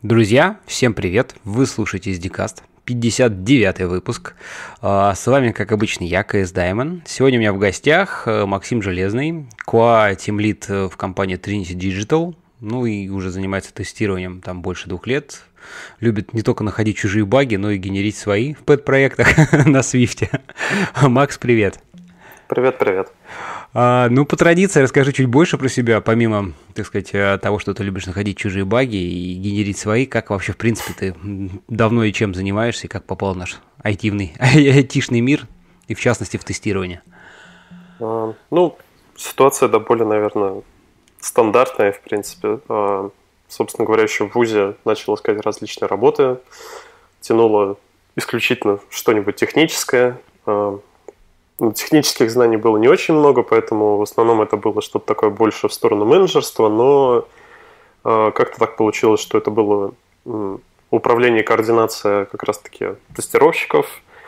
Друзья, всем привет! Вы слушаете SDCast, 59-й выпуск. С вами, как обычно, я, КС Даймон. Сегодня у меня в гостях Максим Железный, QA тимлид в компании Trinity Digital. Ну и уже занимается тестированием там больше 2 лет. Любит не только находить чужие баги, но и генерить свои в пэт-проектах на Свифте. Макс, привет! Привет. Ну, по традиции, расскажи чуть больше про себя, помимо, так сказать, того, что ты любишь находить чужие баги и генерить свои, как вообще, в принципе, ты давно и чем занимаешься, и как попал в наш айтишный мир, и в частности в тестирование? Ну, ситуация довольно, наверное, стандартная, в принципе. Собственно говоря, еще в ВУЗе начал искать различные работы, тянуло исключительно что-нибудь техническое. Технических знаний было не очень много, поэтому в основном это было что-то такое больше в сторону менеджерства, но как-то так получилось, что это было управление и координация как раз-таки тестировщиков.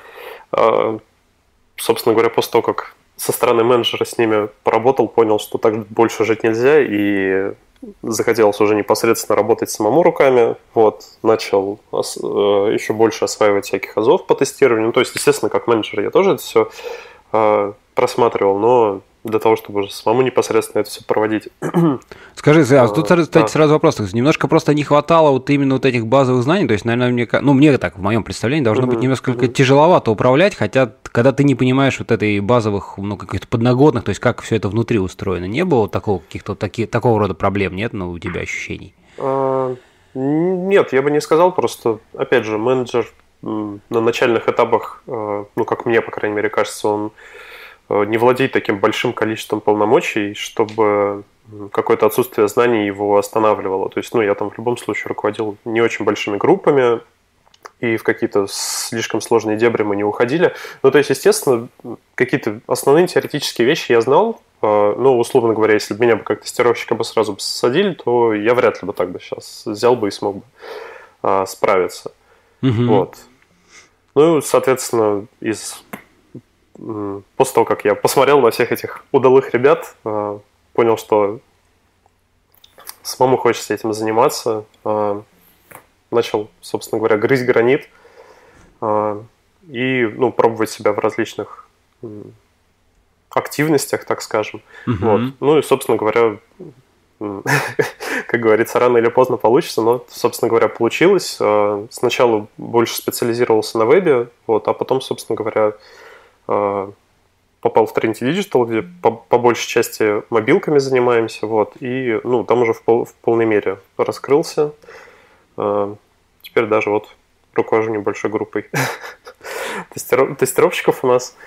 Собственно говоря, после того, как со стороны менеджера с ними поработал, понял, что так больше жить нельзя, и захотелось уже непосредственно работать самому руками. Вот, начал еще больше осваивать всяких азов по тестированию. Ну, то есть, естественно, как менеджер я тоже это все просматривал, но для того, чтобы уже самому непосредственно это все проводить. Скажи, тут, кстати, сразу вопрос. Немножко просто не хватало вот именно вот этих базовых знаний, то есть, наверное, мне так, в моем представлении, должно быть немножко тяжеловато управлять, хотя, когда ты не понимаешь вот этой базовых, каких-то подноготных, то есть, как все это внутри устроено, не было такого рода проблем, нет, у тебя ощущений? Нет, я бы не сказал, просто, опять же, менеджер на начальных этапах, как мне, по крайней мере, кажется, он не владеет таким большим количеством полномочий, чтобы какое-то отсутствие знаний его останавливало. То есть, я там в любом случае руководил не очень большими группами, и в какие-то слишком сложные дебри мы не уходили. То есть, естественно, какие-то основные теоретические вещи я знал, но, условно говоря, если бы меня бы как тестировщика сразу посадили, то я вряд ли бы так бы сейчас взял бы и смог бы справиться. Вот. Соответственно, после того, как я посмотрел на всех этих удалых ребят, понял, что самому хочется этим заниматься. Начал, собственно говоря, грызть гранит и пробовать себя в различных активностях, так скажем. Вот. И, собственно говоря, как говорится, рано или поздно получится, но, собственно говоря, получилось. Сначала больше специализировался на вебе, а потом, собственно говоря, попал в Trinity Digital, где по большей части мобилками занимаемся, и там уже в полной мере раскрылся. Теперь даже руковожу небольшой группой тестировщиков у нас.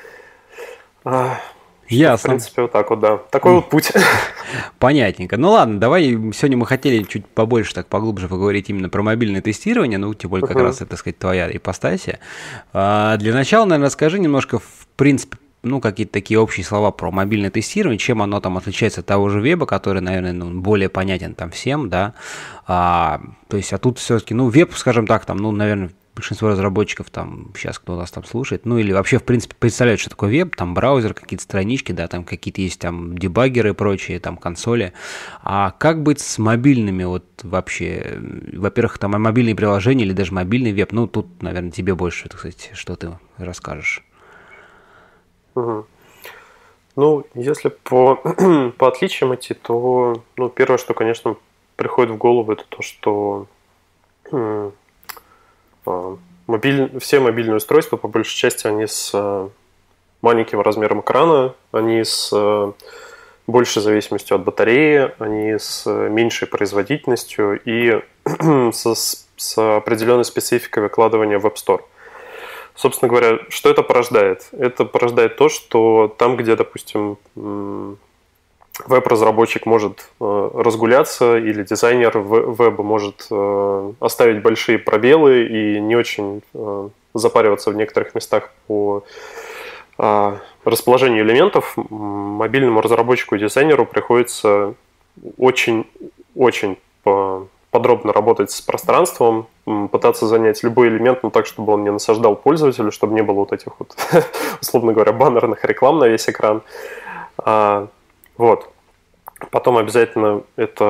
Ясно. В принципе, вот так вот, да. Такой вот путь. Понятненько. Ну ладно, давай, сегодня мы хотели чуть побольше, так поглубже поговорить именно про мобильное тестирование, тем более как раз это, так сказать, твоя ипостасия. Для начала, наверное, расскажи немножко, в принципе, какие-то такие общие слова про мобильное тестирование, чем оно там отличается от того же веба, который, наверное, более понятен там всем, да. То есть, тут все-таки, веб, скажем так, там, наверное, большинство разработчиков там сейчас, кто нас там слушает, или вообще, в принципе, представляют, что такое веб, там браузер, какие-то странички, да, там какие-то есть там дебаггеры и прочие, там консоли. А как быть с мобильными вообще? Во-первых, там мобильные приложения или даже мобильный веб, тут, наверное, тебе больше, так сказать, что ты расскажешь. Если по отличиям идти, то, первое, что, конечно, приходит в голову, это то, что все мобильные устройства, по большей части, они с маленьким размером экрана, они с большей зависимостью от батареи, они с меньшей производительностью и с определенной спецификой выкладывания в App Store. Собственно говоря, что это порождает? Это порождает то, что там, где, допустим, веб-разработчик может разгуляться, или дизайнер веба может оставить большие пробелы и не очень запариваться в некоторых местах по расположению элементов, мобильному разработчику и дизайнеру приходится очень подробно работать с пространством, пытаться занять любой элемент, так, чтобы он не насаждал пользователю, чтобы не было этих условно говоря, баннерных реклам на весь экран. Потом обязательно это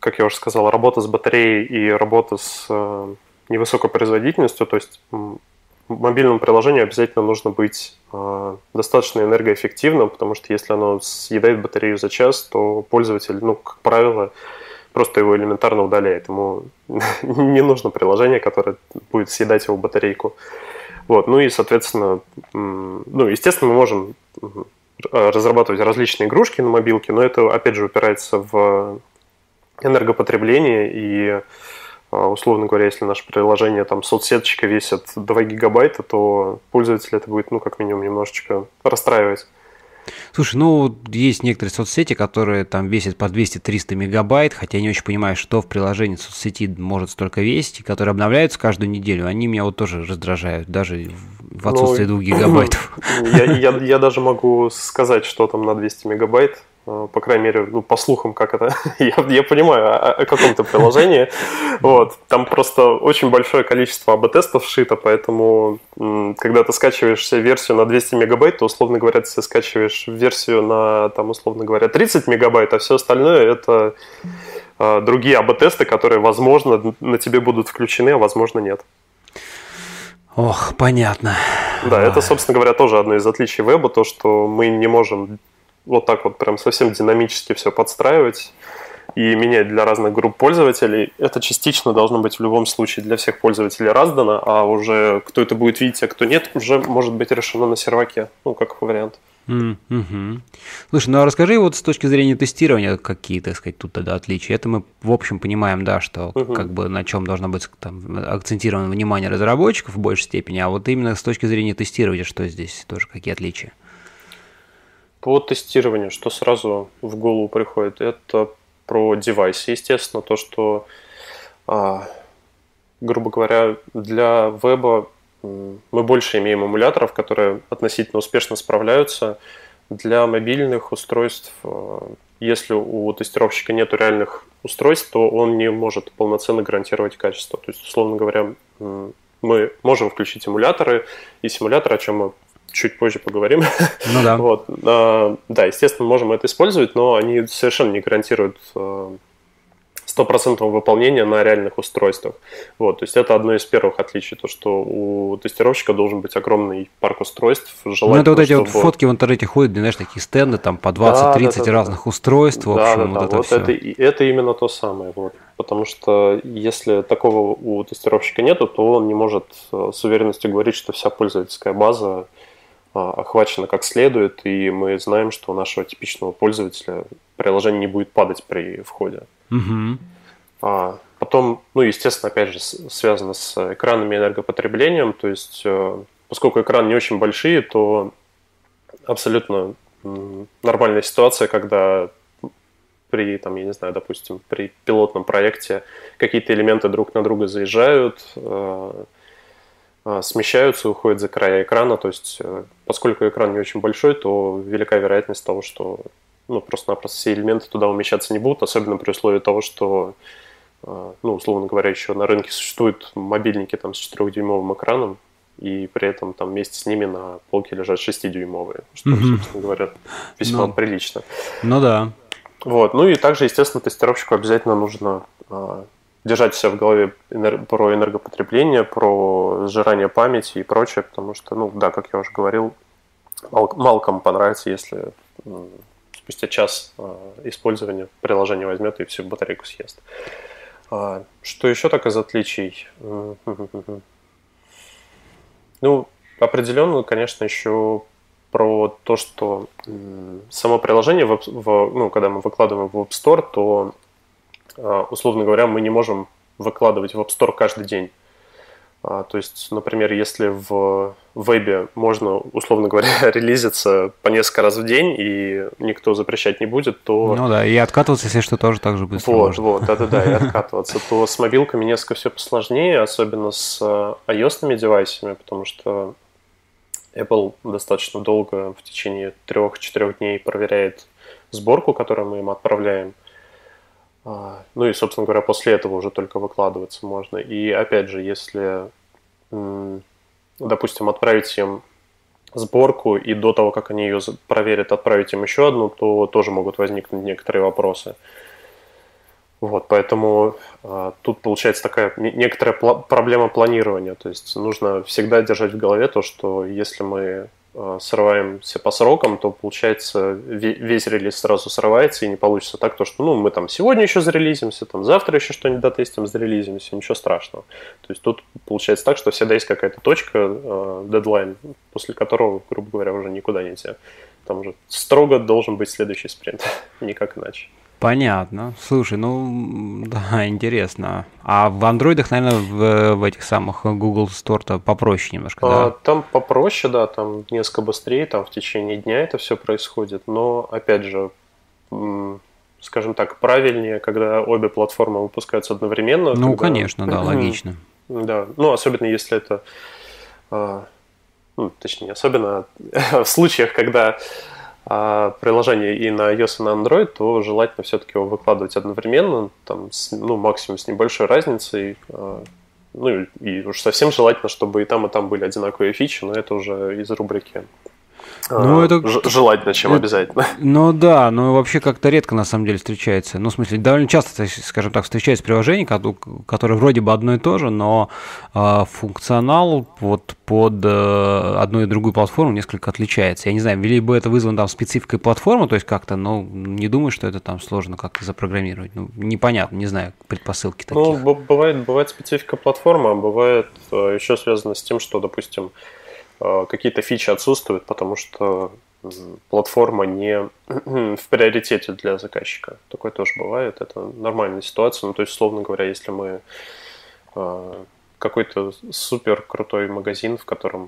как я уже сказал, работа с батареей и работа с невысокой производительностью, то есть мобильному приложению обязательно нужно быть достаточно энергоэффективным, потому что если оно съедает батарею за час, то пользователь, ну, как правило, просто его элементарно удаляет. Ему не нужно приложение, которое будет съедать его батарейку. Вот. Ну и, соответственно, ну, естественно, мы можем разрабатывать различные игрушки на мобилке, но это, опять же, упирается в энергопотребление и, условно говоря, если наше приложение, там, соцсеточка весит 2 гигабайта, то пользователя это будет, ну, как минимум, немножечко расстраивать. Слушай, ну, есть некоторые соцсети, которые там весят по 200-300 мегабайт, хотя я не очень понимаю, что в приложении соцсети может столько весить, и которые обновляются каждую неделю. Они меня вот тоже раздражают, даже в отсутствии 2 гигабайтов. Я даже могу сказать, что там на 200 мегабайт. По крайней мере, ну, по слухам, как это. Я понимаю о каком-то приложении. Вот. Там просто очень большое количество АБ-тестов вшито, поэтому, когда ты скачиваешь себе версию на 200 мегабайт, то, условно говоря, ты скачиваешь версию на, там, условно говоря, 30 мегабайт, а все остальное это другие АБ-тесты, которые, возможно, на тебе будут включены, а возможно, нет. Ох, понятно. Да, это, собственно говоря, тоже одно из отличий веба, то, что мы не можем вот так вот прям совсем динамически все подстраивать и менять для разных групп пользователей. Это частично должно быть в любом случае для всех пользователей раздано, а уже кто это будет видеть, а кто нет, уже может быть решено на серваке, ну, как вариант. Слушай, ну а расскажи вот с точки зрения тестирования, какие, так сказать, тут тогда отличия. Это мы, в общем, понимаем, да, что как бы на чем должно быть там акцентировано внимание разработчиков в большей степени, а вот именно с точки зрения тестирования, что здесь тоже, какие отличия? По тестированию, что сразу в голову приходит, это про девайсы, естественно, то, что, грубо говоря, для веба мы больше имеем эмуляторов, которые относительно успешно справляются. Для мобильных устройств, если у тестировщика нет реальных устройств, то он не может полноценно гарантировать качество. То есть, условно говоря, мы можем включить эмуляторы, и симуляторы, о чем мы чуть позже поговорим. Ну да. Вот. Да, естественно, можем это использовать, но они совершенно не гарантируют стопроцентного выполнения на реальных устройствах. Вот. То есть это одно из первых отличий, то, что у тестировщика должен быть огромный парк устройств. Ну это вот эти вот фотки в интернете ходят, знаешь, такие стенды, там по 20-30 разных устройств. В общем, вот это все. Это именно то самое. Вот. Потому что если такого у тестировщика нету, то он не может с уверенностью говорить, что вся пользовательская база охвачено как следует, и мы знаем, что у нашего типичного пользователя приложение не будет падать при входе. Потом, ну, естественно, опять же, связано с экранами и энергопотреблением, то есть, поскольку экраны не очень большие, то абсолютно нормальная ситуация, когда при, там, я не знаю, допустим, при пилотном проекте какие-то элементы друг на друга заезжают, смещаются, уходят за края экрана, то есть поскольку экран не очень большой, то велика вероятность того, что ну, просто-напросто все элементы туда умещаться не будут, особенно при условии того, что, ну, условно говоря, еще на рынке существуют мобильники там, с 4-дюймовым экраном, и при этом там вместе с ними на полке лежат 6-дюймовые, что, собственно говоря, весьма прилично. Ну да. Вот. Ну и также, естественно, тестировщику обязательно нужно держать себя в голове про энергопотребление, про сжирание памяти и прочее, потому что, ну да, как я уже говорил, мало кому понравится, если спустя час использования приложение возьмет и всю батарейку съест. Что еще так из отличий? Ну, определенно, конечно, еще про то, что само приложение, ну, когда мы выкладываем в App Store, то условно говоря, мы не можем выкладывать в App Store каждый день. То есть, например, если в вебе можно, условно говоря, релизиться по несколько раз в день, и никто запрещать не будет, то... Ну да, и откатываться, если что, тоже так же быстро можно. Да, и откатываться. То с мобилками несколько все посложнее, особенно с iOS-ными девайсами, потому что Apple достаточно долго, в течение 3-4 дней проверяет сборку, которую мы им отправляем. Ну и, собственно говоря, после этого уже только выкладываться можно. И опять же, если, допустим, отправить им сборку, и до того, как они ее проверят, отправить им еще одну, то тоже могут возникнуть некоторые вопросы. Вот, поэтому тут получается такая некоторая проблема планирования. То есть нужно всегда держать в голове то, что если мы срываемся по срокам, то получается весь релиз сразу срывается, и не получится так, то, что мы там сегодня еще зарелизимся, там завтра еще что-нибудь дотестим, зарелизимся, ничего страшного. То есть тут получается так, что всегда есть какая-то точка, дедлайн, после которого, грубо говоря, уже никуда нельзя. Там уже строго должен быть следующий спринт, никак иначе. Понятно. Слушай, да, интересно. А в андроидах, наверное, в этих самых Google Store-то попроще немножко, да? Там попроще, да, там несколько быстрее, там в течение дня это все происходит, но, опять же, скажем так, правильнее, когда обе платформы выпускаются одновременно. Конечно, да, логично. Да, особенно если это, точнее, особенно в случаях, когда приложение и на iOS, и на Android, то желательно все-таки его выкладывать одновременно, там, максимум с небольшой разницей. И уж совсем желательно, чтобы и там были одинаковые фичи, но это уже из рубрики желательно, чем обязательно. Да, но вообще как-то редко на самом деле встречается. В смысле, довольно часто, скажем так, встречаются приложения, которые вроде бы одно и то же, но функционал вот под одну и другую платформу несколько отличается. Я не знаю, либо это вызвано там спецификой платформы, то есть как-то, не думаю, что это там сложно как-то запрограммировать. Непонятно, не знаю, предпосылки таких. Бывает специфика платформы, а бывает еще связано с тем, что, допустим, какие-то фичи отсутствуют, потому что платформа не в приоритете для заказчика. Такое тоже бывает, это нормальная ситуация. То есть, условно говоря, если мы какой-то супер крутой магазин, в котором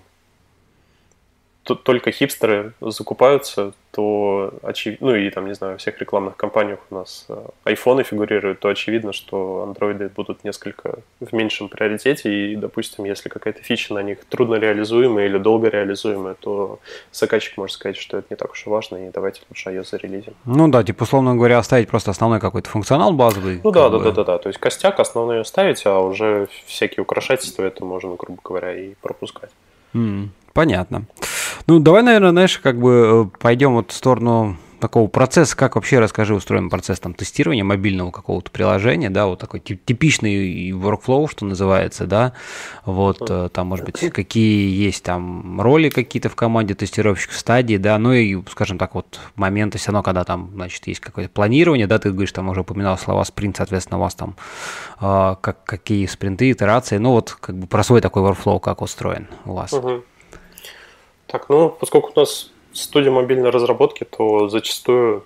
только хипстеры закупаются, то очевидно, и там, не знаю, во всех рекламных кампаниях у нас айфоны фигурируют, то очевидно, что андроиды будут несколько в меньшем приоритете, и, допустим, если какая-то фича на них трудно реализуемая или долго реализуемая, то заказчик может сказать, что это не так уж и важно, и давайте лучше iOS зарелизим. Условно говоря, оставить просто основной какой-то функционал базовый. Да, то есть костяк основной оставить, а уже всякие украшательства это можно, грубо говоря, и пропускать. Понятно. Давай, наверное, знаешь, пойдем вот в сторону такого процесса, как вообще, расскажи, устроен процесс там тестирования мобильного какого-то приложения, да, вот такой типичный workflow, что называется, да, вот там, может быть, какие есть там роли какие-то в команде тестировщиков, стадии, да, и, скажем так, вот моменты все равно, когда там, значит, есть какое-то планирование, да, ты говоришь, там уже упоминал слова спринт, соответственно, у вас там какие спринты, итерации, про свой такой workflow, как устроен у вас. Так, поскольку у нас студия мобильной разработки, то зачастую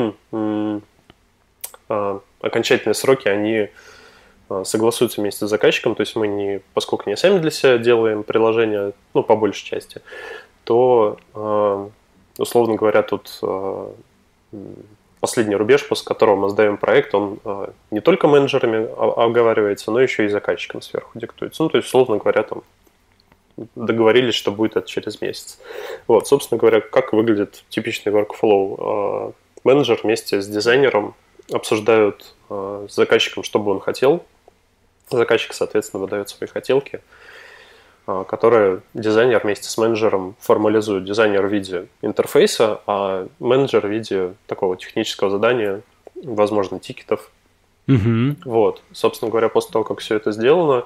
окончательные сроки, они согласуются вместе с заказчиком, то есть мы поскольку не сами для себя делаем приложение, по большей части, то, условно говоря, тут последний рубеж, после которого мы сдаем проект, он не только менеджерами оговаривается, но еще и заказчиком сверху диктуется. То есть, условно говоря, там договорились, что будет это через месяц. Вот, собственно говоря, как выглядит типичный workflow. Менеджер вместе с дизайнером обсуждают с заказчиком, что бы он хотел. Заказчик, соответственно, выдает свои хотелки, которые дизайнер вместе с менеджером формализует. Дизайнер в виде интерфейса, а менеджер в виде такого технического задания, возможно, тикетов. Вот, собственно говоря, после того, как все это сделано,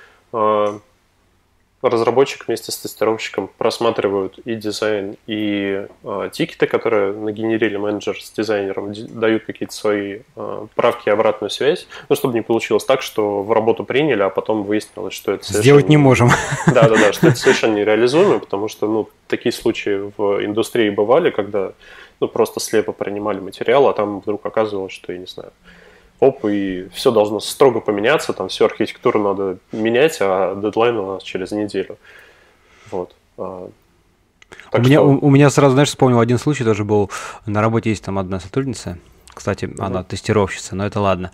разработчик вместе с тестировщиком просматривают и дизайн, и тикеты, которые нагенерили менеджер с дизайнером, дают какие-то свои правки и обратную связь, чтобы не получилось так, что в работу приняли, а потом выяснилось, что это совершенно... Сделать не можем. Да, что это совершенно нереализуемо, потому что такие случаи в индустрии бывали, когда просто слепо принимали материал, а там вдруг оказывалось, что, я не знаю, и все должно строго поменяться, там всю архитектуру надо менять, а дедлайн у нас через неделю. Вот. У меня сразу, знаешь, вспомнил один случай, тоже был, на работе есть там одна сотрудница, кстати, она тестировщица, но это ладно.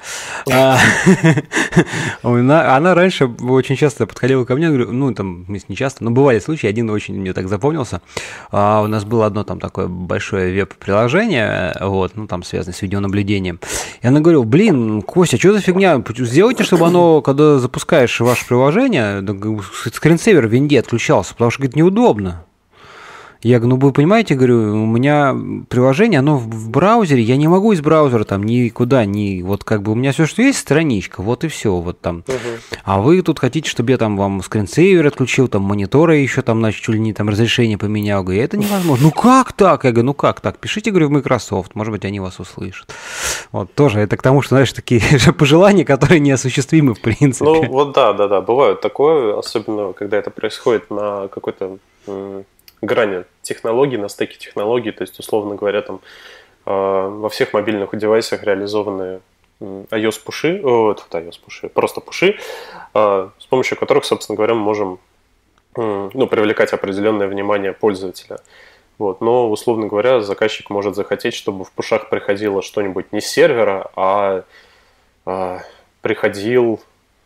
Она раньше очень часто подходила ко мне, говорю, не часто, но бывали случаи, один очень мне так запомнился. У нас было одно там такое большое веб-приложение, там связанное с видеонаблюдением. И она говорила, Костя, что за фигня? Сделайте, чтобы оно, когда запускаешь ваше приложение, скринсейвер в винде отключался, потому что, говорит, неудобно. Я говорю, ну вы понимаете, говорю, у меня приложение, оно в браузере, я не могу из браузера там никуда, вот как бы у меня все, что есть, страничка, вот и все, вот там. А вы тут хотите, чтобы я там вам скринсейвер отключил, там мониторы еще там, значит, чуть ли не там разрешение поменял. Говорю, это невозможно. Ну как так? Я говорю, ну как так? Пишите, говорю, в Microsoft, может быть, они вас услышат. Вот тоже это к тому, что, знаешь, такие же пожелания, которые неосуществимы в принципе. Ну вот да, бывает такое, особенно когда это происходит на какой-то грани технологий, на стыке технологий, то есть, условно говоря, там во всех мобильных девайсах реализованы iOS-пуши, просто пуши, с помощью которых, собственно говоря, мы можем привлекать определенное внимание пользователя. Вот. Но, условно говоря, заказчик может захотеть, чтобы в пушах приходило что-нибудь не с сервера, а приходил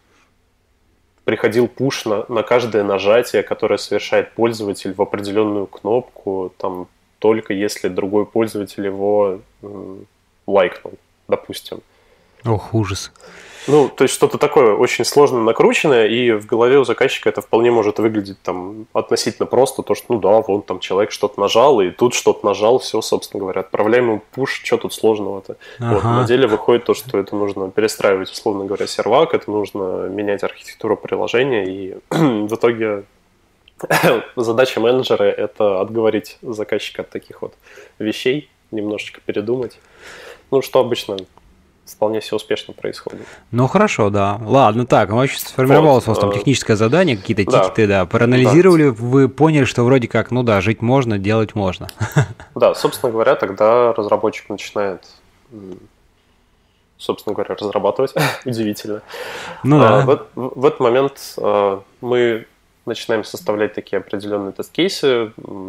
пуш на каждое нажатие, которое совершает пользователь в определенную кнопку, там, только если другой пользователь его лайкнул, допустим. Ох, ужас. Ну, то есть что-то такое очень сложно накрученное, и в голове у заказчика это вполне может выглядеть там относительно просто, то, что, ну да, вон там человек что-то нажал, и тут что-то нажал, все, собственно говоря, отправляем ему пуш, что тут сложного-то. Ага. Вот, на деле выходит то, что это нужно перестраивать, условно говоря, сервак, это нужно менять архитектуру приложения, и в итоге задача менеджера – это отговорить заказчика от таких вот вещей, немножечко передумать. Ну, что обычно вполне все успешно происходит. Ну, хорошо, да. Ладно, так, вообще сформировалось у вас там техническое задание, какие-то тикеты, да, проанализировали, вы поняли, что вроде как, ну да, жить можно, делать можно. Да, собственно говоря, тогда разработчик начинает, собственно говоря, разрабатывать. Удивительно. Ну да. В этот момент мы начинаем составлять такие определенные тест-кейсы,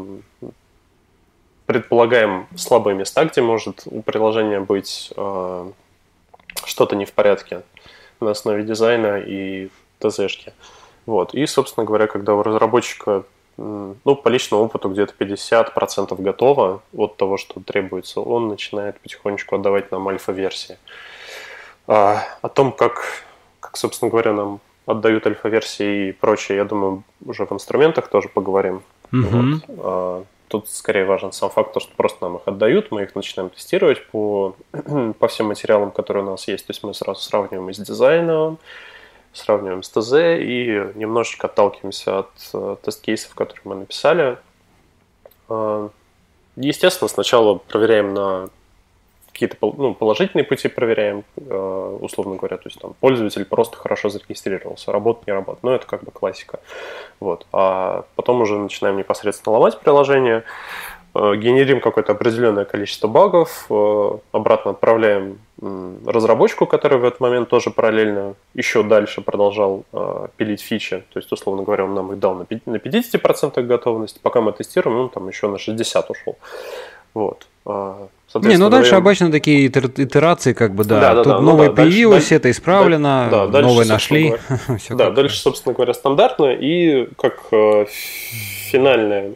предполагаем слабые места, где может у приложения быть что-то не в порядке на основе дизайна и ТЗшки. Вот. И, собственно говоря, когда у разработчика, по личному опыту где-то 50% готово от того, что требуется, он начинает потихонечку отдавать нам альфа-версии. О том, как, собственно говоря, нам отдают альфа-версии и прочее, я думаю, уже в инструментах тоже поговорим. Вот. Тут скорее важен сам факт, что просто нам их отдают, мы их начинаем тестировать по всем материалам, которые у нас есть. То есть мы сразу сравниваем и с дизайном, сравниваем с ТЗ и немножечко отталкиваемся от тест-кейсов, которые мы написали. Естественно, сначала проверяем на какие-то положительные пути, проверяем, условно говоря, то есть там пользователь просто хорошо зарегистрировался, работает, не работает, но это как бы классика. Вот. А потом уже начинаем непосредственно ломать приложение, генерим какое-то определенное количество багов, обратно отправляем разработчику, который в этот момент тоже параллельно еще дальше продолжал пилить фичи, то есть, условно говоря, он нам их дал на 50% готовности, пока мы тестируем, он там еще на 60% ушел. Вот. Дальше обычно такие итерации, как бы, да. Тут новое появилось, это исправлено, новое нашли. Да, дальше, собственно говоря, стандартно. И как финальный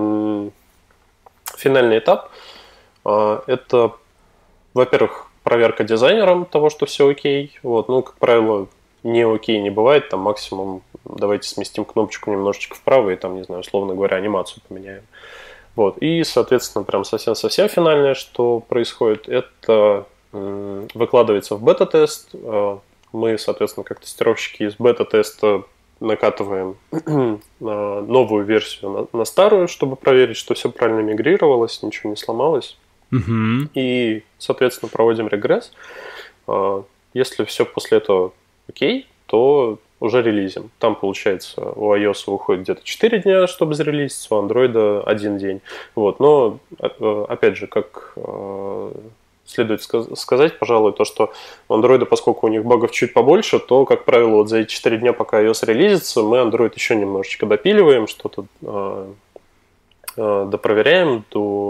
этап, это, во-первых, проверка дизайнером того, что все окей. Вот. Ну, как правило, не окей не бывает. Там максимум давайте сместим кнопочку немножечко вправо и там, не знаю, условно говоря, анимацию поменяем. Вот. И, соответственно, прям совсем финальное, что происходит, это выкладывается в бета-тест. Мы, соответственно, как тестировщики из бета-теста накатываем новую версию на старую, чтобы проверить, что все правильно мигрировалось, ничего не сломалось. И, соответственно, проводим регресс. Если все после этого окей, то уже релизим. Там, получается, у iOS уходит где-то 4 дня, чтобы зарелизиться, у Android 1 день. Вот. Но, опять же, как следует сказать, пожалуй, то, что у Android, поскольку у них багов чуть побольше, то, как правило, вот за эти 4 дня, пока iOS релизится, мы Android еще немножечко допиливаем, что-то допроверяем,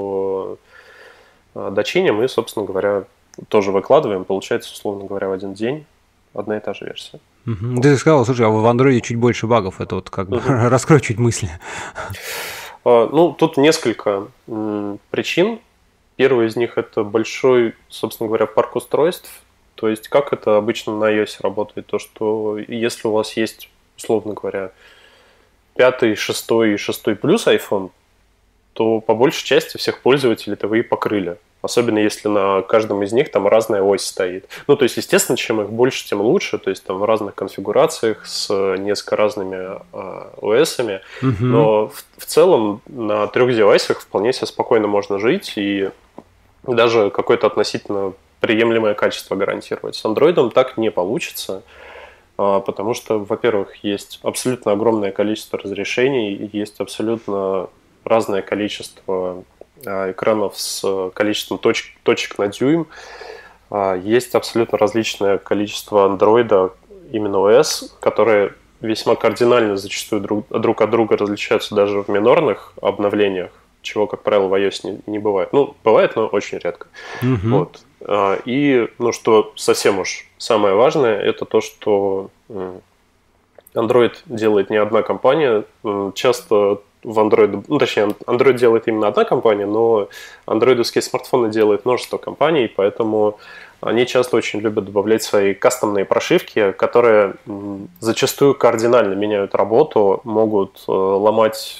дочиним и, собственно говоря, тоже выкладываем. Получается, условно говоря, в один день одна и та же версия. Ты сказал, слушай, а в Android чуть больше багов, это вот как бы раскрой чуть мысли. Тут несколько причин. Первый из них это большой, собственно говоря, парк устройств. То есть как это обычно на iOS работает, то что если у вас есть, условно говоря, 5, 6 и 6 плюс iPhone, то по большей части всех пользователей-то вы и покрыли. Особенно если на каждом из них там разная ось стоит. Ну, то есть, естественно, чем их больше, тем лучше. То есть, там в разных конфигурациях с несколько разными ОСами. Но в целом на 3 девайсах вполне себе спокойно можно жить и даже какое-то относительно приемлемое качество гарантировать. С Android так не получится, потому что, во-первых, есть абсолютно огромное количество разрешений, есть абсолютно разное количество экранов с количеством точек на дюйм. Есть абсолютно различное количество андроида, именно ОС, которые весьма кардинально зачастую друг от друга различаются даже в минорных обновлениях, чего, как правило, в iOS не бывает. Ну, бывает, но очень редко. Вот. И, что совсем уж самое важное, это то, что Android делает не одна компания. Часто в Android, точнее, Android делает именно одна компания, но андроидовские смартфоны делает множество компаний, поэтому они часто очень любят добавлять свои кастомные прошивки, которые зачастую кардинально меняют работу, могут ломать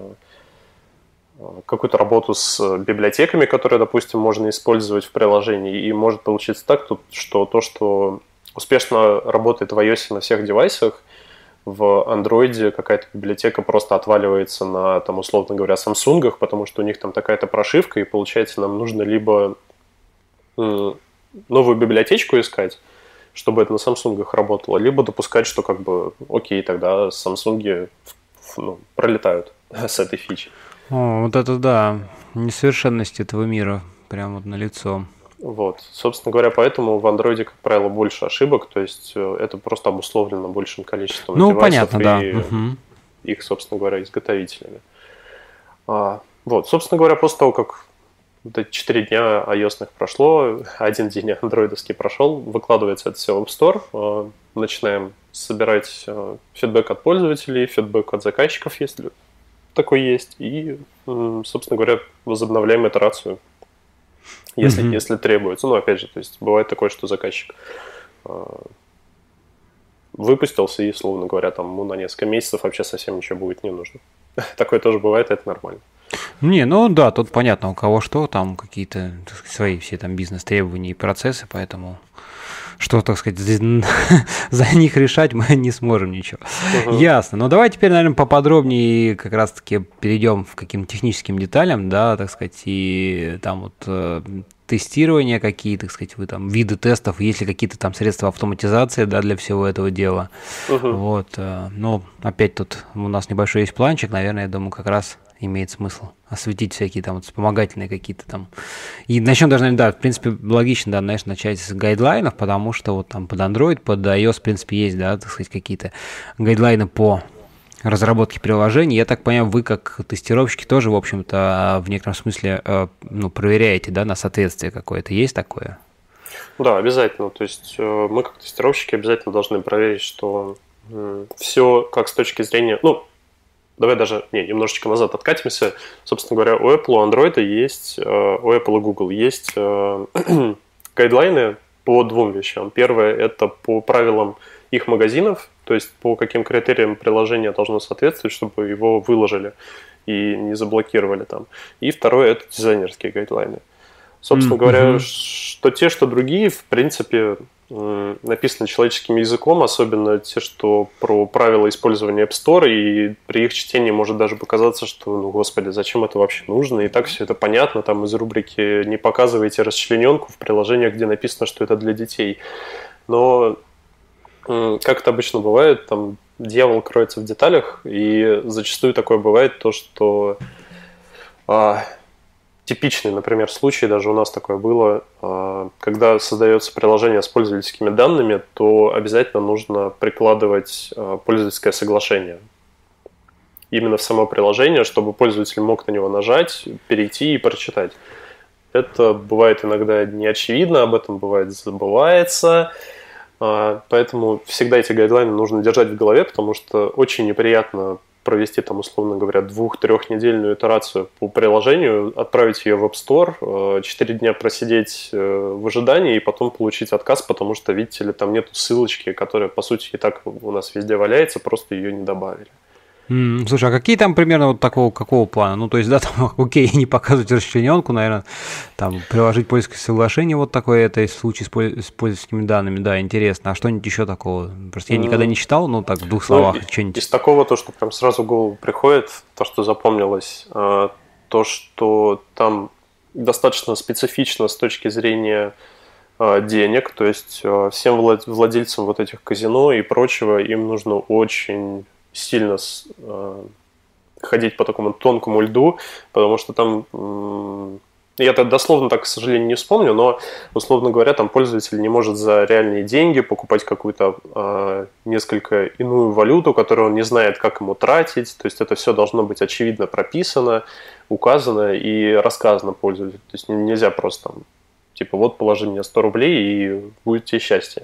какую-то работу с библиотеками, которые, допустим, можно использовать в приложении, и может получиться так, что то, что успешно работает в iOS на всех девайсах, в Android какая-то библиотека просто отваливается на, там, условно говоря, Samsung, потому что у них там такая-то прошивка, и получается, нам нужно либо новую библиотечку искать, чтобы это на Samsung работало, либо допускать, что как бы окей, тогда Samsung пролетают с этой фичей. О, вот это да, несовершенность этого мира прямо вот налицо. Вот, собственно говоря, поэтому в Android, как правило, больше ошибок, то есть это просто обусловлено большим количеством девайсов понятно, и их, собственно говоря, изготовителями. Вот, собственно говоря, после того, как 4 дня iOS-ных прошло, 1 день андроидовский прошел, выкладывается это все в App Store, начинаем собирать фидбэк от пользователей, фидбэк от заказчиков, если такой есть, и, собственно говоря, возобновляем итерацию. Если требуется. Ну, опять же, то есть бывает такое, что заказчик выпустился и, словно говоря, там ему на несколько месяцев вообще совсем ничего будет не нужно. Такое тоже бывает, это нормально. Да, тут понятно, у кого что, там какие-то, так сказать, свои все там бизнес-требования и процессы, поэтому что, так сказать, за них решать мы не сможем ничего. Ясно. Но давай теперь, наверное, поподробнее как раз-таки перейдем к каким-то техническим деталям, да, так сказать, и там вот тестирования какие, так сказать, вы там виды тестов, есть ли какие-то там средства автоматизации, да, для всего этого дела. Вот. Но опять тут у нас небольшой есть планчик, наверное, я думаю, как раз имеет смысл осветить всякие там вот вспомогательные какие-то там. И начнем даже, наверное, да, в принципе, логично, да, знаешь, начать с гайдлайнов, потому что вот там под Android, под iOS, в принципе, есть, да, так сказать, какие-то гайдлайны по разработке приложений. Я так понимаю, вы как тестировщики тоже, в общем-то, в некотором смысле, проверяете, да, на соответствие какое-то. Есть такое? Да, обязательно. То есть мы как тестировщики обязательно должны проверить, что все как с точки зрения... Давай даже немножечко назад откатимся. Собственно говоря, у Apple, у Android есть, у Apple и Google есть гайдлайны по 2 вещам. Первое – это по правилам их магазинов, то есть по каким критериям приложение должно соответствовать, чтобы его выложили и не заблокировали там. И второе – это дизайнерские гайдлайны. Собственно говоря, что те, что другие, в принципе, написаны человеческим языком, особенно те, что про правила использования App Store, и при их чтении может даже показаться, что, господи, зачем это вообще нужно, и так все это понятно, там из рубрики «Не показывайте расчлененку» в приложениях, где написано, что это для детей. Но, как это обычно бывает, там дьявол кроется в деталях, и зачастую такое бывает, то, что... Типичный, например, случай, даже у нас такое было, когда создается приложение с пользовательскими данными, то обязательно нужно прикладывать пользовательское соглашение. Именно в само приложение, чтобы пользователь мог на него нажать, перейти и прочитать. Это бывает иногда не очевидно, об этом бывает забывается, поэтому всегда эти гайдлайны нужно держать в голове, потому что очень неприятно провести, там, условно говоря, 2-3-недельную итерацию по приложению, отправить ее в App Store, 4 дня просидеть в ожидании и потом получить отказ, потому что, видите ли, там нету ссылочки, которая, по сути, и так у нас везде валяется, просто ее не добавили. Слушай, а какие там примерно вот какого плана? Ну, то есть, да, там, окей, не показывать расчлененку, наверное, там, приложить польское соглашение, вот такое, это в случае с польскими данными, да, интересно. А что-нибудь еще такого? Просто я никогда не читал, ну, так, в двух словах, что-нибудь. Из такого, то, что прям сразу в голову приходит, то, что запомнилось, то, что там достаточно специфично с точки зрения денег, то есть всем владельцам вот этих казино и прочего им нужно очень сильно ходить по такому тонкому льду, потому что там, я это дословно так, к сожалению, не вспомню, но, условно говоря, там пользователь не может за реальные деньги покупать какую-то несколько иную валюту, которую он не знает, как ему тратить, то есть это все должно быть очевидно прописано, указано и рассказано пользователю, то есть нельзя просто там, типа, вот положи мне 100 рублей и будет тебе счастье.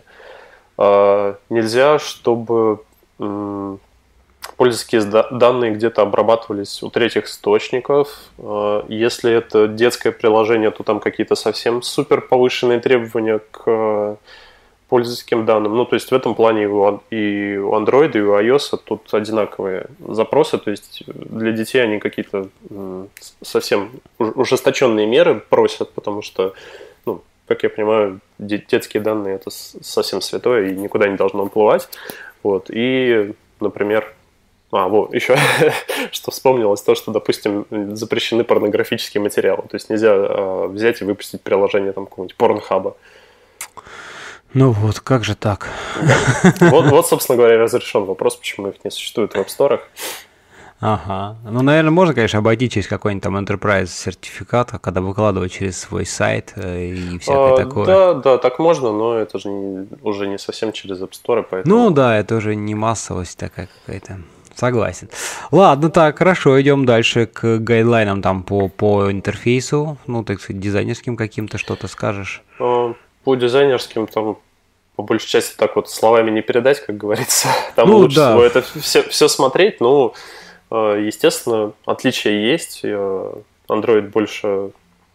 Нельзя, чтобы пользовательские данные где-то обрабатывались у третьих источников. Если это детское приложение, то там какие-то совсем супер повышенные требования к пользовательским данным. Ну, то есть в этом плане и у Android, и у iOS тут одинаковые запросы. То есть для детей они какие-то совсем ужесточенные меры просят, потому что, ну, как я понимаю, детские данные это совсем святое и никуда не должно уплывать. Вот. И, например, вот, еще что вспомнилось, то, что, допустим, запрещены порнографические материалы. То есть нельзя взять и выпустить приложение там какого-нибудь порнхаба. Ну вот, как же так? Да. Вот, собственно говоря, разрешен вопрос, почему их не существует в App Store. Ага. Ну, наверное, можно, конечно, обойти через какой-нибудь там enterprise сертификат, когда выкладывать через свой сайт и всякое такое. Да, так можно, но это же уже не совсем через App Store, поэтому... Ну да, это уже не массовость такая какая-то. Согласен. Ладно, так, хорошо, идем дальше к гайдлайнам там по интерфейсу, ну, так сказать, дизайнерским каким-то что-то скажешь? По дизайнерским там по большей части так вот словами не передать, как говорится. Там ну, лучше да. всего это все смотреть, ну, естественно, отличия есть. Android больше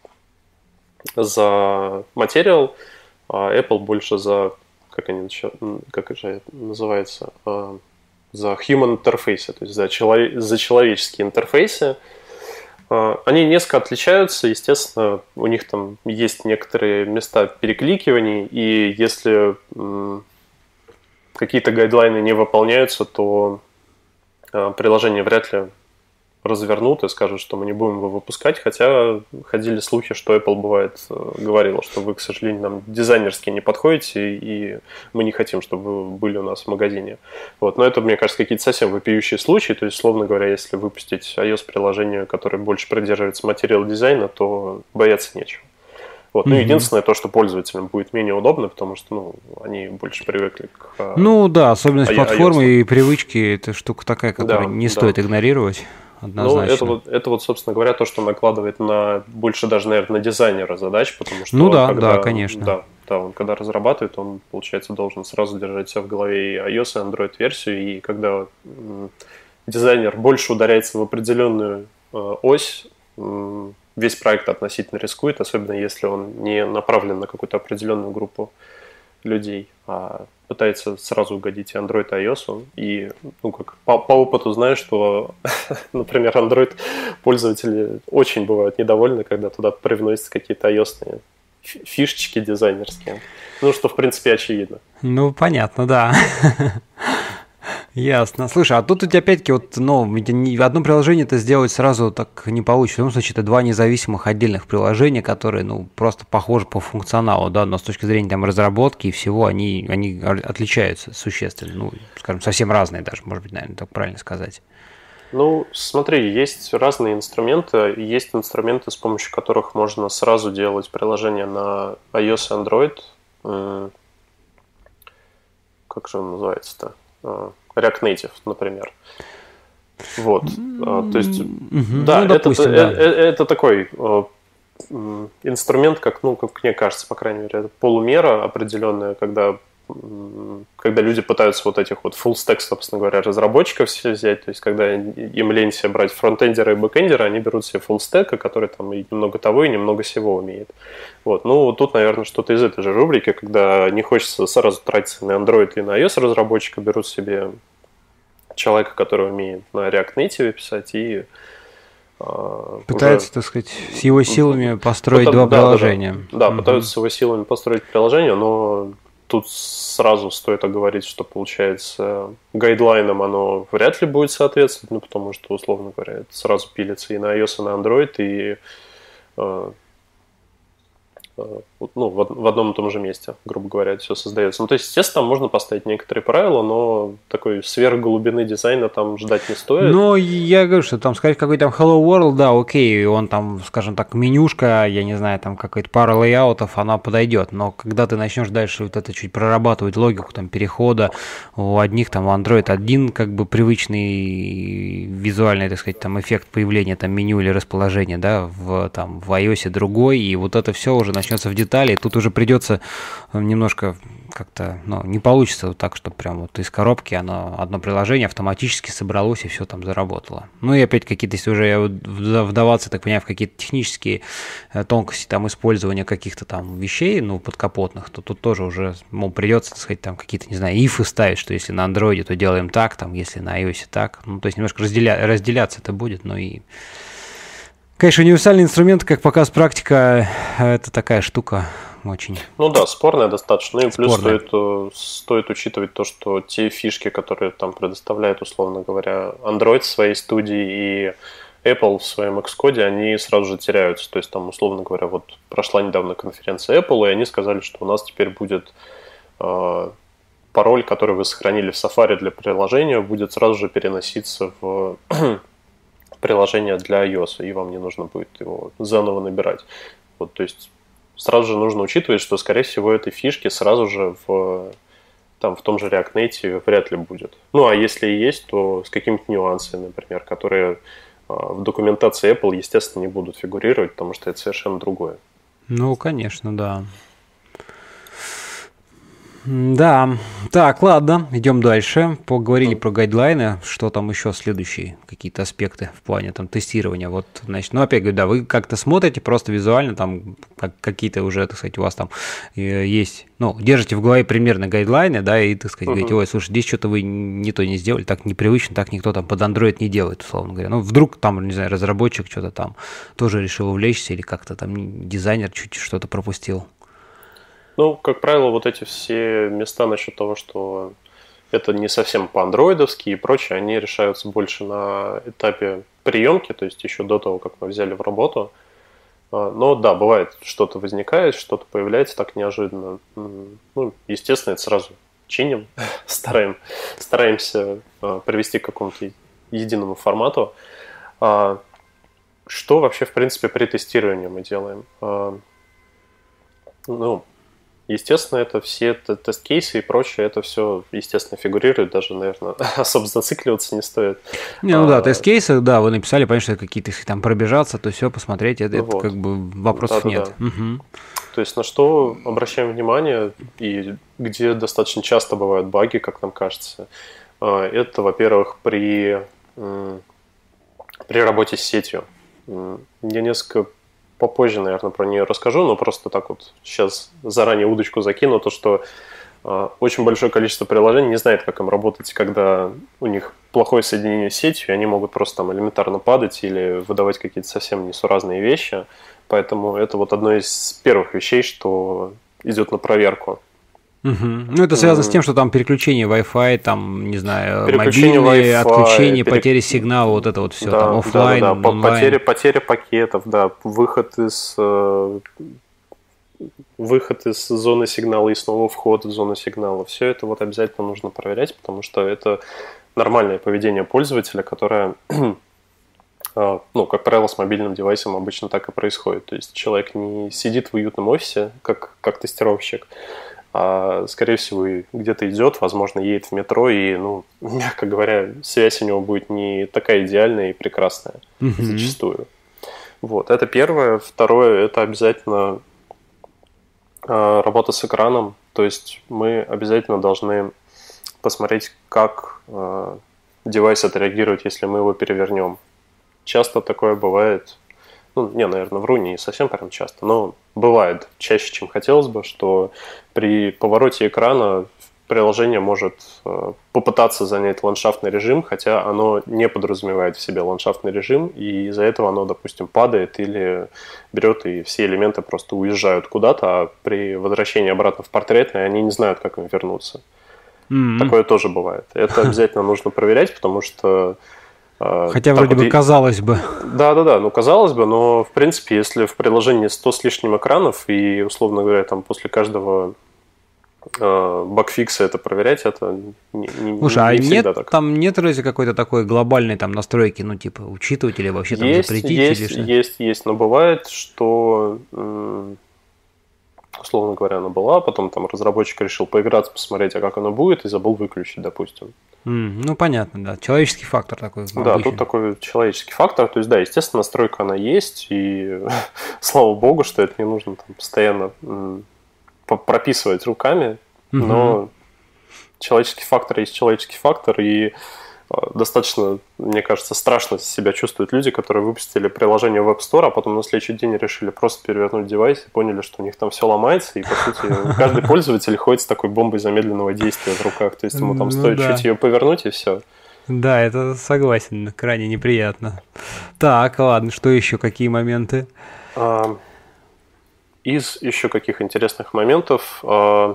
за материал, а Apple больше за, как же это называется, за human интерфейсы, то есть за человеческие интерфейсы. Они несколько отличаются, естественно, у них там есть некоторые места перекликиваний, и если какие-то гайдлайны не выполняются, то приложение вряд ли развернут и скажут, что мы не будем его выпускать, хотя ходили слухи, что Apple бывает говорила, что вы, к сожалению, нам дизайнерски не подходите, и мы не хотим, чтобы вы были у нас в магазине. Вот. Но это, мне кажется, какие-то совсем вопиющие случаи, то есть, условно говоря, если выпустить iOS-приложение, которое больше придерживается материал дизайна, то бояться нечего. Вот. Ну, единственное, то, что пользователям будет менее удобно, потому что, ну, они больше привыкли к... Ну, да, особенность платформы и привычки, это штука такая, которую не стоит игнорировать. Однозначно. Ну, это вот, собственно говоря, то, что накладывает больше даже, наверное, на дизайнера задач, потому что да, конечно. Да, он когда разрабатывает, он, получается, должен сразу держать себя в голове и iOS, и Android-версию, и когда дизайнер больше ударяется в определенную ось, весь проект относительно рискует, особенно если он не направлен на какую-то определенную группу людей, а пытается сразу угодить и Android, и iOS. И, ну, как по опыту знаю, что, например, Android-пользователи очень бывают недовольны, когда туда привносятся какие-то iOS-ные фишечки дизайнерские. Ну, что, в принципе, очевидно. Ну, понятно, да. Ясно. Слушай, а тут у тебя опять-таки вот, ну, одно приложение это сделать сразу так не получится. В любом случае, это два независимых отдельных приложения, которые, ну, просто похожи по функционалу, да, но с точки зрения там разработки и всего, они отличаются существенно, ну, скажем, совсем разные даже, может быть, наверное, так правильно сказать. Ну, смотри, есть разные инструменты, есть инструменты, с помощью которых можно сразу делать приложение на iOS и Android. Как же он называется-то? React Native, например. Вот. То есть, да, ну, допустим, это такой инструмент, как мне кажется, по крайней мере, это полумера определенная, когда люди пытаются вот этих вот full stack, собственно говоря, разработчиков все взять, то есть когда им лень себе брать фронтендера и бэкендера, они берут себе full stack, который там и немного того, и немного всего умеет. Вот. Ну, тут, наверное, что-то из этой же рубрики, когда не хочется сразу тратиться на Android и на iOS разработчика, берут себе человека, который умеет на React Native писать, и пытается, уже... так сказать, с его силами построить два приложения. Да, пытаются с его силами построить приложение, но тут сразу стоит оговорить, что, получается, гайдлайнам оно вряд ли будет соответствовать, ну, потому что, условно говоря, это сразу пилится и на iOS, и на Android, и ну, в одном и том же месте, грубо говоря, это все создается. Ну, то есть, естественно, там можно поставить некоторые правила, но такой сверхглубины дизайна там ждать не стоит. Ну, я говорю, что там сказать какой-то там Hello World, да, окей, он там, скажем так, менюшка, я не знаю, там какая-то пара лейаутов, она подойдет, но когда ты начнешь дальше вот это чуть прорабатывать логику там перехода, у одних там у Android один как бы привычный визуальный, так сказать, там эффект появления там меню или расположения, да, в iOS другой, и вот это все уже начнется в детали, тут уже придется немножко как-то, ну, не получится вот так, чтобы прям вот из коробки оно, одно приложение автоматически собралось и все там заработало. Ну и опять какие-то, если уже вдаваться, так понимаю, в какие-то технические тонкости там использования каких-то там вещей, ну, подкапотных, то тут тоже уже, мол, придется, так сказать, там какие-то, не знаю, ифы ставить, что если на Android, то делаем так, там, если на iOS так, ну, то есть немножко разделяться это будет, но и... Конечно, универсальный инструмент, как показ практика, это такая штука очень... Ну да, спорная достаточно. Ну и плюс стоит учитывать то, что те фишки, которые там предоставляет, условно говоря, Android в своей студии и Apple в своем Xcode, они сразу же теряются. То есть там, условно говоря, вот прошла недавно конференция Apple, и они сказали, что у нас теперь будет пароль, который вы сохранили в Safari для приложения, будет сразу же переноситься в... приложение для iOS, и вам не нужно будет его заново набирать. Вот, то есть сразу же нужно учитывать, что, скорее всего, этой фишки сразу же в том же React Native вряд ли будет. Ну, а если и есть, то с какими-то нюансами, например, которые в документации Apple, естественно, не будут фигурировать, потому что это совершенно другое. Ну, конечно, да. Да, так, ладно, идем дальше. Поговорили про гайдлайны, что там еще следующие какие-то аспекты в плане там тестирования. Вот, значит, ну опять говорю, да, вы как-то смотрите просто визуально, там какие-то уже, так сказать, у вас там есть, ну, держите в голове примерно гайдлайны, да, и, так сказать, говорите, ой, слушай, здесь что-то вы не то не сделали, так непривычно, так никто там под Android не делает, условно говоря. Ну, вдруг там, не знаю, разработчик что-то там тоже решил увлечься или как-то там дизайнер чуть что-то пропустил. Ну, как правило, вот эти все места насчет того, что это не совсем по-андроидовски и прочее, они решаются больше на этапе приемки, то есть еще до того, как мы взяли в работу. Но да, бывает, что-то возникает, что-то появляется так неожиданно. Ну, естественно, это сразу чиним, стараемся привести к какому-то единому формату. Что вообще, в принципе, при тестировании мы делаем? Ну, естественно, это все тест-кейсы и прочее, это все, естественно, фигурирует, даже, наверное, особо зацикливаться не стоит. Не, ну да, тест-кейсы, да, вы написали, понятно, что какие-то, если там пробежаться, то все, посмотреть, это вот. Как бы вопросов нет. Да. Угу. То есть на что обращаем внимание и где достаточно часто бывают баги, как нам кажется, это, во-первых, при работе с сетью. Я несколько попозже, наверное, про нее расскажу, но просто так вот сейчас заранее удочку закину, то что очень большое количество приложений не знает, как им работать, когда у них плохое соединение с сетью, и они могут просто там элементарно падать или выдавать какие-то совсем несуразные вещи. Поэтому это вот одно из первых вещей, что идет на проверку. Угу. Ну, это связано с тем, что там переключение Wi-Fi, там, не знаю, мобильные, отключение, потери сигнала, вот это вот все, да, там офлайн, онлайн. Потеря пакетов, да, выход из зоны сигнала и снова вход в зону сигнала. Все это вот обязательно нужно проверять, потому что это нормальное поведение пользователя, которое, ну, как правило, с мобильным девайсом обычно так и происходит. То есть человек не сидит в уютном офисе, как тестировщик, а, скорее всего, где-то идет, возможно, едет в метро, и, ну, мягко говоря, связь у него будет не такая идеальная и прекрасная зачастую. Вот, это первое. Второе, это обязательно работа с экраном, то есть мы обязательно должны посмотреть, как девайс отреагирует, если мы его перевернем. Часто такое бывает, ну, не, наверное, вру, не совсем прям часто, но бывает чаще, чем хотелось бы, что при повороте экрана приложение может попытаться занять ландшафтный режим, хотя оно не подразумевает в себе ландшафтный режим, и из-за этого оно, допустим, падает или берет и все элементы просто уезжают куда-то, а при возвращении обратно в портретный они не знают, как им вернуться. Такое тоже бывает. Это обязательно нужно проверять, потому что... Хотя вроде бы казалось бы. Да, ну казалось бы, но в принципе, если в приложении 100 с лишним экранов, и, условно говоря, там после каждого багфикса это проверять, это Слушай, не всегда так. Там нет разве какой-то такой глобальной там настройки, ну типа учитывать или вообще там запретить? Есть, но бывает, что... условно говоря, она была, потом там разработчик решил поиграться, посмотреть, а как оно будет, и забыл выключить, допустим. Ну, понятно, да. Человеческий фактор такой. Да, тут такой человеческий фактор. То есть, да, естественно, настройка она есть, и слава богу, что это не нужно там постоянно прописывать руками, но человеческий фактор есть человеческий фактор, и достаточно, мне кажется, страшно себя чувствуют люди, которые выпустили приложение в App Store, а потом на следующий день решили просто перевернуть девайс и поняли, что у них там все ломается, и, по сути, каждый пользователь ходит с такой бомбой замедленного действия в руках, то есть ему там стоит чуть ее повернуть, и все. Да, это согласен, крайне неприятно. Так, ладно, что еще, какие моменты? Из еще каких интересных моментов,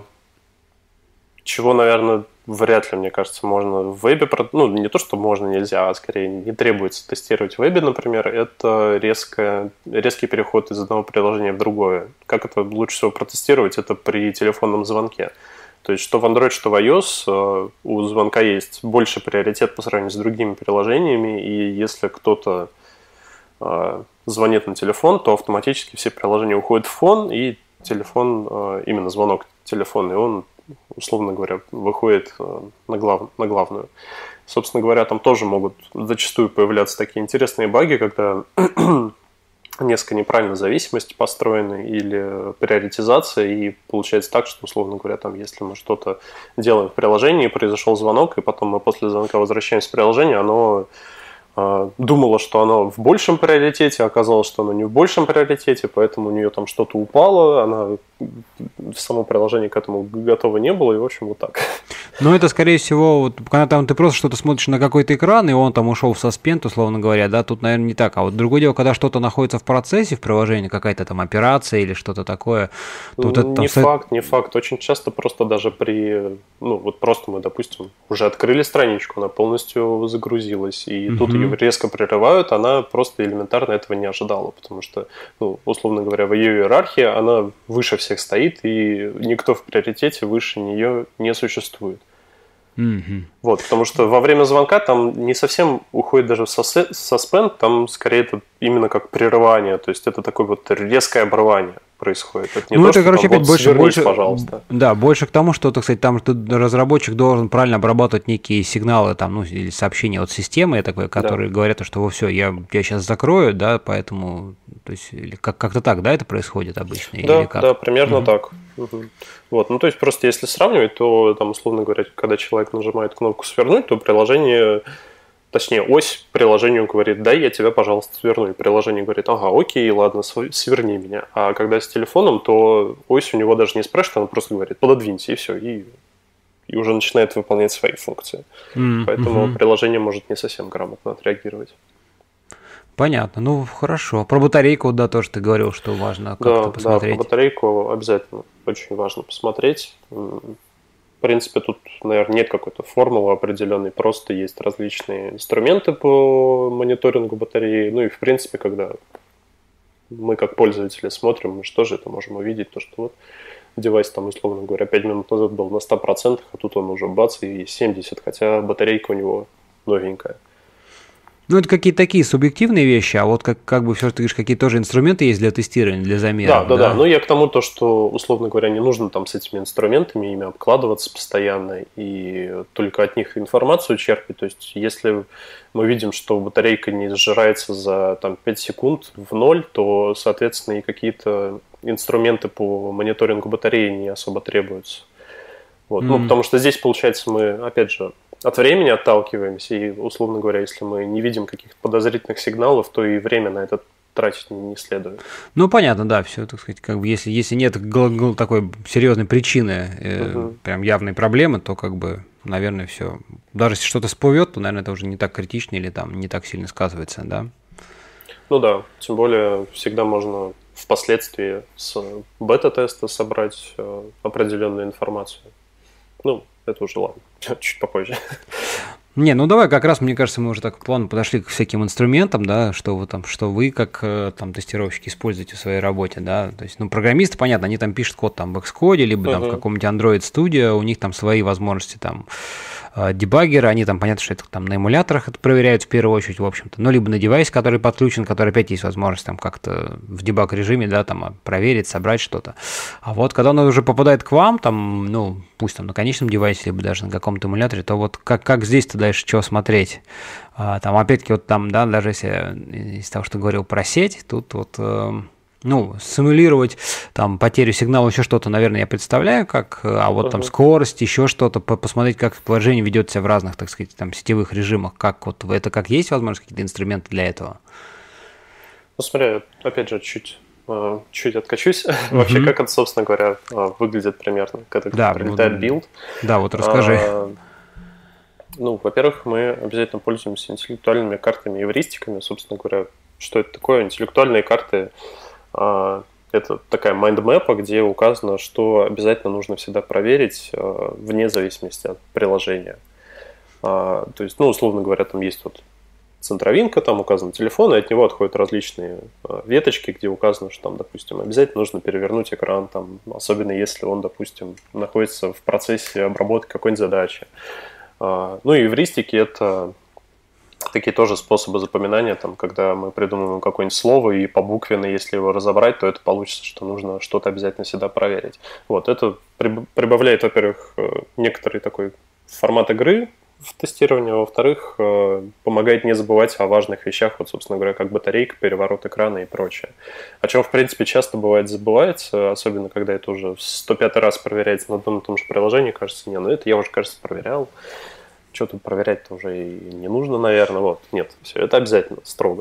чего, наверное, вряд ли, мне кажется, можно в вебе... Ну, не то, что можно, нельзя, а скорее не требуется тестировать в вебе, например, это резкий переход из одного приложения в другое. Как это лучше всего протестировать? Это при телефонном звонке. То есть, что в Android, что в iOS у звонка есть больше приоритет по сравнению с другими приложениями, и если кто-то звонит на телефон, то автоматически все приложения уходят в фон, и телефон, именно звонок телефонный, он, условно говоря, выходит на главную. Собственно говоря, там тоже могут зачастую появляться такие интересные баги, когда несколько неправильно зависимости построены или приоритизация, и получается так, что, условно говоря, там, если мы что-то делаем в приложении, произошел звонок, и потом мы после звонка возвращаемся в приложение, оно думала, что оно в большем приоритете, оказалось, что оно не в большем приоритете, поэтому у нее там что-то упало, она в само приложение к этому готова не было, и в общем вот так. Ну, это, скорее всего, вот, когда там ты просто что-то смотришь на какой-то экран, и он там ушел в саспенд, условно говоря, да, тут, наверное, не так. А вот другое дело, когда что-то находится в процессе, в приложении, какая-то там операция или что-то такое, то вот это там... Не факт. Очень часто просто даже вот просто мы, допустим, уже открыли страничку, она полностью загрузилась, и тут ее резко прерывают, она просто элементарно этого не ожидала, потому что, условно говоря, в ее иерархии она выше всех стоит, и никто в приоритете выше нее не существует. Вот, потому что во время звонка там не совсем уходит даже в саспенд, там скорее это именно как прерывание, то есть это такое вот резкое обрывание происходит. Это не то, это, что короче, там, опять больше, пожалуйста. Да, больше к тому, что, так сказать, там разработчик должен правильно обрабатывать некие сигналы там, или сообщения от системы, которые говорят, что все, я сейчас закрою, да, поэтому, то есть, как-то так, да, это происходит обычно? Да, или как? Да, примерно так. Вот, то есть просто если сравнивать, то там, условно говоря, когда человек нажимает кнопку «Свернуть», то приложение, точнее, ось приложению говорит: «Дай я тебя, пожалуйста, сверну». И приложение говорит: «Ага, окей, ладно, сверни меня». А когда с телефоном, то ось у него даже не спрашивает, она просто говорит: «Пододвинься», и все, и уже начинает выполнять свои функции. Поэтому приложение может не совсем грамотно отреагировать. Понятно, хорошо. Про батарейку, да, тоже ты говорил, что важно как-то посмотреть. Да, про батарейку обязательно очень важно посмотреть. В принципе, тут, наверное, нет какой-то формулы определенной, просто есть различные инструменты по мониторингу батареи. Ну и, в принципе, когда мы как пользователи смотрим, мы что же это можем увидеть, то, что вот девайс там, условно говоря, 5 минут назад был на 100%, а тут он уже бац и 70%, хотя батарейка у него новенькая. Ну, это какие-то такие субъективные вещи, а вот как бы все, что ты говоришь, какие тоже инструменты есть для тестирования, для замера. Да. Ну, я к тому, что, условно говоря, не нужно там с этими инструментами, ими обкладываться постоянно и только от них информацию черпать. То есть, если мы видим, что батарейка не сжирается за там, 5 секунд в ноль, то, соответственно, и какие-то инструменты по мониторингу батареи не особо требуются. Вот. Потому что здесь, получается, мы, опять же, от времени отталкиваемся, и, условно говоря, если мы не видим каких-то подозрительных сигналов, то и время на этот тратить не следует. Ну, понятно, да, все, так сказать, как бы, если нет такой серьезной причины, прям явной проблемы, то, как бы, наверное, все. Даже если что-то всплывет, то, наверное, это уже не так критично или там не так сильно сказывается, да? Ну да, тем более всегда можно впоследствии с бета-теста собрать определенную информацию. Ну, это уже ладно, чуть попозже. Не, ну давай как раз, мне кажется, мы уже так плавно подошли к всяким инструментам, да, что вы как там тестировщики используете в своей работе, да, то есть, ну, программисты, понятно, они там пишут код там в Xcode, либо там в каком-нибудь Android Studio, у них там свои возможности там дебаггеры, они там, понятно, что это там на эмуляторах это проверяют в первую очередь, в общем-то, ну, либо на девайсе, который подключен, который опять есть возможность там как-то в дебаг-режиме, да, там проверить, собрать что-то. А вот когда оно уже попадает к вам, там, ну, пусть там на конечном девайсе, либо даже на каком-то эмуляторе, то вот как здесь-то дальше что смотреть? Там, опять-таки, вот там, да, даже если из того, что говорил про сеть, тут вот... Ну, симулировать там потерю сигнала, еще что-то, наверное, я представляю, как, а вот там скорость, еще что-то, посмотреть, как приложение ведет себя в разных, так сказать, там сетевых режимах, как вот это, как есть возможность, какие-то инструменты для этого? Ну, смотри, опять же, чуть откачусь. Вообще, как это, собственно говоря, выглядит примерно, когда прилетает билд. Да, вот расскажи. Ну, во-первых, мы обязательно пользуемся интеллектуальными картами и эвристиками. Собственно говоря, что это такое? Интеллектуальные карты – это такая майндмэпа, где указано, что обязательно нужно всегда проверить вне зависимости от приложения. То есть, ну, условно говоря, там есть вот центровинка, там указан телефон, и от него отходят различные веточки, где указано, что там, допустим, обязательно нужно перевернуть экран, там, особенно если он, допустим, находится в процессе обработки какой-нибудь задачи. Ну и эвристики – это такие тоже способы запоминания, там, когда мы придумываем какое-нибудь слово, и по буквенно, если его разобрать, то это получится, что нужно что-то обязательно всегда проверить. Вот, это прибавляет, во-первых, некоторый такой формат игры в тестировании, а во-вторых, помогает не забывать о важных вещах, вот, собственно говоря, как батарейка, переворот экрана и прочее. О чем, в принципе, часто бывает забывается, особенно когда это уже в 105-й раз проверяется на одном и том же приложении, кажется, ну это я уже, кажется, проверял. Что тут проверять-то уже и не нужно, наверное. Вот. Нет, все это обязательно, строго.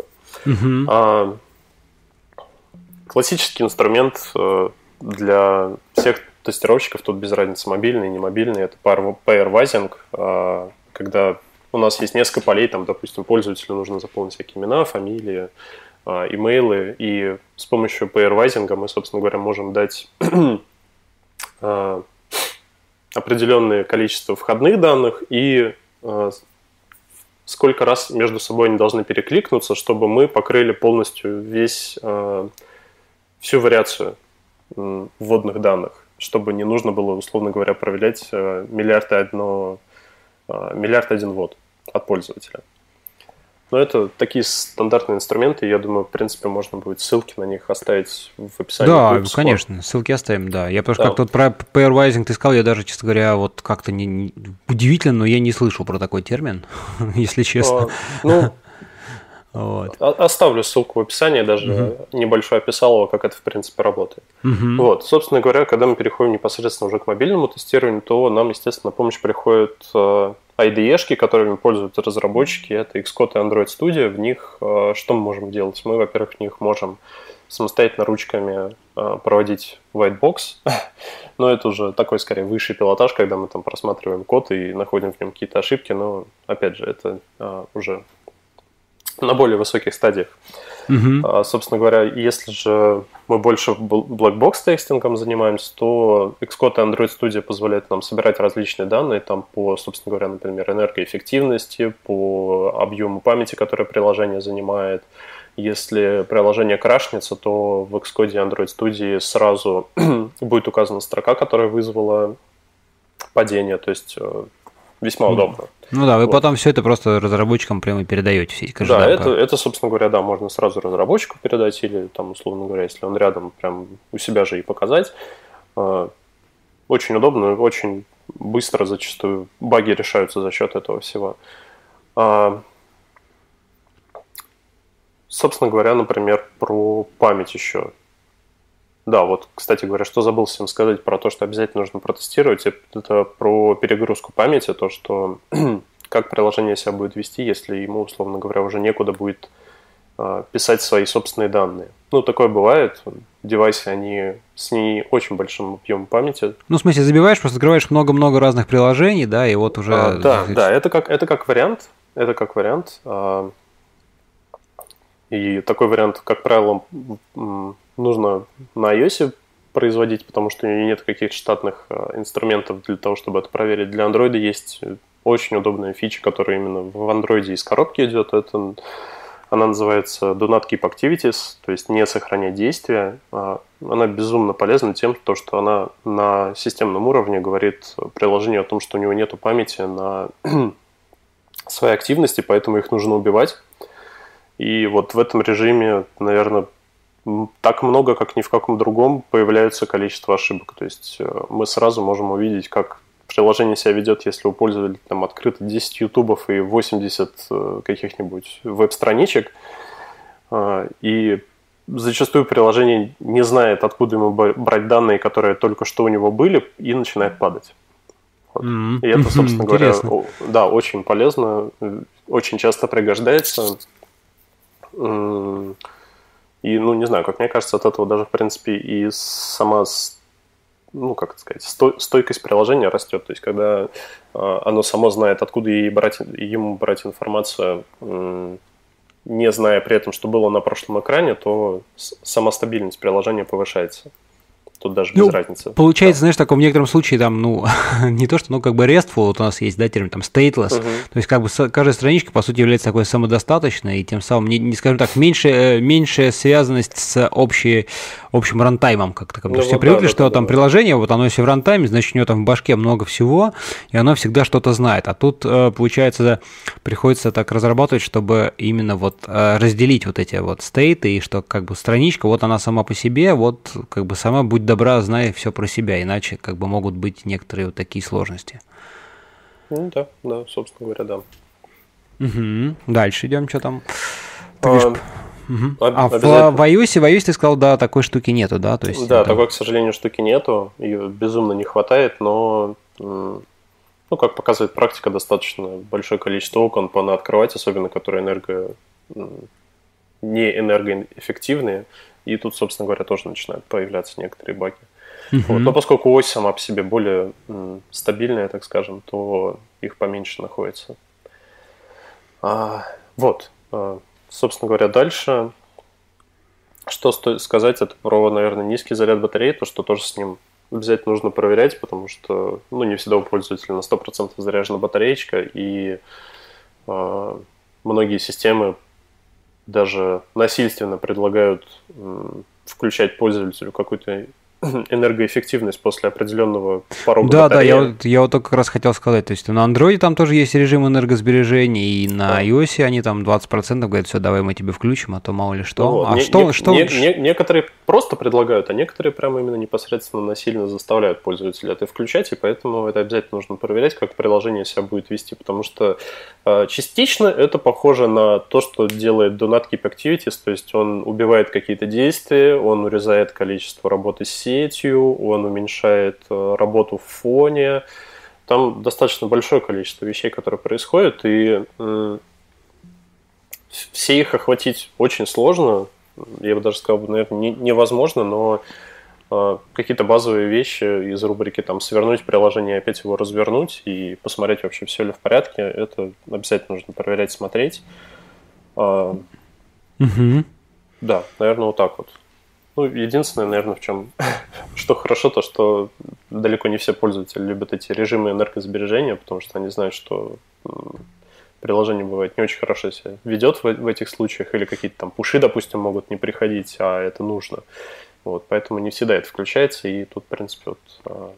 Классический инструмент для всех тестировщиков, тут без разницы, мобильный, не мобильный, это pairwising, когда у нас есть несколько полей, там, допустим, пользователю нужно заполнить всякие имена, фамилии, имейлы, и с помощью pairwising мы, собственно говоря, можем дать определенное количество входных данных и сколько раз между собой они должны перекликнуться, чтобы мы покрыли полностью всю вариацию вводных данных, чтобы не нужно было, условно говоря, проверять миллиард и один ввод от пользователя. Но это такие стандартные инструменты, я думаю, в принципе, можно будет ссылки на них оставить в описании. Да, конечно, ссылки оставим, да. Я просто как-то про pairwising ты сказал, я даже, честно говоря, вот как-то удивительно, но я не слышал про такой термин, если честно. Вот. Оставлю ссылку в описании, даже небольшое описал его, как это, в принципе, работает. Вот, собственно говоря, когда мы переходим непосредственно уже к мобильному тестированию, то нам, естественно, на помощь приходят IDE-шки, которыми пользуются разработчики, это Xcode и Android Studio. В них что мы можем делать? Мы, во-первых, в них можем самостоятельно ручками проводить white box, но это уже такой, скорее, высший пилотаж, когда мы там просматриваем код и находим в нем какие-то ошибки, но, опять же, это уже на более высоких стадиях. Собственно говоря, если же мы больше blackbox тестингом занимаемся, то Xcode и Android Studio позволяют нам собирать различные данные там по, собственно говоря, например, энергоэффективности, по объему памяти, которое приложение занимает. Если приложение крашнется, то в Xcode и Android Studio сразу будет указана строка, которая вызвала падение, то есть весьма удобно. Ну да, вы потом все это просто разработчикам прямо передаете все эти координаты. Да, это, собственно говоря, да, можно сразу разработчику передать, или там, условно говоря, если он рядом, прям у себя же и показать. Очень удобно, очень быстро зачастую баги решаются за счет этого всего. Собственно говоря, например, про память еще. Да, вот, кстати говоря, что забыл всем сказать про то, что обязательно нужно протестировать, это про перегрузку памяти, то, что как приложение себя будет вести, если ему, условно говоря, уже некуда будет писать свои собственные данные. Ну, такое бывает. Девайсы, они с не очень большим объемом памяти. Ну, в смысле, забиваешь, просто открываешь много-много разных приложений, да, и вот уже... Да, это как вариант. Это как вариант. И такой вариант, как правило, нужно на iOS производить, потому что у нее нет каких-то штатных инструментов для того, чтобы это проверить. Для Android есть очень удобная фича, которая именно в Android из коробки идет. Она называется Do Not Keep Activities, то есть не сохранять действия. Она безумно полезна тем, что она на системном уровне говорит приложению о том, что у него нет памяти на свои активности, поэтому их нужно убивать. И вот в этом режиме, наверное, так много, как ни в каком другом, появляется количество ошибок. То есть мы сразу можем увидеть, как приложение себя ведет, если у пользователя там открыто 10 ютубов и 80 каких-нибудь веб-страничек. И зачастую приложение не знает, откуда ему брать данные, которые только что у него были, и начинает падать. Вот. И это, собственно говоря, да, очень полезно, очень часто пригождается. И, ну, не знаю, как мне кажется, от этого даже, в принципе, и сама, ну, как это сказать, стойкость приложения растет. То есть, когда оно само знает, откуда ему брать информацию, не зная при этом, что было на прошлом экране, то сама стабильность приложения повышается. Тут даже без разницы. Получается, знаешь, в некотором случае, там, ну, не то, что, ну, как бы RESTful, вот у нас есть, да, термин, там, stateless, то есть, как бы, каждая страничка, по сути, является такой самодостаточной, и тем самым, не скажем так, меньшая связанность с общим рантаймом, как-то, потому что все привыкли, что там приложение, вот оно если в рантайме, значит, у него там в башке много всего, и оно всегда что-то знает, а тут, получается, приходится так разрабатывать, чтобы именно вот разделить вот эти вот стейты, и что, как бы, страничка, вот она сама по себе, вот, как бы, сама будет добра, знай все про себя, иначе как бы могут быть некоторые вот такие сложности. Ну да, собственно говоря, да. Угу. Дальше идем, что там? В iOS ты сказал, да, такой штуки нету, да? То есть, да, такой, к сожалению, штуки нету, ее безумно не хватает, но, ну, как показывает практика, достаточно большое количество окон открывать, особенно которые не энергоэффективные. И тут, собственно говоря, тоже начинают появляться некоторые баги. Вот. Но поскольку ось сама по себе более стабильная, так скажем, то их поменьше находится. Вот. Собственно говоря, дальше. Что стоит сказать, это про, наверное, низкий заряд батареи, то, что тоже с ним обязательно нужно проверять, потому что, ну, не всегда у пользователя на 100% заряжена батареечка, и многие системы даже насильственно предлагают включать пользователю какую-то энергоэффективность после определенного порога батареи. Да, я вот только как раз хотел сказать, то есть на Android там тоже есть режим энергосбережения, и на iOS они там 20% говорят, все, давай мы тебе включим, а то мало ли что. Некоторые просто предлагают, а некоторые прямо именно непосредственно насильно заставляют пользователя это включать, и поэтому это обязательно нужно проверять, как приложение себя будет вести, потому что частично это похоже на то, что делает Do Not Keep Activities, то есть он убивает какие-то действия, он урезает количество работы с сетью, он уменьшает работу в фоне. Там достаточно большое количество вещей, которые происходят, и все их охватить очень сложно. Я бы даже сказал, наверное, невозможно, но какие-то базовые вещи из рубрики там свернуть приложение, опять его развернуть и посмотреть вообще, все ли в порядке, это обязательно нужно проверять, смотреть. Да, наверное, вот так вот. Ну, единственное, наверное, в чем что хорошо, то что далеко не все пользователи любят эти режимы энергосбережения, потому что они знают, что приложение бывает не очень хорошо себя ведет в этих случаях, или какие-то там пуши, допустим, могут не приходить, а это нужно. Вот, поэтому не всегда это включается, и тут, в принципе, вот...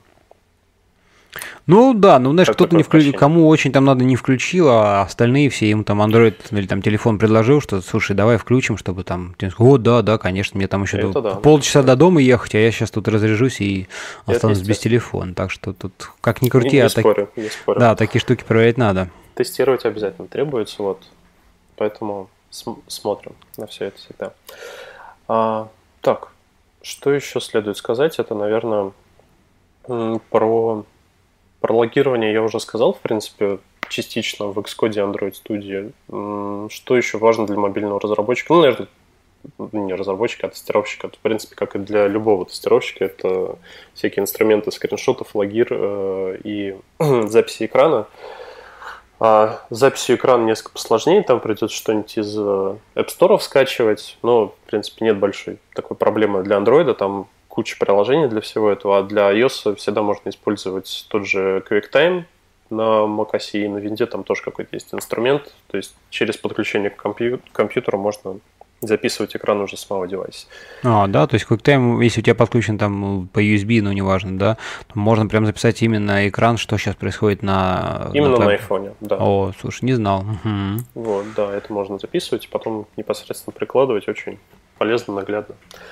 Ну да, ну знаешь, кто-то не включил, кому очень там надо не включил, а остальные все им там Android или там телефон предложил, что слушай, давай включим, чтобы там, о, да, конечно, мне там еще полчаса до дома ехать, а я сейчас тут разряжусь и останусь без телефона, так что тут как ни крути, не спорю. Да, такие штуки проверять надо. Тестировать обязательно требуется, вот, поэтому смотрим на все это всегда. Так, что еще следует сказать, это, наверное, про логирование я уже сказал, в принципе, частично в Xcode Android Studio. Что еще важно для мобильного разработчика? Ну, наверное, не разработчика, а тестировщика. В принципе, как и для любого тестировщика, это всякие инструменты скриншотов, логир и записи экрана. А записью экрана несколько посложнее, там придется что-нибудь из App Store скачивать, но, в принципе, нет большой такой проблемы для Android, там куча приложений для всего этого, а для iOS всегда можно использовать тот же QuickTime на macOS, и на Винде там тоже какой-то есть инструмент, то есть через подключение к компьютеру можно записывать экран уже с самого девайса. Да, то есть QuickTime, если у тебя подключен там по USB, ну, неважно, да, то можно прям записать именно экран, что сейчас происходит Именно на iPhone, да. О, слушай, не знал. Угу. Вот, да, это можно записывать, и потом непосредственно прикладывать, очень полезно, наглядно.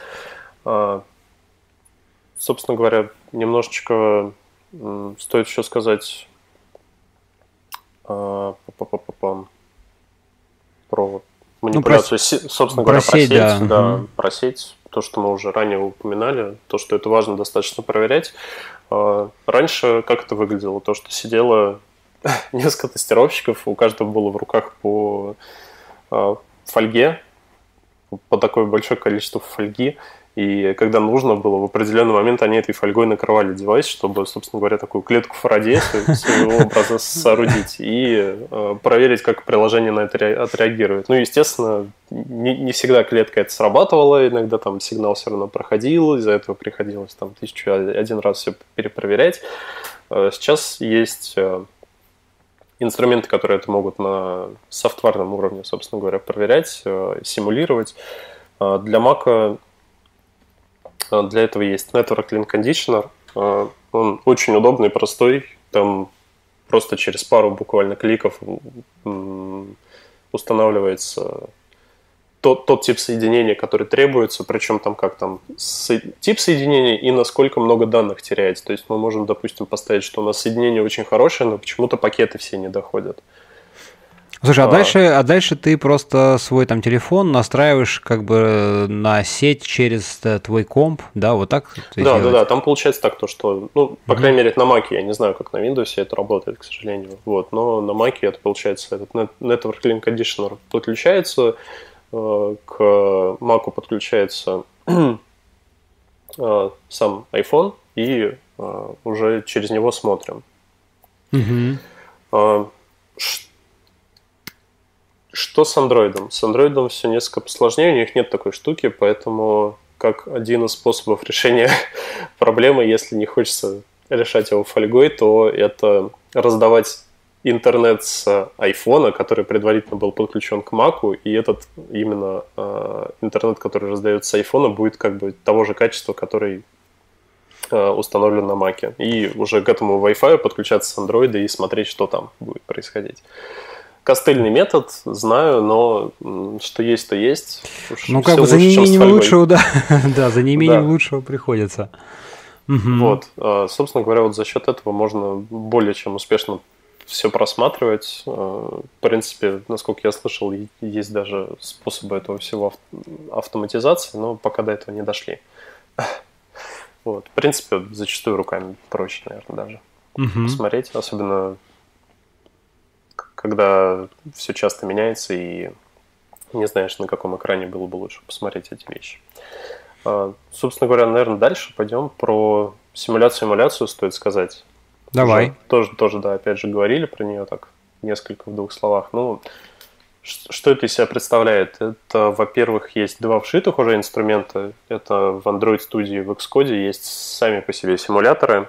Собственно говоря, немножечко стоит еще сказать про манипуляцию, собственно говоря, про сеть, да, про сеть, то, что мы уже ранее упоминали, то, что это важно достаточно проверять. Раньше как это выглядело? То, что сидело несколько тестировщиков, у каждого было в руках по фольге, по такое большое количество фольги, и когда нужно было, в определенный момент они этой фольгой накрывали девайс, чтобы, собственно говоря, такую клетку Фарадея своего образа соорудить и проверить, как приложение на это отреагирует. Ну, естественно, не всегда клетка это срабатывала, иногда там сигнал все равно проходил, из-за этого приходилось там 1001 раз все перепроверять. Сейчас есть инструменты, которые это могут на софтварном уровне, собственно говоря, проверять, симулировать. Для Mac для этого есть Network Link Conditioner. Он очень удобный, простой. Там просто через пару буквально кликов устанавливается тот тип соединения, который требуется, причем там тип соединения и насколько много данных теряется. То есть мы можем, допустим, поставить, что у нас соединение очень хорошее, но почему-то пакеты все не доходят. Слушай, а дальше ты просто свой там телефон настраиваешь как бы на сеть через твой комп, да, вот так? Да, там получается так, то, что, ну, по крайней мере, на Mac, я не знаю, как на Windows это работает, к сожалению, вот, но на Mac это получается, этот Network Link Conditioner подключается, к Mac подключается сам iPhone, и уже через него смотрим. Что с Android? С Android все несколько посложнее, у них нет такой штуки, поэтому как один из способов решения проблемы, если не хочется решать его фольгой, то это раздавать интернет с айфона, который предварительно был подключен к Mac, и этот именно интернет, который раздается с айфона, будет как бы того же качества, который установлен на Mac. И уже к этому Wi-Fi подключаться с Android и смотреть, что там будет происходить. Костыльный метод, знаю, но что есть, то есть. Ну, как бы за неимением лучшего, да. Да, за неимением лучшего приходится. Вот, собственно говоря, вот за счет этого можно более чем успешно все просматривать. В принципе, насколько я слышал, есть даже способы этого всего автоматизации, но пока до этого не дошли. Вот, в принципе, зачастую руками проще, наверное, даже посмотреть, особенно когда все часто меняется и не знаешь, на каком экране было бы лучше посмотреть эти вещи. Собственно говоря, наверное, дальше пойдем про симуляцию стоит сказать. Давай. Тоже, да, опять же, говорили про нее так несколько в двух словах. Ну, что это из себя представляет? Это, во-первых, есть два вшитых уже инструмента. Это в Android Studio и в Xcode есть сами по себе симуляторы.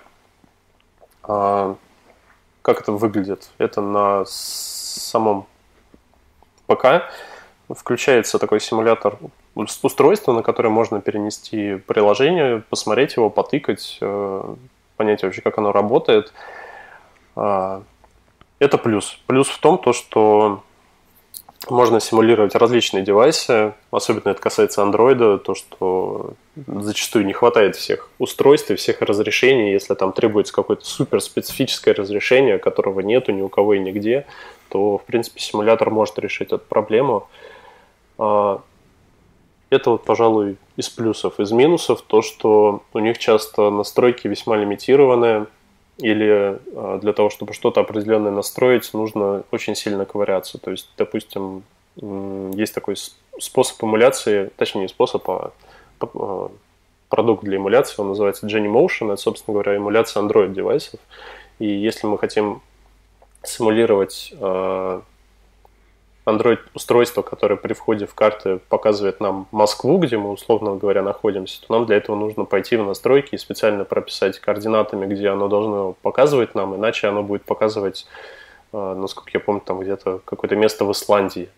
Как это выглядит? Это на самом ПК включается такой симулятор устройства, на которое можно перенести приложение, посмотреть его, потыкать, понять вообще, как оно работает. Это плюс. Плюс в том, что можно симулировать различные девайсы, особенно это касается Android, то, что зачастую не хватает всех устройств и всех разрешений, если там требуется какое-то суперспецифическое разрешение, которого нету ни у кого и нигде, то, в принципе, симулятор может решить эту проблему. Это вот, пожалуй, из плюсов. Из минусов то, что у них часто настройки весьма лимитированные, или для того, чтобы что-то определенное настроить, нужно очень сильно ковыряться. То есть, допустим, есть такой способ эмуляции, точнее не способ, а продукт для эмуляции, он называется Genymotion, это, собственно говоря, эмуляция Android-девайсов. И если мы хотим симулировать Android-устройство, которое при входе в карты показывает нам Москву, где мы, условно говоря, находимся, то нам для этого нужно пойти в настройки и специально прописать координатами, где оно должно показывать нам, иначе оно будет показывать, насколько я помню, там где-то какое-то место в Исландии.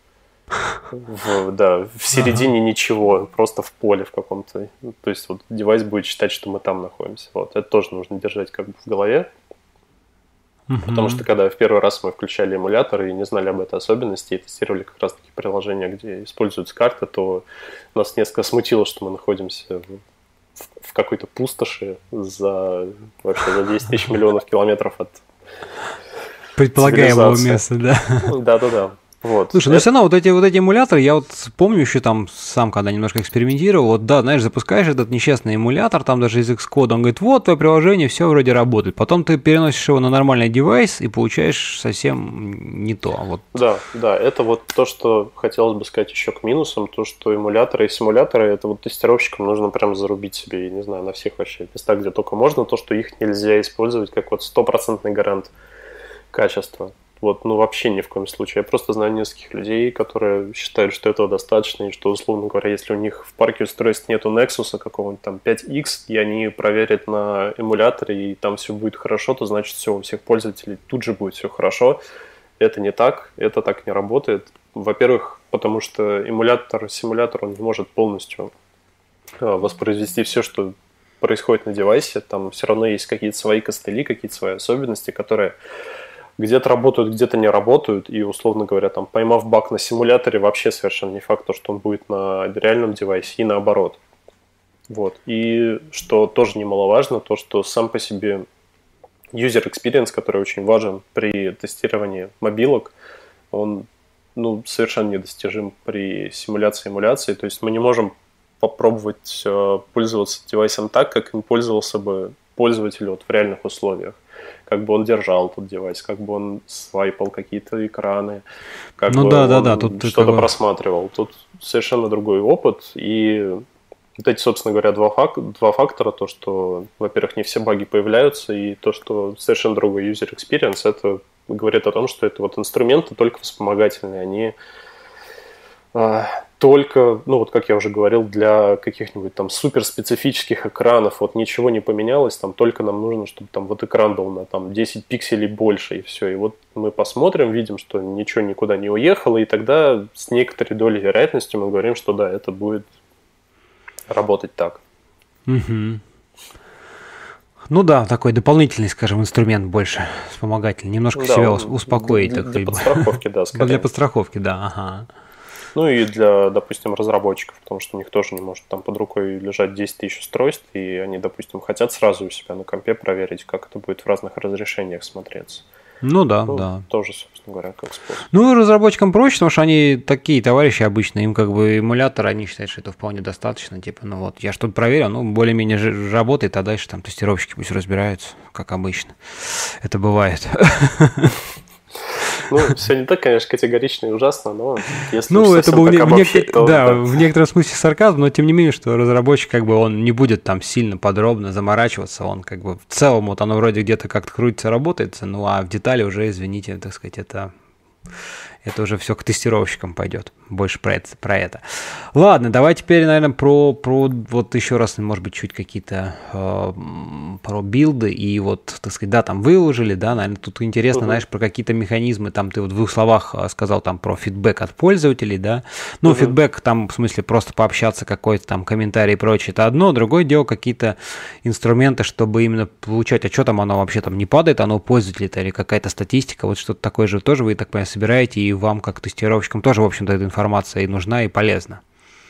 В середине ничего, просто в поле в каком-то. То есть вот девайс будет считать, что мы там находимся. Вот. Это тоже нужно держать как бы в голове. Потому что когда в первый раз мы включали эмулятор и не знали об этой особенности, и тестировали как раз таки приложения, где используются карты, то нас несколько смутило, что мы находимся в какой-то пустоши вообще за 10 тысяч миллионов километров от предполагаемого места, да. Да. Вот. Слушай, но все равно вот эти эмуляторы, я вот помню еще там сам, когда немножко экспериментировал, вот да, знаешь, запускаешь этот несчастный эмулятор, там даже из Xcode, он говорит, вот твое приложение, все вроде работает. Потом ты переносишь его на нормальный девайс и получаешь совсем не то. Вот. Да, это вот то, что хотелось бы сказать еще к минусам, то, что эмуляторы и симуляторы, это вот тестировщикам нужно прям зарубить себе, я не знаю, на всех вообще местах, где только можно, то, что их нельзя использовать как вот 100% гарант качества. Вот, вообще ни в коем случае. Я просто знаю нескольких людей, которые считают, что этого достаточно, и что, условно говоря, если у них в парке устройств нету Nexus какого-нибудь там 5X, и они проверят на эмуляторе, и там все будет хорошо, то значит все, у всех пользователей тут же будет все хорошо. Это не так, это так не работает. Во-первых, потому что симулятор, он не может полностью воспроизвести все, что происходит на девайсе. Там все равно есть какие-то свои костыли, какие-то свои особенности, которые где-то работают, где-то не работают, и, условно говоря, там, поймав баг на симуляторе, вообще совершенно не факт, что он будет на реальном девайсе, и наоборот. Вот. И что тоже немаловажно, то, что сам по себе user experience, который очень важен при тестировании мобилок, он совершенно недостижим при симуляции эмуляции. То есть мы не можем попробовать пользоваться девайсом так, как им пользовался бы пользователь в реальных условиях. Как бы он держал этот девайс, как бы он свайпал какие-то экраны, как бы он что-то просматривал. Тут совершенно другой опыт. И вот эти, собственно говоря, два фактора, то, что, во-первых, не все баги появляются, и то, что совершенно другой user experience, это говорит о том, что это вот инструменты только вспомогательные, они только, вот как я уже говорил, для каких-нибудь там суперспецифических экранов, вот ничего не поменялось, там только нам нужно, чтобы там вот экран был на там 10 пикселей больше, и все. И вот мы посмотрим, видим, что ничего никуда не уехало, и тогда с некоторой долей вероятности мы говорим, что да, это будет работать так. Угу. Ну да, такой дополнительный, скажем, инструмент больше вспомогательный, немножко себя успокоить. Для подстраховки, да, скорее. Для подстраховки, да, ага. Ну и для, допустим, разработчиков, потому что у них тоже не может там под рукой лежать 10 тысяч устройств, и они, допустим, хотят сразу у себя на компе проверить, как это будет в разных разрешениях смотреться. Ну да, да. Тоже, собственно говоря, как способ. Ну, разработчикам проще, потому что они такие товарищи обычно, им как бы эмулятор, они считают, что это вполне достаточно, типа, я что-то проверил, более-менее работает, а дальше там тестировщики пусть разбираются, как обычно. Это бывает. Все не так, конечно, категорично и ужасно, но если это был в некотором смысле сарказм, но тем не менее, что разработчик как бы он не будет там сильно подробно заморачиваться, он как бы в целом вот оно вроде где-то как-то крутится, работает, а в детали уже, извините, так сказать, это уже все к тестировщикам пойдет. Больше про это. Ладно, давай теперь, наверное, про вот еще раз, может быть, чуть какие-то про билды. И вот, так сказать, да, там выложили, да, наверное, тут интересно, знаешь, про какие-то механизмы. Там ты вот в двух словах сказал там про фидбэк от пользователей, да. Фидбэк там, в смысле, просто пообщаться, какой-то там комментарий и прочее, это одно. Другое дело, какие-то инструменты, чтобы именно получать, а что там оно вообще там не падает, оно у пользователей-то или какая-то статистика, вот что-то такое же тоже вы, так понимаю, собираете, и вам, как тестировщикам, тоже, в общем-то, эта информация и нужна, и полезна.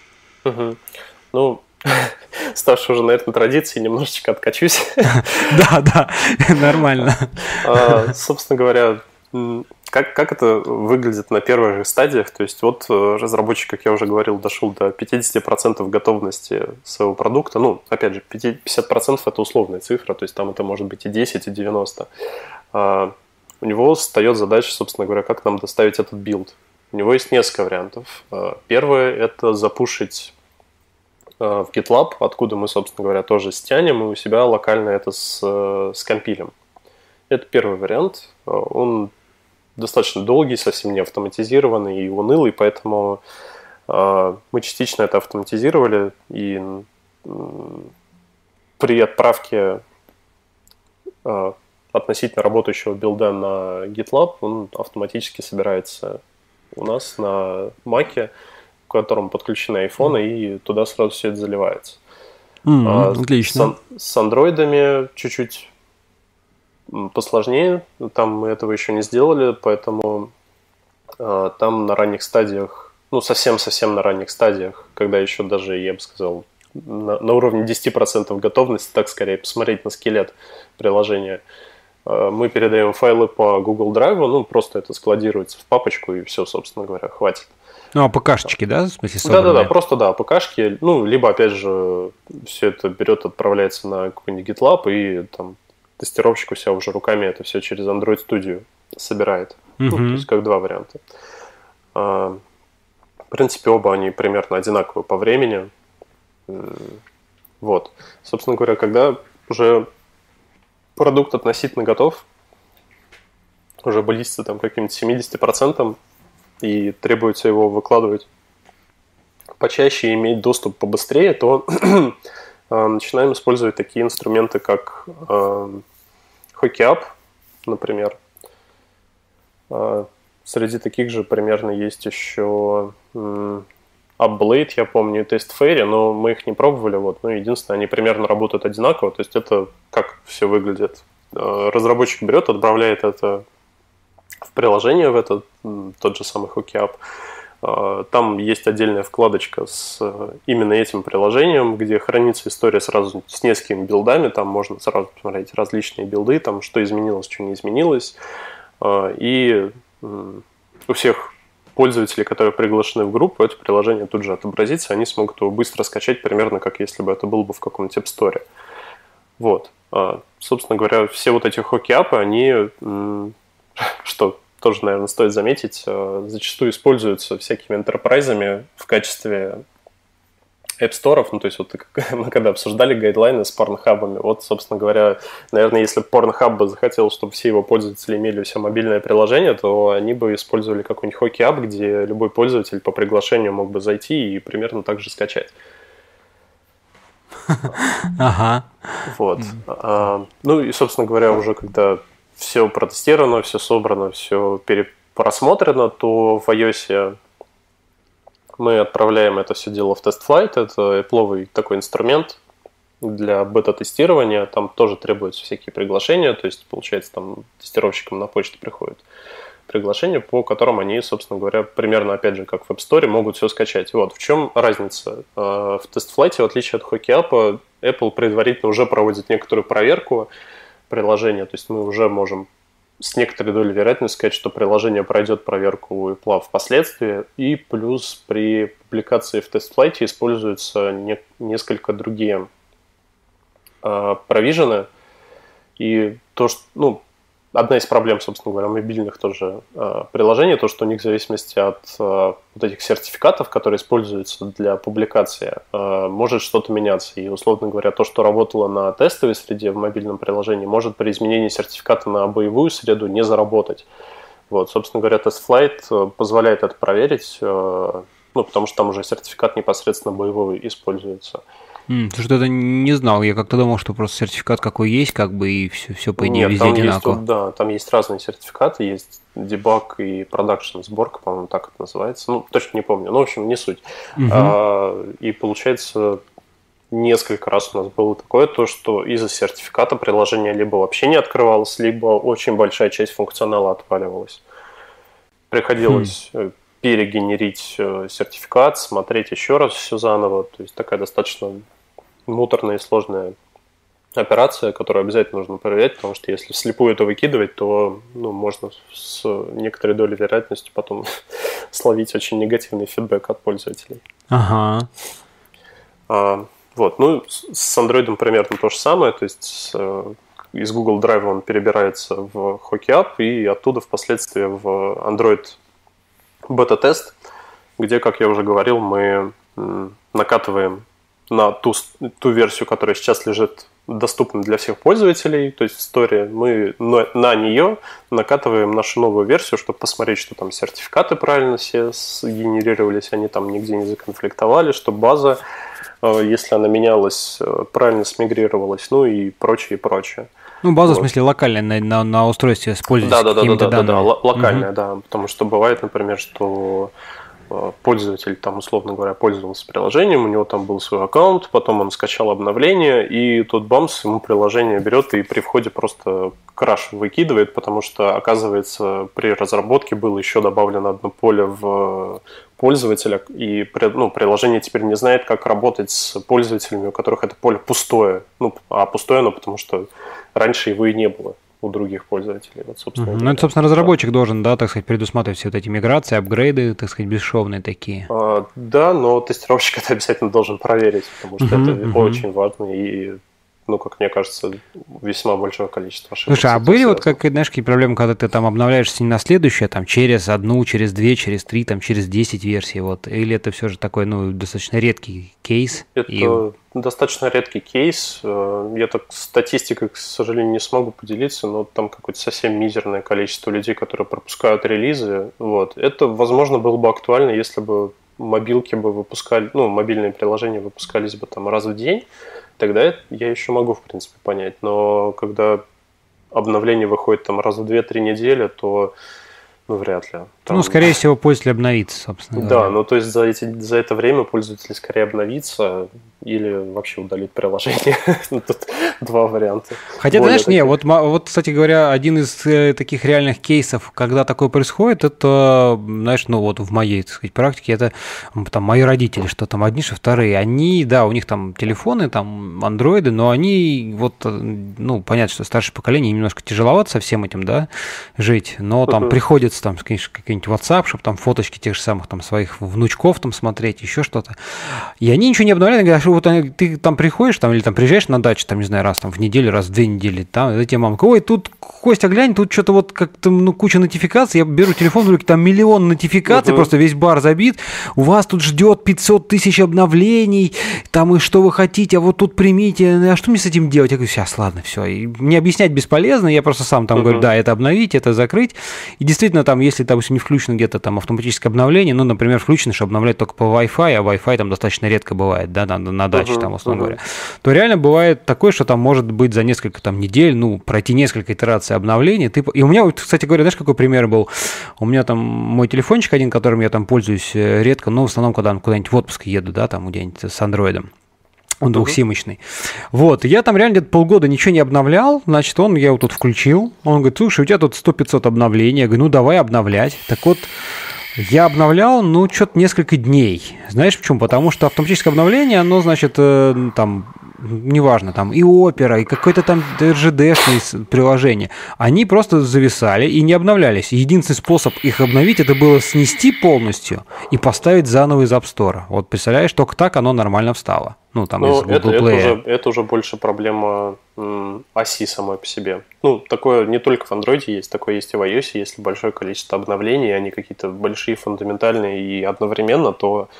Ставший уже, наверное, традицией, немножечко откачусь. Да, нормально. Собственно говоря, как это выглядит на первых же стадиях? То есть вот разработчик, как я уже говорил, дошел до 50% готовности своего продукта. Ну, опять же, 50% это условная цифра, то есть там это может быть и 10, и 90. У него встает задача, собственно говоря, как нам доставить этот билд. У него есть несколько вариантов. Первое – это запушить в GitLab, откуда мы, собственно говоря, тоже стянем, и у себя локально это скомпилим. Это первый вариант. Он достаточно долгий, совсем не автоматизированный и унылый, поэтому мы частично это автоматизировали, и при отправке относительно работающего билда на GitLab он автоматически собирается у нас на Mac, к которому подключены айфоны, и туда сразу все это заливается. Отлично. С андроидами чуть-чуть посложнее, там мы этого еще не сделали, поэтому там на ранних стадиях, ну совсем-совсем на ранних стадиях, когда еще даже, я бы сказал, на уровне 10% готовности, так скорее, посмотреть на скелет приложения, мы передаем файлы по Google Drive, ну просто это складируется в папочку и все, собственно говоря, хватит. Ну, АПК-шки, да, в смысле собранные? Да-да-да, просто да, АПК-шки, ну, либо, опять же, все это берет, отправляется на какой-нибудь GitLab, и там тестировщик у себя уже руками это все через Android Studio собирает. Ну, то есть как два варианта. В принципе, оба они примерно одинаковые по времени. Вот. Собственно говоря, когда уже продукт относительно готов, уже близится там каким-то 70%, и требуется его выкладывать почаще и иметь доступ побыстрее, то начинаем использовать такие инструменты, как HookieUp, например. Среди таких же примерно есть еще UpBlade, я помню, и TestFairy, но мы их не пробовали. Вот. Но единственное, они примерно работают одинаково. То есть это как все выглядит. Разработчик берет, отправляет это в приложение, в этот тот же самый HookieUp. Там есть отдельная вкладочка с именно этим приложением, где хранится история сразу с несколькими билдами. Там можно сразу посмотреть различные билды, там что изменилось, что не изменилось. И у всех пользователей, которые приглашены в группу, это приложение тут же отобразится, они смогут его быстро скачать, примерно как если бы это было бы в каком-нибудь App Store. Вот. Собственно говоря, все вот эти HookieUp, они, что тоже, наверное, стоит заметить, зачастую используются всякими энтерпрайзами в качестве App Store. Ну, то есть, вот мы когда обсуждали гайдлайны с порнхабами, вот, собственно говоря, наверное, если бы Pornhub бы захотел, чтобы все его пользователи имели все мобильное приложение, то они бы использовали какой-нибудь HookieUp, где любой пользователь по приглашению мог бы зайти и примерно так же скачать. Ага. Вот. Ну и, собственно говоря, уже когда все протестировано, все собрано, все просмотрено, то в iOS мы отправляем это все дело в TestFlight. Это Apple такой инструмент для бета-тестирования. Там тоже требуются всякие приглашения. То есть, получается, там тестировщикам на почту приходят приглашения, по которым они, собственно говоря, примерно, опять же, как в App Store, могут все скачать. Вот в чем разница. В TestFlight, в отличие от HookieUp, Apple предварительно уже проводит некоторую проверку приложения. То есть мы уже можем с некоторой долей вероятности сказать, что приложение пройдет проверку у Apple впоследствии. И плюс при публикации в TestFlight используются несколько другие провижены. И то, что, одна из проблем, собственно говоря, мобильных тоже приложений, то, что у них в зависимости от вот этих сертификатов, которые используются для публикации, может что-то меняться. И, условно говоря, то, что работало на тестовой среде в мобильном приложении, может при изменении сертификата на боевую среду не заработать. Вот, собственно говоря, TestFlight позволяет это проверить, потому что там уже сертификат непосредственно боевой используется. Что-то не знал. Я как-то думал, что просто сертификат какой есть, как бы, и все по идее везде одинаково. Да, там есть разные сертификаты, есть дебаг и продакшн сборка, по-моему, так это называется. Точно не помню, в общем, не суть. И получается, несколько раз у нас было такое, то, что из-за сертификата приложение либо вообще не открывалось, либо очень большая часть функционала отваливалась. Приходилось перегенерить сертификат, смотреть еще раз все заново. То есть такая достаточно муторная и сложная операция, которую обязательно нужно проверять, потому что если вслепую это выкидывать, то можно с некоторой долей вероятности потом словить очень негативный фидбэк от пользователей. Ага. С Android примерно то же самое, то есть из Google Drive он перебирается в HockeyUp и оттуда впоследствии в Android бета-тест, где, как я уже говорил, мы накатываем на ту версию, которая сейчас лежит доступна для всех пользователей, то есть в Store, мы на нее накатываем нашу новую версию, чтобы посмотреть, что там сертификаты правильно все сгенерировались, они там нигде не законфликтовали, что база, если она менялась, правильно смигрировалась, и прочее, и прочее. База, в смысле, локальная на устройстве с пользователем какими-то данными. Да, локальная, да, потому что бывает, например, что пользователь, там, условно говоря, пользовался приложением, у него там был свой аккаунт, потом он скачал обновление, и тут бамс, ему приложение берет и при входе просто краш выкидывает, потому что, оказывается, при разработке было еще добавлено одно поле в пользователя, и приложение теперь не знает, как работать с пользователями, у которых это поле пустое. А пустое оно, потому что раньше его и не было у других пользователей. Это, собственно, разработчик должен, так сказать, предусматривать все вот эти миграции, апгрейды, так сказать, бесшовные такие. Да, но тестировщик это обязательно должен проверить, потому что это очень важно и, как мне кажется, весьма большое количество ошибок. Слушай, а были какие проблемы, когда ты там обновляешься не на следующее, там через одну, через две, через три, там через 10 версий, или это все же такой, достаточно редкий кейс? Это достаточно редкий кейс. Я так статистикой, к сожалению, не смогу поделиться, но там какое-то совсем мизерное количество людей, которые пропускают релизы. Это, возможно, было бы актуально, если бы мобилки бы выпускали, мобильные приложения выпускались бы там раз в день. Тогда я еще могу, в принципе, понять. Но когда обновление выходит там раз в 2-3 недели, то вряд ли. Скорее всего, пользователь обновится, собственно говоря. Да, то есть за это время пользователь скорее обновится или вообще удалит приложение. Тут два варианта. Хотя, знаешь, кстати говоря, один из таких реальных кейсов, когда такое происходит, это, знаешь, в моей, так сказать, практике, это там мои родители, что там одни, что вторые, они, да, у них там телефоны, там андроиды, но они понятно, что старшее поколение немножко тяжеловато со всем этим, да, жить, но там приходится там, конечно, какой-нибудь WhatsApp, чтобы там фоточки тех же самых там своих внучков там смотреть, еще что-то. И они ничего не обновляют, говорят, что ты там приходишь там, или там приезжаешь на дачу, там, не знаю, раз там в неделю, раз в 2 недели, там, и тебе мамка, ой, тут, Костя, глянь, тут что-то как-то, куча нотификаций, я беру телефон, в руки, там миллион нотификаций, просто весь бар забит, у вас тут ждет 500 тысяч обновлений, там, и что вы хотите, а вот тут примите, а что мне с этим делать? Я говорю, сейчас, ладно, все, и мне объяснять бесполезно, я просто сам там говорю, да, это обновить, это закрыть, и действительно, там, если, допустим, не включено где-то там автоматическое обновление, например, включено, что обновлять только по Wi-Fi, а Wi-Fi там достаточно редко бывает, да, на даче, там, условно говоря, то реально бывает такое, что там может быть за несколько там недель, пройти несколько итераций обновлений. И у меня, кстати говоря, знаешь, какой пример был? У меня там мой телефончик один, которым я там пользуюсь редко, но в основном, когда куда-нибудь в отпуск еду, да, там где-нибудь с андроидом. Он двухсимочный. Я там реально где-то полгода ничего не обновлял, значит, я его тут включил. Он говорит, слушай, у тебя тут 100-500 обновлений. Я говорю, давай обновлять. Так вот, я обновлял, что-то несколько дней. Знаешь почему? Потому что автоматическое обновление, оно, значит, там, неважно, там и Opera, и какое-то там RGD-шное приложение, они просто зависали и не обновлялись. Единственный способ их обновить, это было снести полностью и поставить заново из App Store. Представляешь, только так оно нормально встало. Из Google Play. Это уже больше проблема оси самой по себе. Такое не только в Android есть, такое есть и в iOS. Если большое количество обновлений, они какие-то большие, фундаментальные и одновременно, то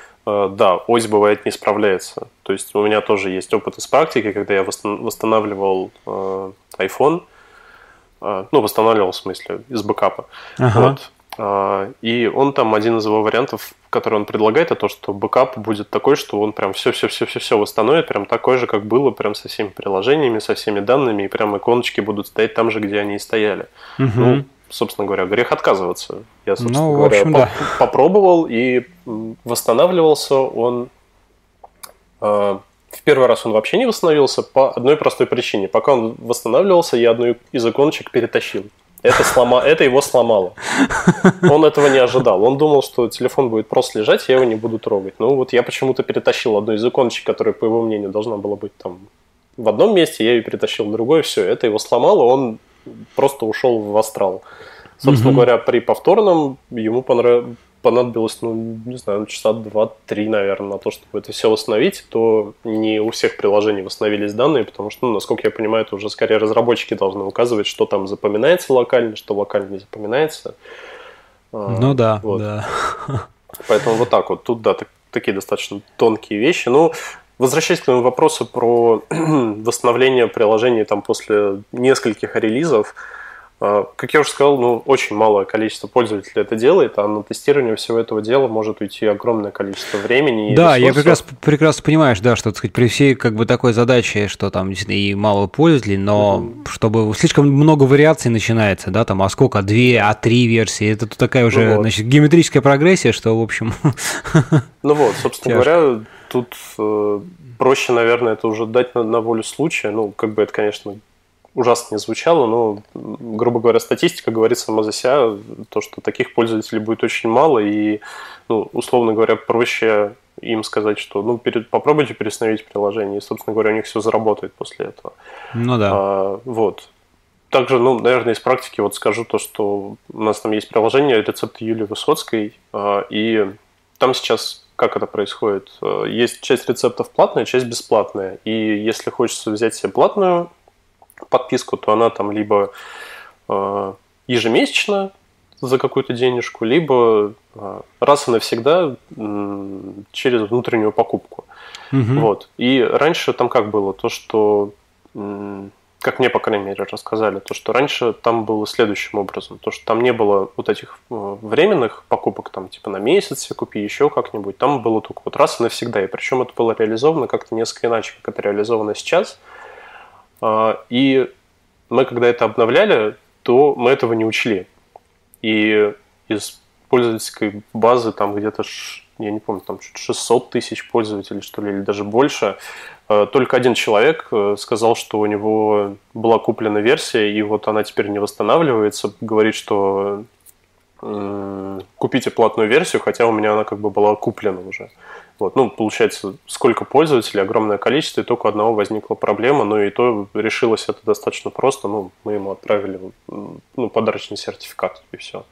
да, ось бывает не справляется. То есть у меня тоже есть опыт из практики, когда я восстанавливал iPhone, восстанавливал в смысле из бэкапа. И он там, один из его вариантов, который он предлагает, это то, что бэкап будет такой, что он прям все восстановит, прям такой же, как было, прям со всеми приложениями, со всеми данными, и прям иконочки будут стоять там же, где они и стояли. Собственно говоря, грех отказываться. Я, собственно говоря, попробовал, и восстанавливался он... В первый раз он вообще не восстановился по одной простой причине. Пока он восстанавливался, я одну из иконочек перетащил. Это его сломало. Он этого не ожидал. Он думал, что телефон будет просто лежать, я его не буду трогать. Я почему-то перетащил одну из иконочек, которая, по его мнению, должна была быть там в одном месте, я ее перетащил в другое, все, это его сломало, он просто ушел в астрал. Собственно говоря, при повторном ему понадобилось, ну, не знаю, часа 2-3, наверное, на то, чтобы это все восстановить, то не у всех приложений восстановились данные, потому что, ну, насколько я понимаю, это уже скорее разработчики должны указывать, что там запоминается локально, что локально не запоминается. Ну да, вот. да. Поэтому вот так вот. Тут, да, такие достаточно тонкие вещи. Ну, возвращаясь к твоему вопросу про восстановление приложений там после нескольких релизов, как я уже сказал, ну, очень малое количество пользователей это делает, а на тестирование всего этого дела может уйти огромное количество времени и да, ресурсов. Я прекрасно понимаешь, да, что, так сказать, при всей как бы такой задаче, что там действительно и мало пользователей, но чтобы слишком много вариаций начинается, да, там, а сколько, 2, а 3 версии, это тут такая уже, значит, геометрическая прогрессия, что, в общем... Ну вот, собственно говоря, тут проще, наверное, это уже дать на волю случая, ну, как бы это, конечно... ужасно не звучало, но, грубо говоря, статистика говорит сама за себя, то, что таких пользователей будет очень мало, и, ну, условно говоря, проще им сказать, что, ну, попробуйте переустановить приложение, и, собственно говоря, у них все заработает после этого. Ну да. Вот. Также, ну, наверное, из практики вот скажу то, что у нас там есть приложение «Рецепты Юлии Высоцкой», и там сейчас... Как это происходит? Есть часть рецептов платная, часть бесплатная, и если хочется взять себе платную подписку, то она там либо ежемесячно за какую-то денежку, либо раз и навсегда через внутреннюю покупку. Вот. И раньше там как было? То, что, как мне, по крайней мере, рассказали, то, что раньше там было следующим образом. То, что там не было вот этих временных покупок, там, типа на месяц себе купи, еще как-нибудь. Там было только вот раз и навсегда. И причем это было реализовано как-то несколько иначе, как это реализовано сейчас. И мы, когда это обновляли, то мы этого не учли. И из пользовательской базы там где-то, я не помню, там 600 тысяч пользователей, что ли, или даже больше, только один человек сказал, что у него была куплена версия, и вот она теперь не восстанавливается, говорит, что купите платную версию, хотя у меня она как бы была куплена уже. Вот. Ну, получается, сколько пользователей, огромное количество, и только у одного возникла проблема, но и то решилось это достаточно просто, ну, мы ему отправили, ну, подарочный сертификат, и все.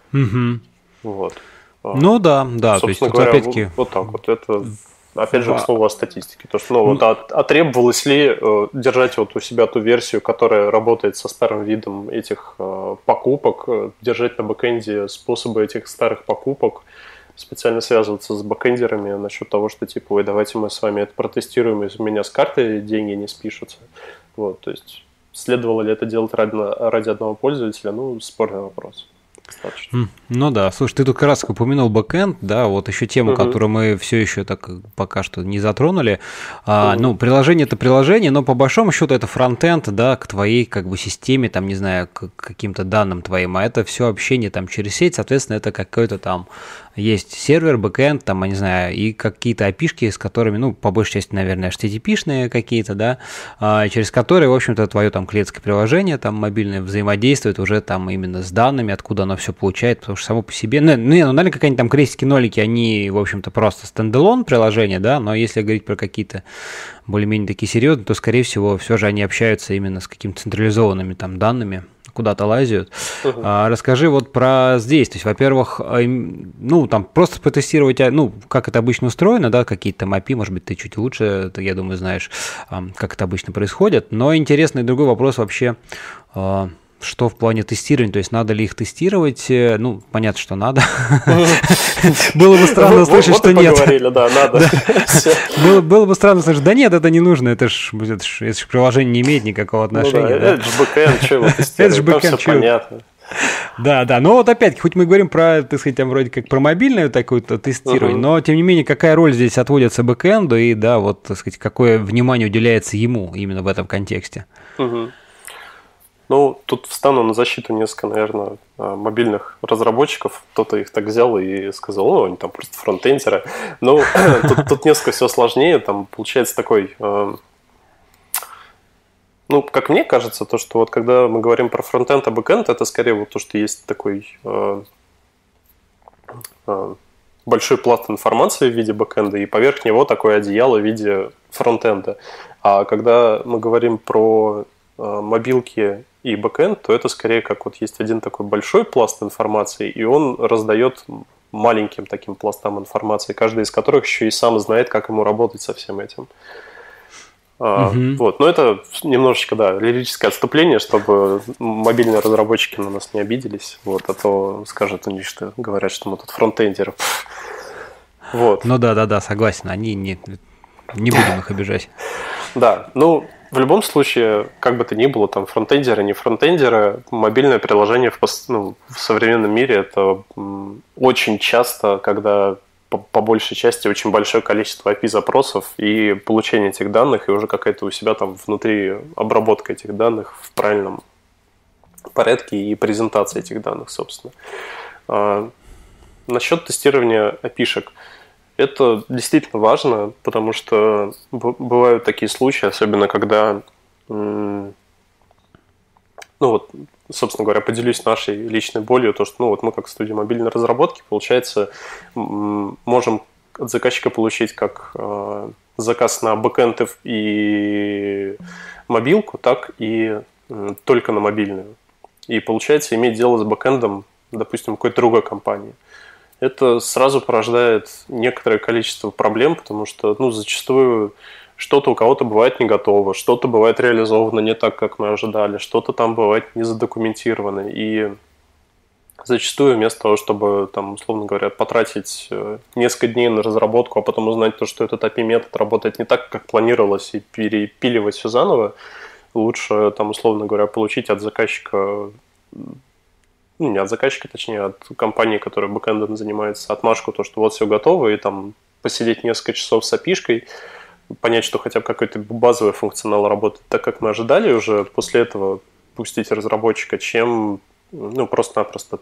Вот. Ну да, да, собственно то есть тут говоря, опять-таки... вот так вот, это... Опять же, к слову о статистике. То, что, ну, вот, требовалось ли держать вот у себя ту версию, которая работает со старым видом этих покупок, держать на бэкэнде способы этих старых покупок, специально связываться с бэкэндерами насчет того, что типа, ой, давайте мы с вами это протестируем, и у меня с карты деньги не спишутся. Вот, то есть, следовало ли это делать ради одного пользователя, ну, спорный вопрос. Достаточно. Ну да, слушай, ты тут как раз упомянул бэкэнд, да, вот еще тему, которую мы все еще так пока что не затронули. Ну, приложение это приложение, но по большому счету это фронтенд, да, к твоей как бы системе, там, не знаю, к каким-то данным твоим, а это все общение там через сеть, соответственно, это какой-то там есть сервер, бэкэнд, там, я не знаю, и какие-то API-шки, с которыми, ну, по большей части, наверное, HTTP-шные какие-то, да, через которые, в общем-то, твое там клиентское приложение, там, мобильное взаимодействует уже там именно с данными, откуда оно все получает, потому что само по себе, ну, наверное, какие-нибудь там крестики-нолики, они, в общем-то, просто стендалон приложения, да, но если говорить про какие-то более-менее такие серьезные, то, скорее всего, все же они общаются именно с какими-то централизованными там данными, куда-то лазят. Расскажи вот про здесь. То есть, во-первых, ну, там просто потестировать, ну, как это обычно устроено, да, какие-то там API, может быть, ты чуть лучше, ты, я думаю, знаешь, как это обычно происходит. Но интересный другой вопрос вообще, что в плане тестирования, то есть надо ли их тестировать? Ну, понятно, что надо. Было бы странно услышать, что нет. Поговорили, да, надо. Было бы странно услышать, да нет, это не нужно, это ж приложение не имеет никакого отношения. Это же бэкэнд, что его тестировать, это же бэкэнд, все понятно. Да, но вот опять, хоть мы говорим про, так сказать, там вроде как про мобильное такое-то тестирование, но тем не менее, какая роль здесь отводится бэкэнду и, да, вот, так сказать, какое внимание уделяется ему именно в этом контексте? Ну, тут встану на защиту несколько, наверное, мобильных разработчиков. Кто-то их так взял и сказал, ну, они там просто фронтендеры. Ну, тут несколько все сложнее. Там получается такой... Ну, как мне кажется, то, что вот когда мы говорим про фронтенд, а бэкенд, это скорее вот то, что есть такой большой пласт информации в виде бэкенда, и поверх него такое одеяло в виде фронтенда. А когда мы говорим про мобилки и бэкэнд, то это скорее как вот есть один такой большой пласт информации, и он раздает маленьким таким пластам информации, каждый из которых еще и сам знает, как ему работать со всем этим. Вот. Но это немножечко, да, лирическое отступление, чтобы мобильные разработчики на нас не обиделись, вот, а то скажут они, что говорят, что мы тут фронтендеры. Вот. Ну да, согласен, они не будем их обижать. Да, ну, в любом случае, как бы то ни было, там фронтендеры, не фронтендеры, мобильное приложение в современном мире это очень часто, когда по большей части очень большое количество API-запросов и получение этих данных, и уже какая-то у себя там внутри обработка этих данных в правильном порядке и презентация этих данных, собственно. Насчет тестирования API-шек. Это действительно важно, потому что бывают такие случаи, особенно когда, ну вот, собственно говоря, поделюсь нашей личной болью, то, что, ну вот мы как студия мобильной разработки, получается, можем от заказчика получить как заказ на бэкэнд и мобилку, так и только на мобильную. И получается иметь дело с бэкэндом, допустим, какой-то другой компании. Это сразу порождает некоторое количество проблем, потому что, ну, зачастую что-то у кого-то бывает не готово, что-то бывает реализовано не так, как мы ожидали, что-то там бывает не задокументировано. И зачастую вместо того, чтобы, там, условно говоря, потратить несколько дней на разработку, а потом узнать то, что этот API-метод работает не так, как планировалось, и перепиливать все заново, лучше, там, условно говоря, получить от заказчика... Ну, не от заказчика, точнее, от компании, которая бэкэндом занимается, отмашку, то, что вот все готово, и там посидеть несколько часов с API-шкой, понять, что хотя бы какой-то базовый функционал работает так, как мы ожидали, уже после этого пустить разработчика, чем, ну, просто-напросто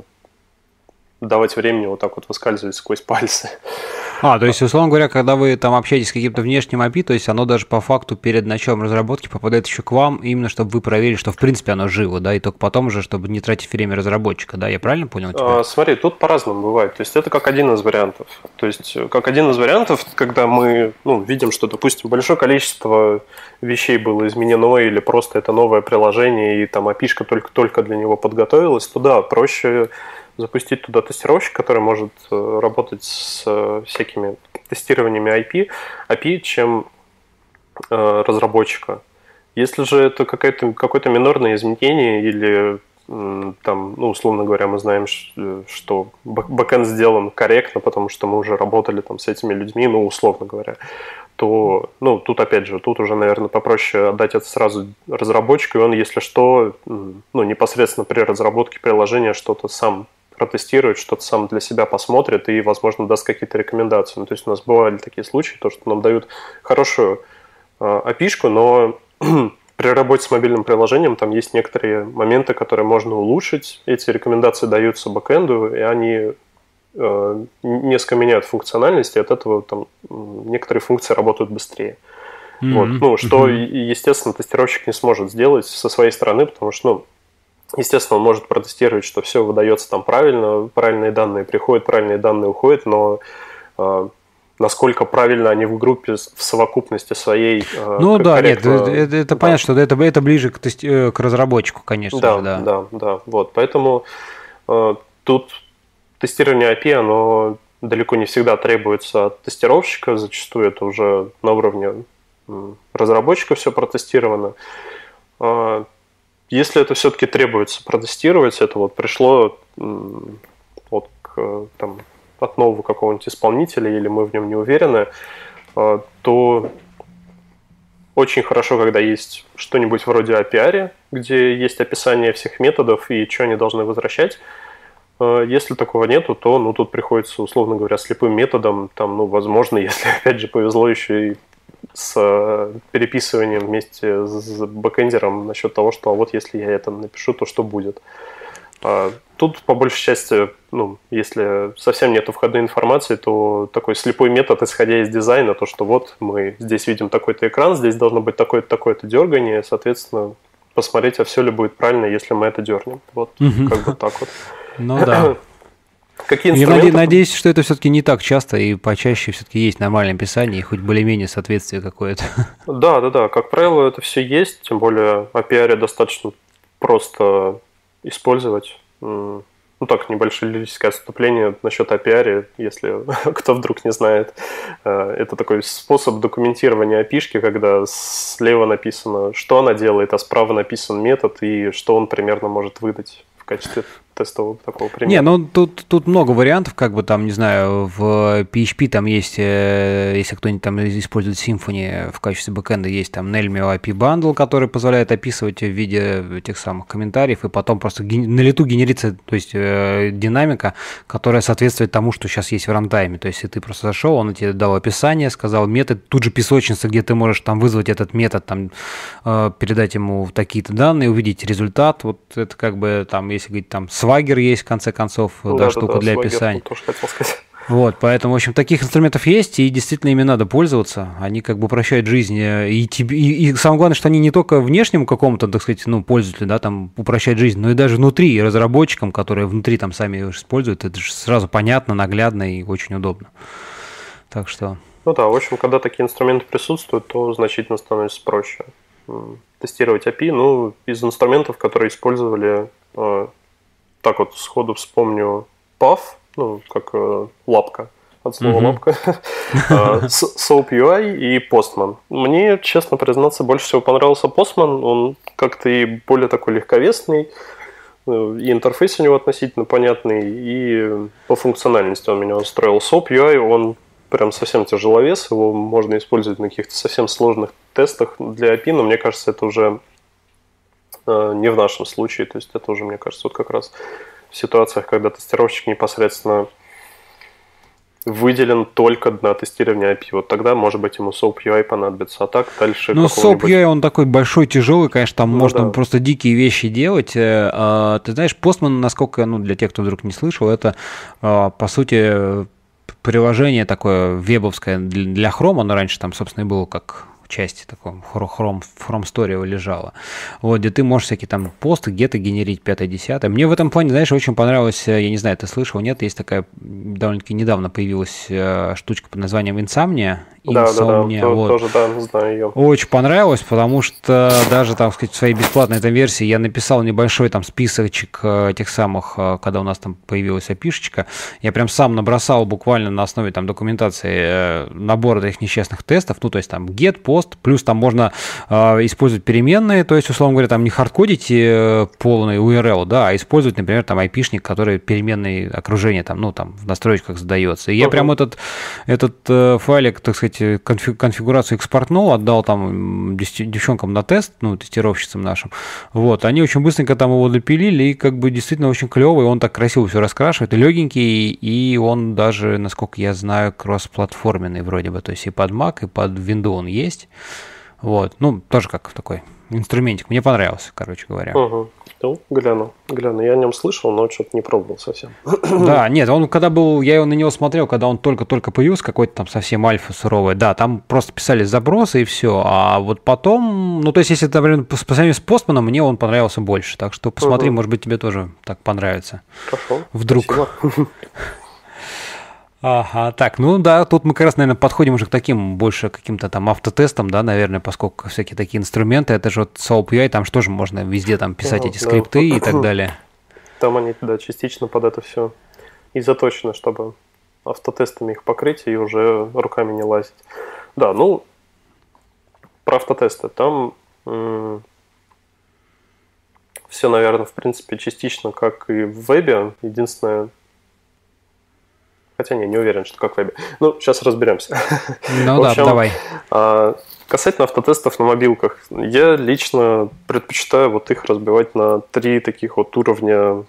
давать времени вот так вот выскальзывать сквозь пальцы. То есть, условно говоря, когда вы там общаетесь с каким-то внешним API, то есть оно даже по факту перед началом разработки попадает еще к вам, именно чтобы вы проверили, что в принципе оно живо, да, и только потом уже, чтобы не тратить время разработчика, да, я правильно понял тебя? Смотри, тут по-разному бывает, то есть это как один из вариантов. То есть как один из вариантов, когда мы, ну, видим, что, допустим, большое количество вещей было изменено, или просто это новое приложение, и там API-шка только для него подготовилась, то да, проще запустить туда тестировщик, который может работать с всякими тестированиями API, чем разработчика. Если же это какое-то минорное изменение или там, ну, условно говоря, мы знаем, что бэкэнд сделан корректно, потому что мы уже работали там с этими людьми, ну, условно говоря, то, ну, тут опять же, тут уже, наверное, попроще отдать это сразу разработчику, и он, если что, ну, непосредственно при разработке приложения что-то сам протестирует, что-то сам для себя посмотрит и, возможно, даст какие-то рекомендации. Ну, то есть у нас бывали такие случаи, то, что нам дают хорошую API-шку, но при работе с мобильным приложением там есть некоторые моменты, которые можно улучшить. Эти рекомендации даются бэкэнду, и они несколько меняют функциональность, и от этого там некоторые функции работают быстрее. Вот. Ну, что, естественно, тестировщик не сможет сделать со своей стороны, потому что, ну, естественно, он может протестировать, что все выдается там правильно, правильные данные приходят, правильные данные уходят, но насколько правильно они в группе в совокупности своей. Ну да, нет, это понятно, что это ближе к разработчику, конечно же, да. Да. Вот, поэтому тут тестирование API, оно далеко не всегда требуется от тестировщика, зачастую это уже на уровне разработчика все протестировано. Если это все-таки требуется протестировать, это вот пришло вот там, от нового какого-нибудь исполнителя, или мы в нем не уверены, то очень хорошо, когда есть что-нибудь вроде API, где есть описание всех методов и что они должны возвращать. Если такого нету, то, ну, тут приходится, условно говоря, слепым методом, там, ну, возможно, если, опять же, повезло еще и с переписыванием вместе с бэкэндером насчет того, что вот если я это напишу, то что будет. Тут, по большей части, ну, если совсем нету входной информации, то такой слепой метод, исходя из дизайна, то, что вот мы здесь видим такой-то экран, здесь должно быть такое-то, такое-то дергание, соответственно, посмотреть, а все ли будет правильно, если мы это дернем. Вот, как бы так вот. Ну да. Какие Я инструменты? надеюсь, что это все-таки не так часто, и почаще все-таки есть нормальное описание, и хоть более-менее соответствие какое-то. Да. Как правило, это все есть, тем более API достаточно просто использовать. Ну так, небольшое лирическое отступление насчет API, если кто вдруг не знает. Это такой способ документирования API-шки, когда слева написано, что она делает, а справа написан метод и что он примерно может выдать в качестве тестового такого примера. Не, ну тут много вариантов, как бы там, не знаю, в PHP там есть, если кто-нибудь там использует Symfony в качестве бэкэнда, есть там Nelmio API Bundle, который позволяет описывать в виде этих самых комментариев, и потом просто на лету генерится, то есть динамика, которая соответствует тому, что сейчас есть в рантайме. То есть если ты просто зашел, он тебе дал описание, сказал метод, тут же песочница, где ты можешь там вызвать этот метод, там передать ему такие-то данные, увидеть результат. Вот это как бы там, если говорить там Swagger есть, в конце концов, штука для описания. Тоже хотел сказать. Вот, поэтому, в общем, таких инструментов есть, и действительно ими надо пользоваться. Они как бы упрощают жизнь. И самое главное, что они не только внешнему какому-то, так сказать, ну, пользователю, да, там, упрощают жизнь, но и даже внутри, и разработчикам, которые внутри там сами его используют, это же сразу понятно, наглядно и очень удобно. Так что... Ну да, в общем, когда такие инструменты присутствуют, то значительно становится проще тестировать API. Ну, из инструментов, которые использовали... Так вот сходу вспомню Puff, ну, как лапка, от слова лапка, SoapUI и Postman. Мне, честно признаться, больше всего понравился Postman. Он как-то и более такой легковесный, и интерфейс у него относительно понятный, и по функциональности он меня устроил. SoapUI, он прям совсем тяжеловес, его можно использовать на каких-то совсем сложных тестах для API, но мне кажется, это уже... не в нашем случае, то есть это уже, мне кажется, вот как раз в ситуациях, когда тестировщик непосредственно выделен только на тестирование API, вот тогда, может быть, ему SoapUI понадобится, а так дальше... Ну, SoapUI, он такой большой, тяжелый, конечно, там можно просто дикие вещи делать. Ты знаешь, Postman, насколько, ну, для тех, кто вдруг не слышал, это, по сути, приложение такое вебовское для Chrome, оно раньше там, собственно, и было как... части таком Chrome Story лежала, вот, где ты можешь всякие там посты, геты генерить, 5-10. Мне в этом плане, знаешь, очень понравилось, я не знаю, ты слышал, нет, есть такая довольно-таки недавно появилась штучка под названием Insomnia. Да, вот. Тоже, да, знаю ее. Очень понравилось, потому что даже, так сказать, в своей бесплатной этой версии я написал небольшой там списочек тех самых, когда у нас там появилась API-шечка, я прям сам набросал буквально на основе там документации набор этих несчастных тестов, ну, то есть там get, post, плюс там можно использовать переменные, то есть, условно говоря, там не хардкодить полный URL, да, а использовать, например, там IP-шник, который переменные окружения там, ну, там в настройках задается. И я прям этот файлик, так сказать, конфигурацию экспортнул, отдал там девчонкам на тест, ну, тестировщицам нашим. Вот, они очень быстренько там его допилили, и как бы действительно очень клевый, он так красиво все раскрашивает, и легенький, и он даже, насколько я знаю, кроссплатформенный вроде бы, то есть и под Mac, и под Windows он есть. Вот, ну, тоже как такой инструментик. Мне понравился, короче говоря. Ну, гляну. Я о нем слышал, но что-то не пробовал совсем. Да, нет, он когда был, я на него смотрел, когда он только-только появился, какой-то там совсем альфа суровый, да, там просто писали запросы и все, а вот потом, ну, то есть, если, например, по сравнению с Постманом, мне он понравился больше, так что посмотри, может быть, тебе тоже так понравится. Хорошо. Вдруг. Ага, так, ну да, тут мы как раз, наверное, подходим уже к таким больше каким-то там автотестам, да, наверное, поскольку всякие такие инструменты, это же вот SoapUI, там же тоже можно везде там писать эти скрипты и так далее. Там они, да, частично под это все и заточены, чтобы автотестами их покрыть и уже руками не лазить. Да, ну, про автотесты. Там все, наверное, в принципе, частично как и в вебе. Единственное, хотя не уверен, что как в вебе. Ну, сейчас разберемся. Ну да, давай. Касательно автотестов на мобилках, я лично предпочитаю вот их разбивать на 3 таких вот уровня: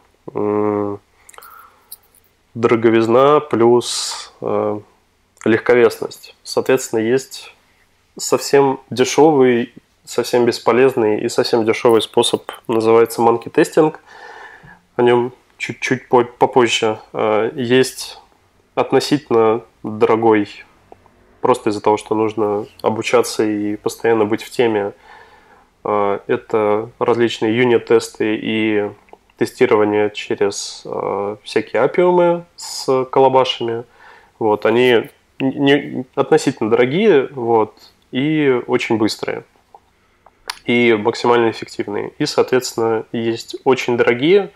дороговизна плюс легковесность. Соответственно, есть совсем дешевый, совсем бесполезный и совсем дешевый способ, называется monkey testing. О нем чуть-чуть попозже. Есть относительно дорогой, просто из-за того, что нужно обучаться и постоянно быть в теме. Это различные юнит-тесты и тестирование через всякие апиумы с колобашами. Вот, они относительно дорогие, вот, и очень быстрые, и максимально эффективные. И, соответственно, есть очень дорогие,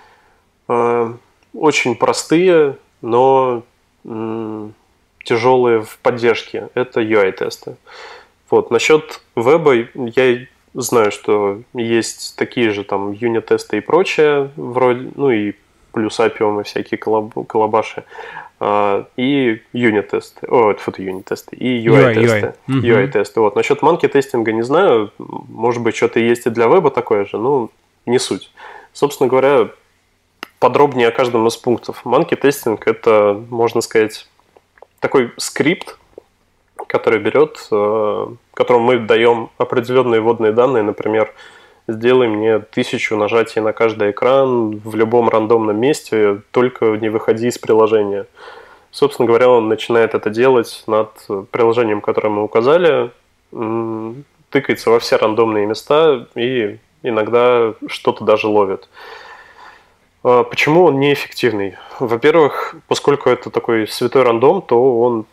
очень простые, но тяжелые в поддержке. Это UI-тесты. Вот. Насчет веба я знаю, что есть такие же там юнит-тесты и прочее, вроде, ну и плюс апиумы, всякие колобаши, и юнит-тесты, юнит-тесты, и UI-тесты. UI-тесты. Вот. Насчет манки-тестинга не знаю, может быть, что-то есть и для веба такое же, но не суть. Собственно говоря, подробнее о каждом из пунктов. Манки-тестинг – это, можно сказать, такой скрипт, который берет, которому мы даем определенные вводные данные, например, сделай мне 1000 нажатий на каждый экран в любом рандомном месте, только не выходи из приложения. Собственно говоря, он начинает это делать над приложением, которое мы указали, тыкается во все рандомные места и иногда что-то даже ловит. Почему он неэффективный? Во-первых, поскольку это такой святой рандом, то он,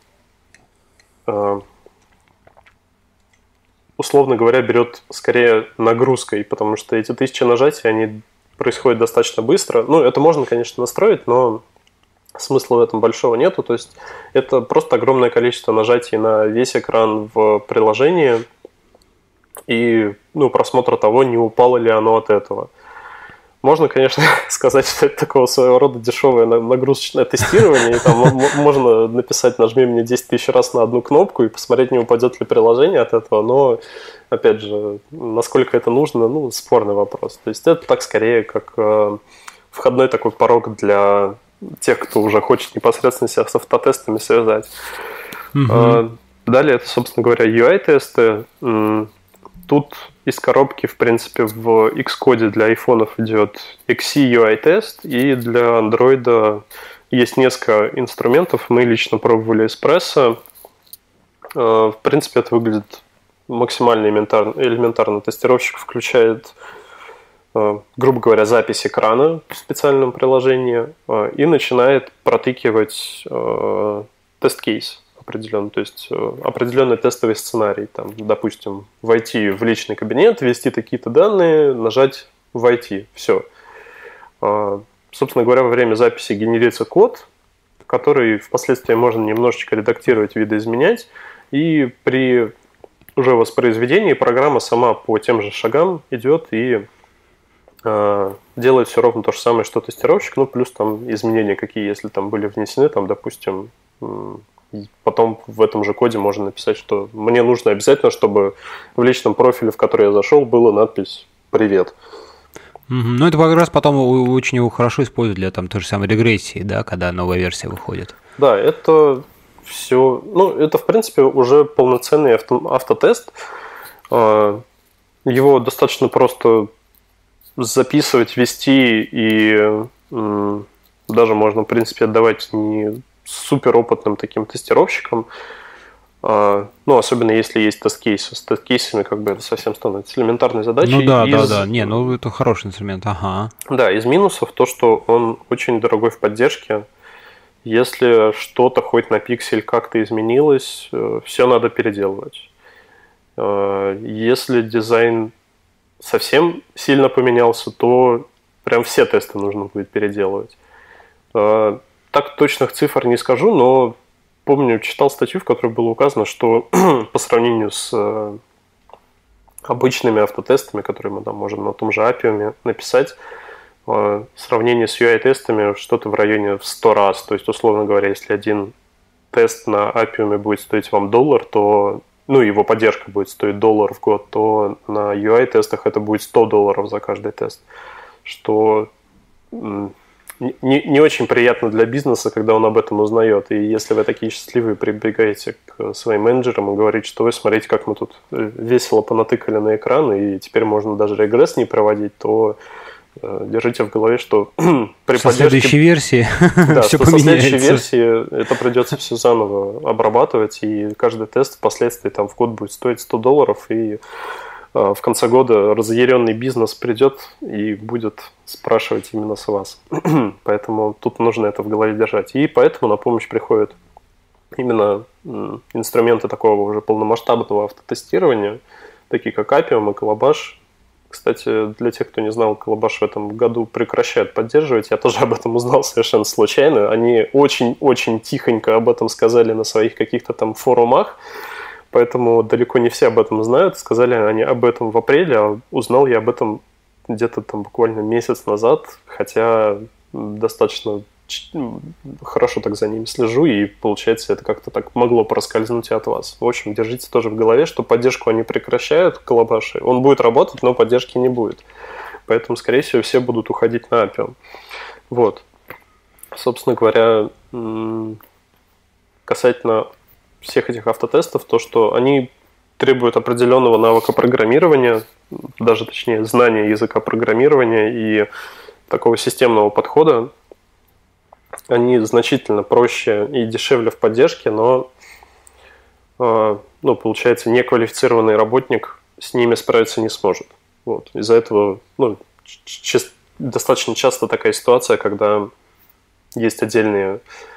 условно говоря, берет скорее нагрузкой, потому что эти 1000 нажатий, они происходят достаточно быстро. Ну, это можно, конечно, настроить, но смысла в этом большого нету. То есть это просто огромное количество нажатий на весь экран в приложении и просмотра того, не упало ли оно от этого. Можно, конечно, сказать, что это такого своего рода дешевое нагрузочное тестирование, и там можно написать «нажми мне 10 тысяч раз на одну кнопку» и посмотреть, не упадет ли приложение от этого, но, опять же, насколько это нужно, спорный вопрос. То есть это так скорее как входной такой порог для тех, кто уже хочет непосредственно себя с автотестами связать. Далее это, собственно говоря, UI-тесты. Тут из коробки, в принципе, в Xcode для айфонов идет XC UI-тест, и для Android есть несколько инструментов. Мы лично пробовали Espresso. В принципе, это выглядит максимально элементарно. Тестировщик включает, грубо говоря, запись экрана в специальном приложении и начинает протыкивать тест-кейс определенный, то есть определенный тестовый сценарий. Там, допустим, войти в личный кабинет, ввести такие-то данные, нажать «Войти». Все. Собственно говоря, во время записи генерится код, который впоследствии можно немножечко редактировать, видоизменять, и при уже воспроизведении программа сама по тем же шагам идет и делает все ровно то же самое, что тестировщик, плюс там изменения какие, если там были внесены, там, допустим, потом в этом же коде можно написать, что мне нужно обязательно, чтобы в личном профиле, в который я зашел, была надпись «Привет». Ну, это как раз потом очень его хорошо используют для там той же самой регрессии, да, когда новая версия выходит. Да, это все, это, в принципе, уже полноценный автотест. Его достаточно просто записывать, вести, и даже можно, в принципе, отдавать не суперопытным таким тестировщикам, особенно если есть тест-кейсы. С тест-кейсами это совсем становится элементарной задачей. Да. Это хороший инструмент, ага. Да, из минусов то, что он очень дорогой в поддержке. Если что-то хоть на пиксель как-то изменилось, все надо переделывать. Если дизайн совсем сильно поменялся, то прям все тесты нужно будет переделывать. Так точных цифр не скажу, но помню, читал статью, в которой было указано, что по сравнению с обычными автотестами, которые мы там можем на том же Appium написать, сравнение с UI-тестами что-то в районе в 100 раз. То есть, условно говоря, если один тест на Appium будет стоить вам $1, то, его поддержка будет стоить $1 в год, то на UI-тестах это будет $100 за каждый тест, что не очень приятно для бизнеса, когда он об этом узнает. И если вы такие счастливые, прибегаете к своим менеджерам и говорите, что вы смотрите, как мы тут весело понатыкали на экран, и теперь можно даже регресс не проводить, то держите в голове, что при поддержке... следующей версии все поменяется. Со следующей версии это придется все заново обрабатывать, и каждый тест впоследствии там в год будет стоить $100, и в конце года разъяренный бизнес придет и будет спрашивать именно с вас. Поэтому тут нужно это в голове держать. И поэтому на помощь приходят именно инструменты такого уже полномасштабного автотестирования, такие как Appium и Calabash. Кстати, для тех, кто не знал, Calabash в этом году прекращают поддерживать. Я тоже об этом узнал совершенно случайно. Они очень-очень тихонько об этом сказали на своих каких-то там форумах, поэтому далеко не все об этом знают. Сказали они об этом в апреле, а узнал я об этом где-то там буквально месяц назад, хотя достаточно хорошо так за ними слежу, и получается это как-то так могло проскользнуть и от вас. В общем, держите тоже в голове, что поддержку они прекращают, Calabash. Он будет работать, но поддержки не будет. Поэтому, скорее всего, все будут уходить на Appium. Вот. Собственно говоря, касательно всех этих автотестов, то, что они требуют определенного навыка программирования, даже точнее знания языка программирования и такого системного подхода. Они значительно проще и дешевле в поддержке, но, получается, неквалифицированный работник с ними справиться не сможет. Вот. Из-за этого достаточно часто такая ситуация, когда есть отдельные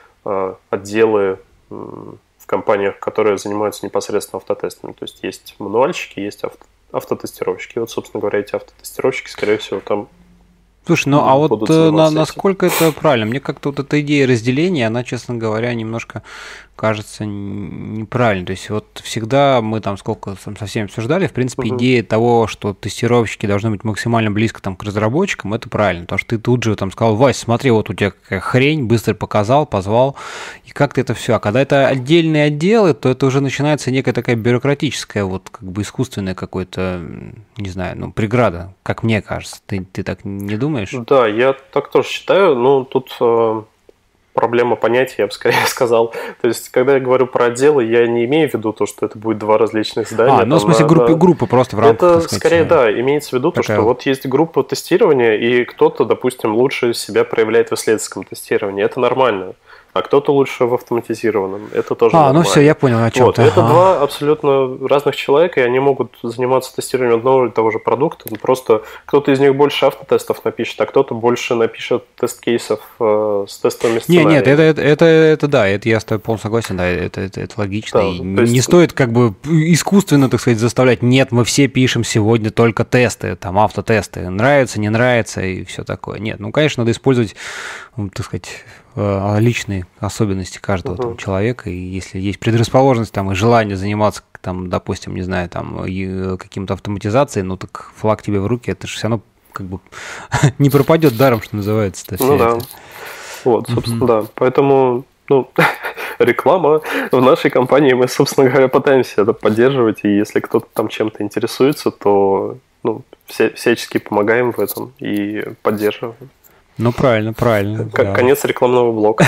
отделы в компаниях, которые занимаются непосредственно автотестами. То есть есть мануальщики, есть автотестировщики. И вот, собственно говоря, эти автотестировщики, скорее всего, там... Слушай, ну а вот насколько это правильно? Мне как-то вот эта идея разделения, она, честно говоря, немножко кажется неправильной. То есть вот всегда мы там сколько со всеми обсуждали, в принципе, идея того, что тестировщики должны быть максимально близко там к разработчикам, это правильно. Потому что ты тут же там сказал: Вась, смотри, вот у тебя какая хрень, быстро показал, позвал, и как-то это все. А когда это отдельные отделы, то это уже начинается некая такая бюрократическая, вот как бы искусственная какой-то, не знаю, преграда, как мне кажется. Ты так не думаешь? Да, я так тоже считаю, но тут проблема понятия, я бы скорее сказал. То есть, когда я говорю про отделы, я не имею в виду то, что это будет два различных здания. В смысле группы просто в рамках, это скорее, да, имеется в виду то, что вот есть группа тестирования, и кто-то, допустим, лучше себя проявляет в исследовательском тестировании. Это нормально. А кто-то лучше в автоматизированном. Это тоже нормально. Ну все, я понял, о чем ты. Это два абсолютно разных человека, и они могут заниматься тестированием одного или того же продукта. Просто кто-то из них больше автотестов напишет, а кто-то больше напишет тест-кейсов с тестовыми сценариями. Нет, это да, это я с тобой полностью согласен, да, это логично. Да, и не стоит как бы искусственно, так сказать, заставлять: нет, мы все пишем сегодня только тесты, там автотесты, нравится, не нравится и все такое. Нет, конечно, надо использовать, так сказать, личные особенности каждого там человека, и если есть предрасположенность там и желание заниматься там, допустим, не знаю, там каким-то автоматизацией, так флаг тебе в руки, это же все равно как бы не пропадет даром, что называется. Да. Вот, собственно, да. Поэтому, реклама в нашей компании, мы, собственно говоря, пытаемся это поддерживать, и если кто-то там чем-то интересуется, то всячески помогаем в этом и поддерживаем. Правильно. Конец рекламного блока.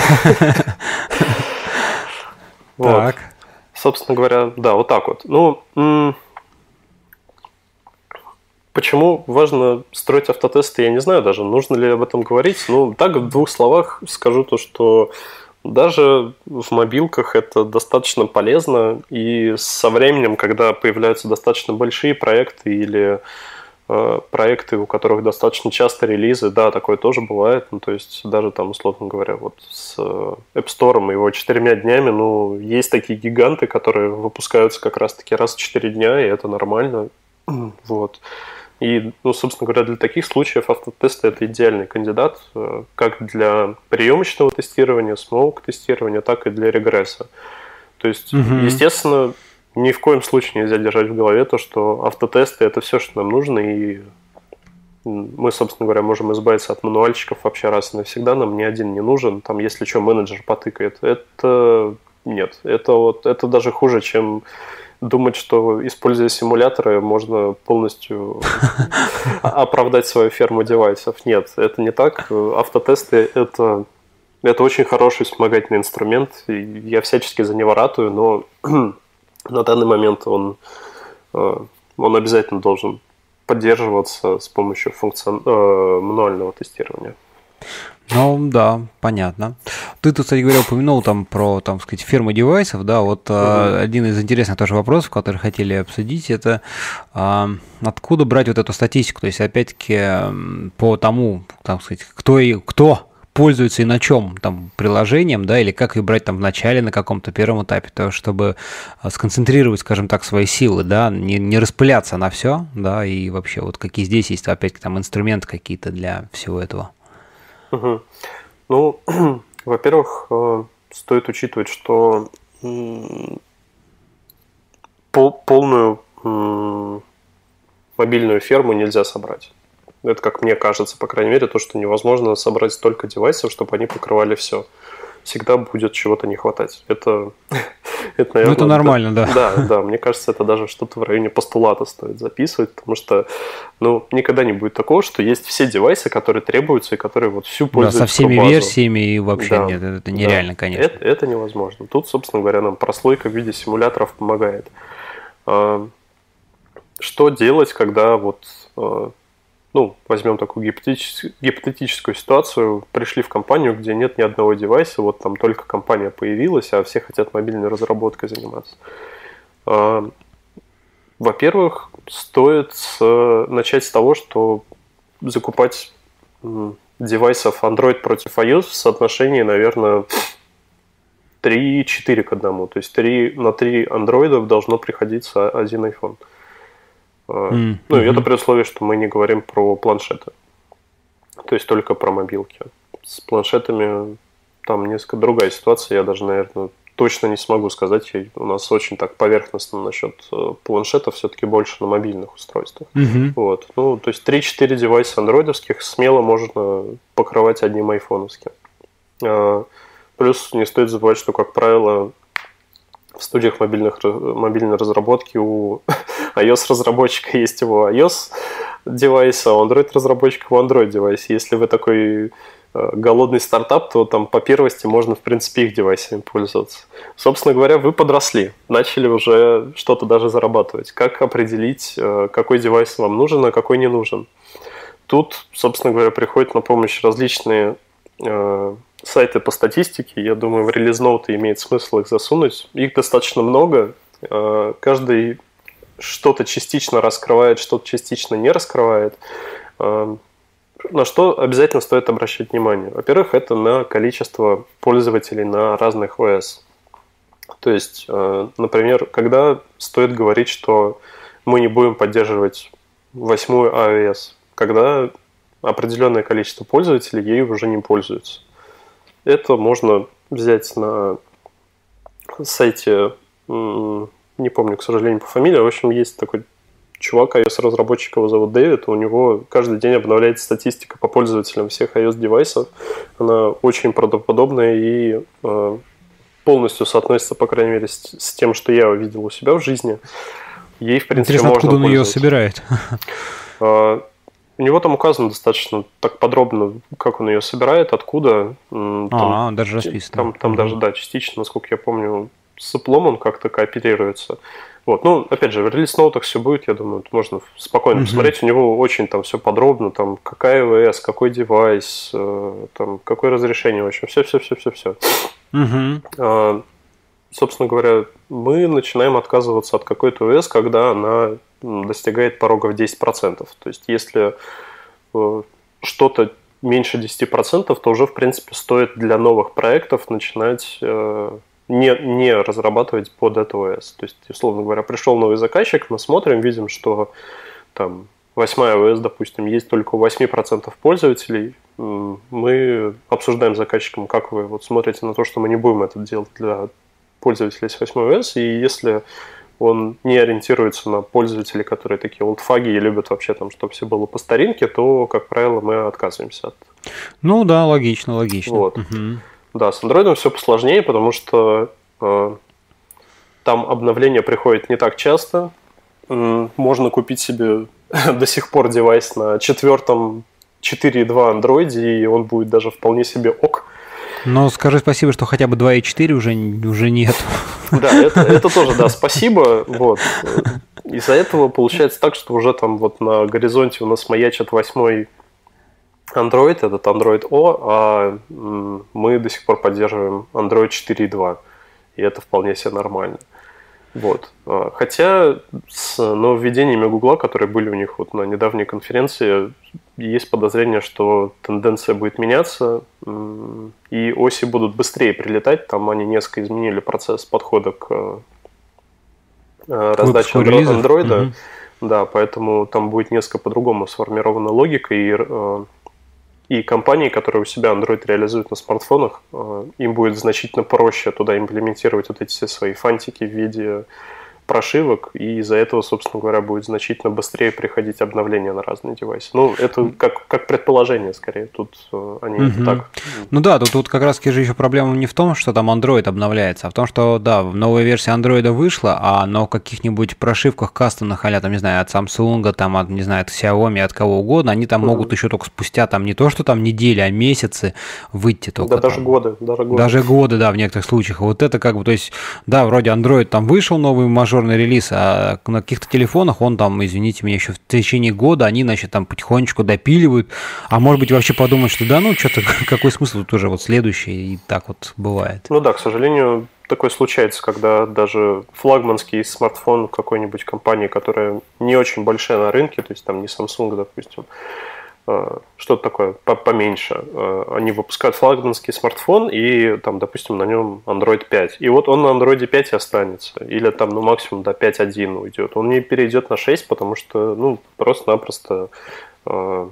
Так. Собственно говоря, да, вот так вот. Почему важно строить автотесты, я не знаю даже, нужно ли об этом говорить. Так, в двух словах скажу то, что даже в мобилках это достаточно полезно, и со временем, когда появляются достаточно большие проекты или проекты, у которых достаточно часто релизы, да, такое тоже бывает, то есть даже там, условно говоря, вот с App Store и его 4 днями, есть такие гиганты, которые выпускаются как раз-таки раз в 4 дня, и это нормально, вот. И, собственно говоря, для таких случаев автотесты — это идеальный кандидат, как для приемочного тестирования, смоук-тестирования, так и для регресса. То есть, естественно, ни в коем случае нельзя держать в голове то, что автотесты — это все, что нам нужно, и мы, собственно говоря, можем избавиться от мануальщиков вообще раз и навсегда, нам ни один не нужен, там, если что, менеджер потыкает. Это нет, это даже хуже, чем думать, что, используя симуляторы, можно полностью оправдать свою ферму девайсов. Нет, это не так. Автотесты — это очень хороший вспомогательный инструмент, и я всячески за него ратую, но на данный момент он обязательно должен поддерживаться с помощью мануального тестирования. Да, понятно. Ты тут, кстати говоря, упомянул там про, там сказать, фирму девайсов, да, вот один из интересных тоже вопросов, который хотели обсудить, это откуда брать вот эту статистику, то есть, опять-таки, по тому, там сказать, кто пользуется и на чем там приложением, да, или как их брать там в начале на каком-то первом этапе, то, чтобы сконцентрировать, скажем так, свои силы, да, не распыляться на все, да, и вообще вот какие здесь есть, опять там инструменты какие-то для всего этого. Ну, во-первых, стоит учитывать, что полную мобильную ферму нельзя собрать. Это, как мне кажется, по крайней мере, то, что невозможно собрать столько девайсов, чтобы они покрывали все. Всегда будет чего-то не хватать. Это наверное... это нормально, да. Да, мне кажется, это даже что-то в районе постулата стоит записывать, потому что, никогда не будет такого, что есть все девайсы, которые требуются и которые вот всю пользуются. Да, со всеми версиями и вообще нет, это нереально, конечно. Это невозможно. Тут, собственно говоря, нам прослойка в виде симуляторов помогает. Что делать, когда вот... возьмем такую гипотетическую ситуацию. Пришли в компанию, где нет ни одного девайса, вот там только компания появилась, а все хотят мобильной разработкой заниматься. Во-первых, стоит начать с того, что закупать девайсов Android против iOS в соотношении, наверное, 3-4 к 1. То есть на 3 андроидов должно приходиться один iPhone. И это при условии, что мы не говорим про планшеты. То есть только про мобилки. С планшетами там несколько другая ситуация. Я даже, наверное, точно не смогу сказать. У нас очень так поверхностно насчет планшетов, все-таки больше на мобильных устройствах. Вот. То есть 3-4 девайса андроидовских смело можно покрывать одним айфоновским. Плюс не стоит забывать, что, как правило, в студиях мобильной разработки у iOS-разработчика есть его iOS-девайс, а у Android-разработчика его Android-девайс. Если вы такой голодный стартап, то там по первости можно, в принципе, их девайсами пользоваться. Собственно говоря, вы подросли, начали уже что-то даже зарабатывать. Как определить, какой девайс вам нужен, а какой не нужен? Тут, собственно говоря, приходят на помощь различные сайты по статистике. Я думаю, в релиз-ноуты имеет смысл их засунуть. Их достаточно много. Каждый что-то частично раскрывает, что-то частично не раскрывает. На что обязательно стоит обращать внимание? Во-первых, это на количество пользователей на разных ОС. То есть, например, когда стоит говорить, что мы не будем поддерживать 8-ю iOS, когда определенное количество пользователей ею уже не пользуются. Это можно взять на сайте, не помню, к сожалению, по фамилии. В общем, есть такой чувак, iOS-разработчик, его зовут Дэвид. У него каждый день обновляется статистика по пользователям всех iOS-девайсов. Она очень правдоподобная и полностью соотносится, по крайней мере, с тем, что я увидел у себя в жизни. Ей, в принципе, интересно, можно откуда он ее собирает? У него там указано достаточно так подробно, как он ее собирает, откуда. Даже расписано. Там даже, да, частично, насколько я помню, с Apple он как-то кооперируется. Вот. Опять же, в релиз-ноутах все будет, я думаю, можно спокойно посмотреть. У него очень там все подробно, там какая ОС, какой девайс, там какое разрешение, в общем, все. Собственно говоря, мы начинаем отказываться от какой-то ОС, когда она достигает порога в 10%. То есть, если что-то меньше 10%, то уже, в принципе, стоит для новых проектов начинать не разрабатывать под эту ОС. То есть, условно говоря, пришел новый заказчик, мы смотрим, видим, что там 8-я ОС, допустим, есть только у 8% пользователей. Мы обсуждаем с заказчиком, как вы вот смотрите на то, что мы не будем это делать для пользователей с 8-й ОС, и если он не ориентируется на пользователей, которые такие олдфаги и любят вообще там, чтобы все было по старинке, то, как правило, мы отказываемся от... Да, логично. Вот. Да, с Android все посложнее, потому что там обновления приходят не так часто. Можно купить себе до сих пор девайс на 4.2 Android, и он будет даже вполне себе ок. Но скажи спасибо, что хотя бы 2.4 уже нет. Да, это тоже, да, спасибо. Вот. Из-за этого получается так, что уже там вот на горизонте у нас маячит 8-й Android, этот Android O, а мы до сих пор поддерживаем Android 4.2, и это вполне себе нормально. Вот. Хотя с нововведениями Гугла, которые были у них вот на недавней конференции, есть подозрение, что тенденция будет меняться, и оси будут быстрее прилетать. Там они несколько изменили процесс подхода к раздаче андроида. Угу. Да, поэтому там будет несколько по-другому сформирована логика, и компании, которые у себя Android реализуют на смартфонах, им будет значительно проще туда имплементировать вот эти все свои фантики в виде прошивок, и из-за этого, собственно говоря, будет значительно быстрее приходить обновления на разные девайсы. Ну, это как предположение, скорее. Тут они так... Ну да, тут как раз-таки же еще проблема не в том, что там Android обновляется, а в том, что, да, новая версия Android вышла, но в каких-нибудь прошивках кастомных, там, не знаю, от Samsung, там, от, не знаю, от Xiaomi, от кого угодно, они там могут еще только спустя, там, не то, что там недели, а месяцы выйти только. Да, даже годы. Даже годы, да, в некоторых случаях. Вот это как бы, то есть, да, вроде Android там вышел новый мажорный релиз, а на каких-то телефонах он там, извините меня, еще в течение года они, значит, там потихонечку допиливают, а может быть вообще подумают, что да, ну что-то, какой смысл, тут уже вот следующий, и так вот бывает. Ну да, к сожалению, такое случается, когда даже флагманский смартфон какой-нибудь компании, которая не очень большая на рынке, то есть там не Samsung, допустим, что-то такое поменьше. Они выпускают флагманский смартфон, и там, допустим, на нем Android 5. И вот он на Android 5 и останется. Или там, ну, максимум до 5.1 уйдет. Он не перейдет на 6, потому что, ну, просто-напросто, ну,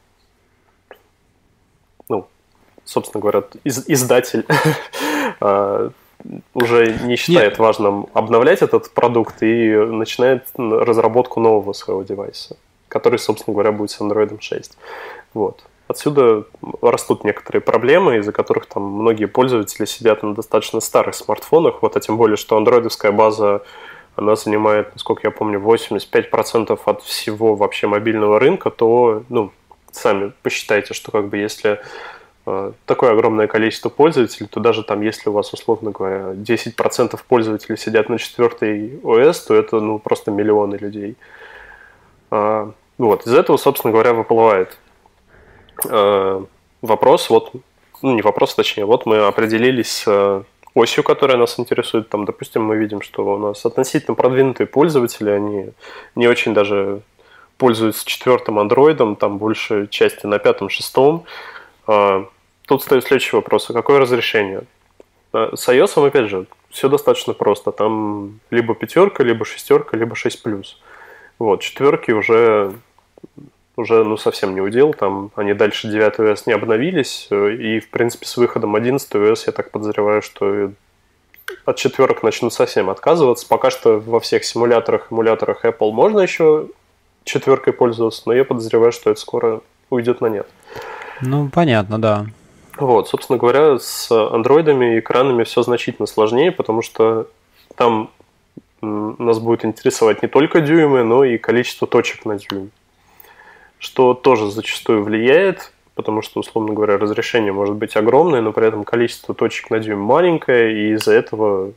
собственно говоря, издатель уже не считает важным обновлять этот продукт и начинает разработку нового своего девайса, который, собственно говоря, будет с Android 6. Вот. Отсюда растут некоторые проблемы, из-за которых там многие пользователи сидят на достаточно старых смартфонах, вот, а тем более, что андроидовская база, она занимает, насколько я помню, 85% от всего вообще мобильного рынка, то, ну, сами посчитайте, что как бы если такое огромное количество пользователей, то даже там, если у вас, условно говоря, 10% пользователей сидят на 4-й ОС, то это, ну, просто миллионы людей. Вот, из этого, собственно говоря, выплывает вопрос, вот, ну, не вопрос, точнее, вот мы определились с осью, которая нас интересует, там, допустим, мы видим, что у нас относительно продвинутые пользователи, они не очень даже пользуются 4-м андроидом, там большая часть на 5-м, 6-м. Тут стоит следующий вопрос, а какое разрешение? С iOS, опять же, все достаточно просто, там либо 5, либо 6, либо 6+. Вот, 4 уже ну, совсем не удел, там они дальше 9 ОС не обновились, и, в принципе, с выходом 11 ОС я так подозреваю, что от 4 начнут совсем отказываться. Пока что во всех эмуляторах Apple можно еще 4 пользоваться, но я подозреваю, что это скоро уйдет на нет. Ну, понятно, да. Вот, собственно говоря, с андроидами и экранами все значительно сложнее, потому что там нас будет интересовать не только дюймы, но и количество точек на дюйм. Что тоже зачастую влияет, потому что, условно говоря, разрешение может быть огромное, но при этом количество точек на дюйм маленькое, и из-за этого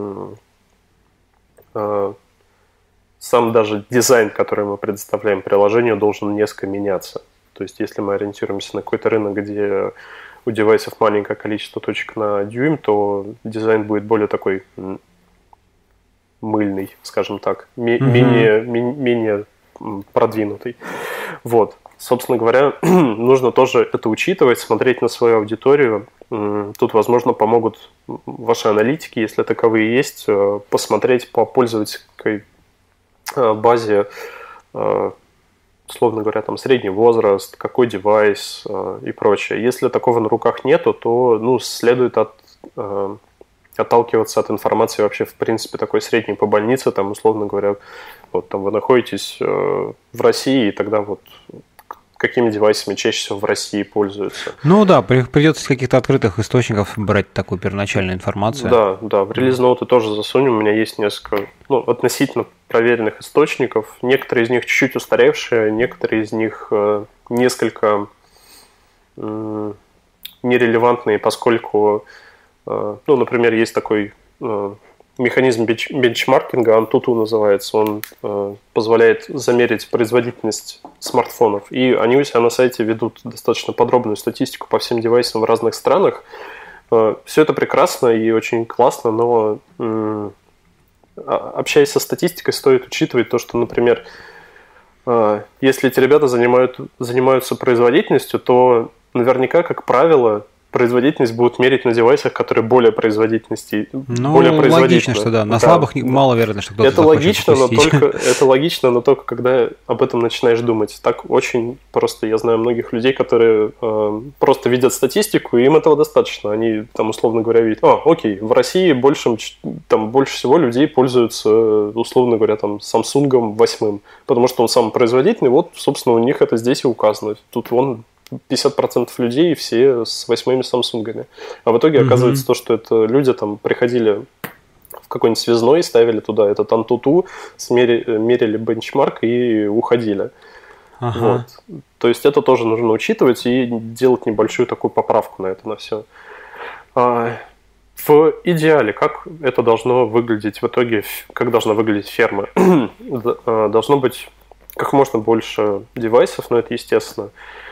сам даже дизайн, который мы предоставляем приложению, должен несколько меняться. То есть, если мы ориентируемся на какой-то рынок, где у девайсов маленькое количество точек на дюйм, то дизайн будет более такой мыльный, скажем так, менее продвинутый. Вот. Собственно говоря, нужно тоже это учитывать, смотреть на свою аудиторию. Тут, возможно, помогут ваши аналитики, если таковые есть, посмотреть по пользовательской базе, условно говоря, там средний возраст, какой девайс и прочее. Если такого на руках нету, то, ну, следует отталкиваться от информации вообще, в принципе, такой средней по больнице, там, условно говоря, вот там вы находитесь в России, и тогда вот какими девайсами чаще всего в России пользуются. Ну да, придется из каких-то открытых источников брать такую первоначальную информацию. Да, в релиз-ноуты тоже засунем, у меня есть несколько, ну, относительно проверенных источников, некоторые из них чуть-чуть устаревшие, некоторые из них несколько нерелевантные, поскольку, ну, например, есть такой механизм бенчмаркинга, Antutu называется, он позволяет замерить производительность смартфонов. И они у себя на сайте ведут достаточно подробную статистику по всем девайсам в разных странах. Все это прекрасно и очень классно, но общаясь со статистикой, стоит учитывать то, что, например, если эти ребята занимаются производительностью, то наверняка, как правило, производительность будут мерить на девайсах, которые более производительности. Ну, логично, что да. На слабых маловероятно, что кто-то это логично, но только когда об этом начинаешь думать. Так очень просто. Я знаю многих людей, которые просто видят статистику, и им этого достаточно. Они там, условно говоря, видят, окей, в России больше всего людей пользуются, условно говоря, там, Samsung 8, потому что он самый производительный. Вот, собственно, у них это здесь и указано. Тут 50% людей все с 8 Самсунгами. А в итоге оказывается то, что это люди там приходили в какой-нибудь связной, ставили туда этот Antutu, мерили бенчмарк и уходили. Вот. То есть это тоже нужно учитывать и делать небольшую такую поправку на это, на все. В идеале, как это должно выглядеть в итоге, как должна выглядеть ферма? Должно быть как можно больше девайсов, но это естественно.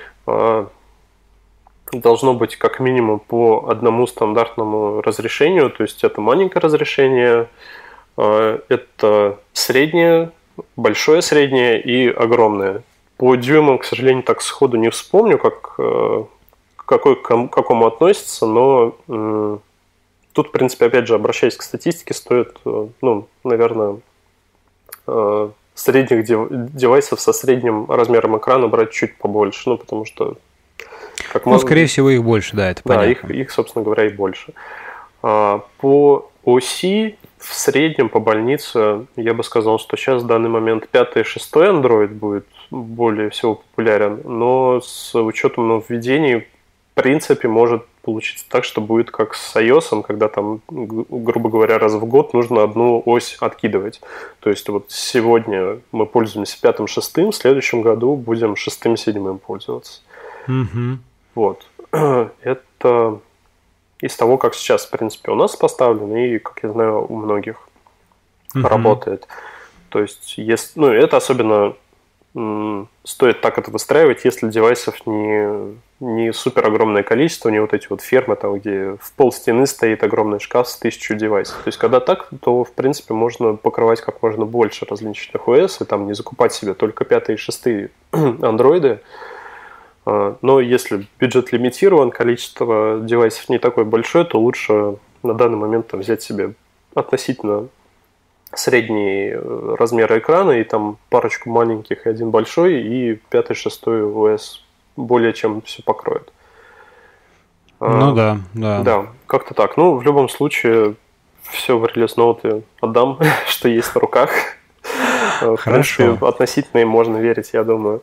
Должно быть как минимум по одному стандартному разрешению, то есть это маленькое разрешение, это среднее, большое среднее и огромное. По дюймам, к сожалению, так сходу не вспомню, к какому относится, но тут, в принципе, опять же, обращаясь к статистике, стоит, наверное, средних девайсов со средним размером экрана брать чуть побольше, потому что... скорее всего, их больше, да, это понятно. Да, их, собственно говоря, и больше. По оси в среднем по больнице я бы сказал, что сейчас в данный момент 5 и 6 Android будет более всего популярен, но с учетом нововведений в принципе может получиться так, что будет как с iOS, когда там, грубо говоря, раз в год нужно одну ось откидывать. То есть вот сегодня мы пользуемся 5-6, в следующем году будем 6-7 пользоваться. Вот. Это из того, как сейчас, в принципе, у нас поставлено и, как я знаю, у многих работает. То есть, это особенно стоит так это выстраивать, если девайсов не супер огромное количество, не вот эти вот фермы, там, где в пол стены стоит огромный шкаф с 1000 девайсов. То есть, когда так, то, в принципе, можно покрывать как можно больше различных ОС и там не закупать себе только 5 и 6 андроиды. Но если бюджет лимитирован, количество девайсов не такое большое, то лучше на данный момент там, взять себе относительно средний размер экрана и там парочку маленьких и один большой, и 5-6 ОС более чем все покроет. Да. Да, как-то так. В любом случае, все в релиз-ноуты отдам, что есть в руках. В принципе, относительно им можно верить, я думаю.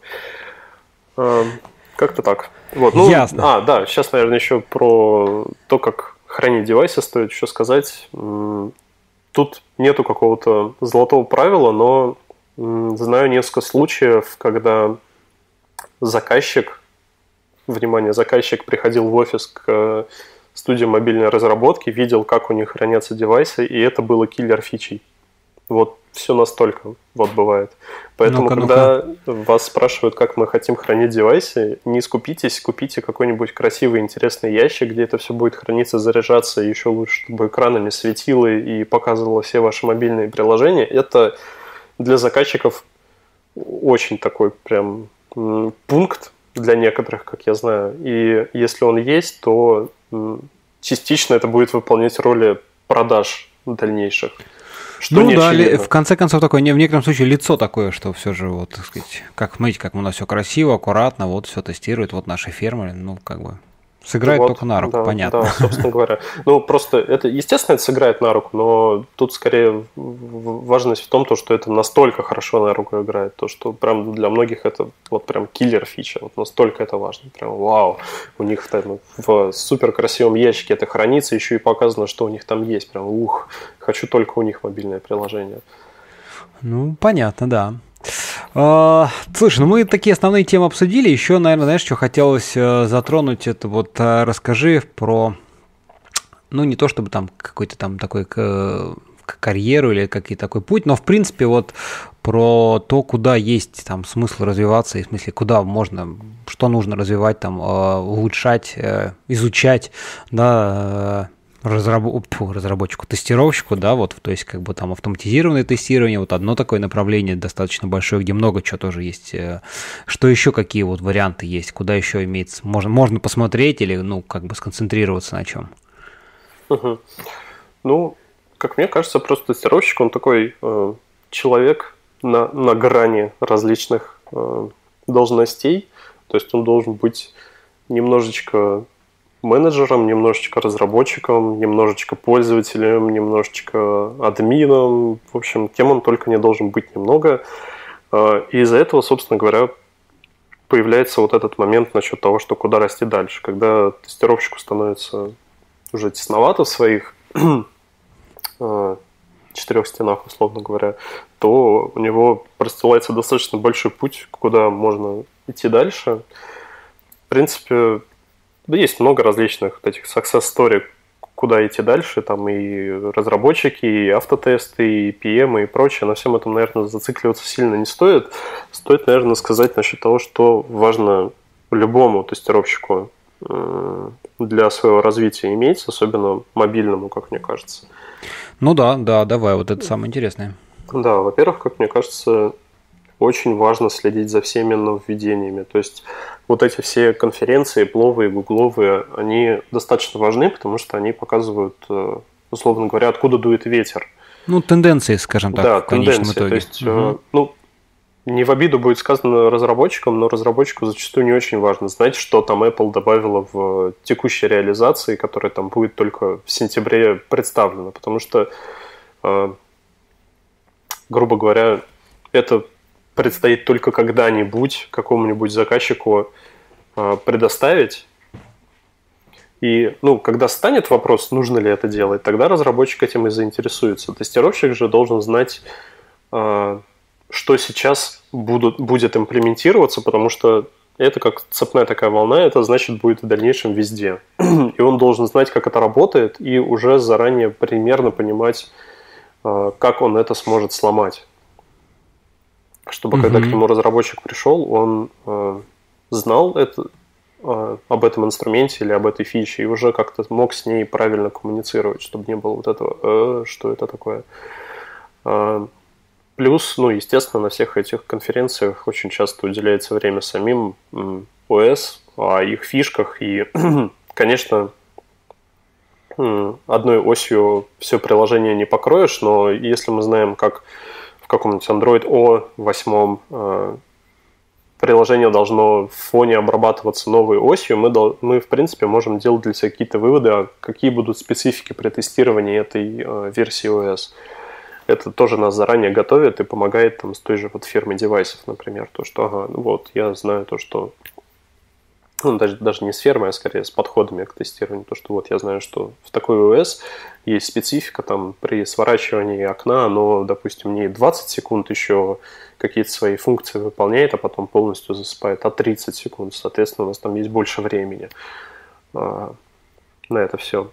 Как-то так. Вот. Ясно. Да, сейчас, наверное, еще про то, как хранить девайсы, стоит еще сказать. Тут нету какого-то золотого правила, но знаю несколько случаев, когда заказчик приходил в офис к студии мобильной разработки, видел, как у них хранятся девайсы, и это было киллер-фичей. Вот все настолько бывает. Поэтому, когда вас спрашивают, как мы хотим хранить девайсы, не скупитесь, купите какой-нибудь красивый, интересный ящик, где это все будет храниться, заряжаться, и еще лучше, чтобы экранами светило и показывало все ваши мобильные приложения. Это для заказчиков очень такой прям пункт для некоторых, как я знаю. И если он есть, то частично это будет выполнять роли продаж дальнейших. В конце концов, такое, в некотором случае лицо такое, что все же, вот, так сказать, как у нас все красиво, аккуратно, вот все тестирует, вот наши фермы, сыграет только на руку, понятно. Да, собственно говоря. Просто это, естественно, это сыграет на руку, но тут скорее важность в том, что это настолько хорошо на руку играет, то, что прям для многих это вот прям киллер-фича, вот настолько это важно. Прям вау, у них там в супер красивом ящике это хранится, еще и показано, что у них там есть. Прям хочу только у них мобильное приложение. Понятно, да. Слушай, мы такие основные темы обсудили. Еще, наверное, знаешь, что хотелось затронуть, это расскажи про, не то чтобы там какой-то там такой карьеру или какой-то такой путь, но в принципе вот про то, куда есть там смысл развиваться, и в смысле, куда можно, что нужно развивать, там, улучшать, изучать, да, разработчику, тестировщику, да, вот, то есть как бы там автоматизированное тестирование, вот одно такое направление достаточно большое, где много чего тоже есть. Что еще, какие вот варианты есть, куда еще имеется, можно посмотреть или, ну, как бы сконцентрироваться на чем? Угу. Ну, как мне кажется, просто тестировщик, он такой человек на грани различных должностей, то есть он должен быть немножечко менеджером, немножечко разработчиком, немножечко пользователем, немножечко админом. В общем, кем он только не должен быть немного. И из-за этого, собственно говоря, появляется вот этот момент насчет того, что куда расти дальше. Когда тестировщику становится уже тесновато в своих 4 стенах, условно говоря, то у него простилается достаточно большой путь, куда можно идти дальше. В принципе, да, есть много различных вот этих success story, куда идти дальше, там и разработчики, и автотесты, и PM, и прочее. На всем этом, наверное, зацикливаться сильно не стоит. Стоит, наверное, сказать насчет того, что важно любому тестировщику для своего развития иметь, особенно мобильному, как мне кажется. Ну да, давай, вот это самое интересное. Да, во-первых, как мне кажется, очень важно следить за всеми нововведениями. То есть вот эти все конференции, пловые, гугловые, они достаточно важны, потому что они показывают, условно говоря, откуда дует ветер. Ну, тенденции, скажем так, да, в конечном тенденции. итоге. То есть, ну, не в обиду будет сказано разработчикам, но разработчику зачастую не очень важно знать, что там Apple добавила в текущей реализации, которая там будет только в сентябре представлена. Потому что, грубо говоря, это предстоит только когда-нибудь какому-нибудь заказчику предоставить. И, ну, когда станет вопрос, нужно ли это делать, тогда разработчик этим и заинтересуется. Тестировщик же должен знать, что сейчас будет имплементироваться, потому что это как цепная такая волна, это значит будет в дальнейшем везде. И он должен знать, как это работает, и уже заранее примерно понимать, как он это сможет сломать. Чтобы когда к нему разработчик пришел, он знал это, об этом инструменте или об этой фиче, и уже как-то мог с ней правильно коммуницировать, чтобы не было вот этого, что это такое. Плюс, ну, естественно, на всех этих конференциях очень часто уделяется время самим OS, о их фишках, и, конечно, одной осью все приложение не покроешь, но если мы знаем, как в каком-нибудь Android O 8 приложение должно в фоне обрабатываться новой осью, мы в принципе, можем делать для себя какие-то выводы, какие будут специфики при тестировании этой версии OS. Это тоже нас заранее готовит и помогает там, с той же вот фирмой девайсов, например. То, что, ага, ну вот, я знаю то, что... Ну, даже не с фермой, а скорее с подходами к тестированию. То, что вот я знаю, что в такой OS есть специфика, там, при сворачивании окна, оно, допустим, не 20 секунд еще какие-то свои функции выполняет, а потом полностью засыпает, а 30 секунд. Соответственно, у нас там есть больше времени на это все.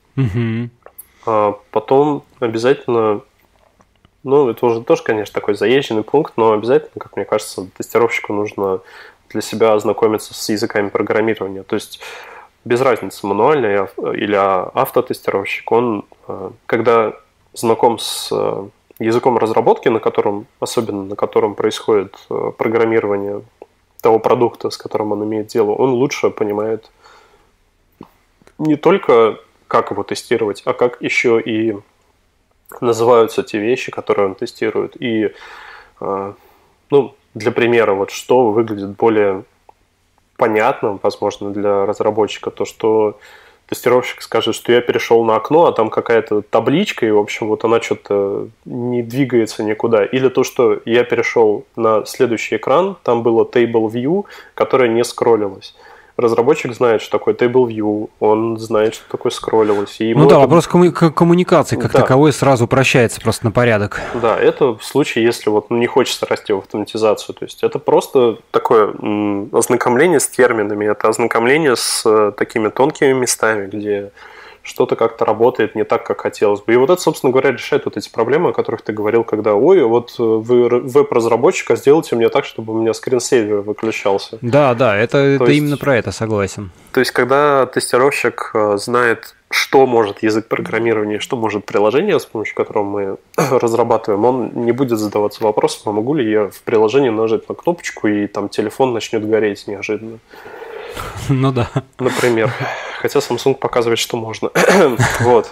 Потом обязательно... Ну, это уже тоже, конечно, такой заезженный пункт, но обязательно, как мне кажется, тестировщику нужно для себя ознакомиться с языками программирования. То есть без разницы, мануальный или автотестировщик, он, когда знаком с языком разработки, особенно на котором происходит программирование того продукта, с которым он имеет дело, он лучше понимает не только, как его тестировать, а как еще и называются те вещи, которые он тестирует. И, ну, для примера, вот что выглядит более понятным, возможно, для разработчика, то, что тестировщик скажет, что я перешел на окно, а там какая-то табличка, и, в общем, вот она что-то не двигается никуда. Или то, что я перешел на следующий экран, там было Table View, которое не скроллилось. Разработчик знает, что такое Table View, он знает, что такое скроллилось. И ну да, вопрос коммуникации как таковой сразу упрощается просто на порядок. Да, это в случае, если вот не хочется расти в автоматизацию. То есть это просто такое ознакомление с терминами, это ознакомление с такими тонкими местами, где что-то как-то работает не так, как хотелось бы. И вот это, собственно говоря, решает вот эти проблемы, о которых ты говорил, когда, ой, вот вы веб-разработчик, а сделайте мне так, чтобы у меня скринсейвер выключался. Да, это именно про это, согласен. То есть, когда тестировщик знает, что может язык программирования, что может приложение, с помощью которого мы разрабатываем, он не будет задаваться вопросом, а могу ли я в приложении нажать на кнопочку, и там телефон начнет гореть неожиданно. Ну да. Например. Хотя Samsung показывает, что можно. Вот.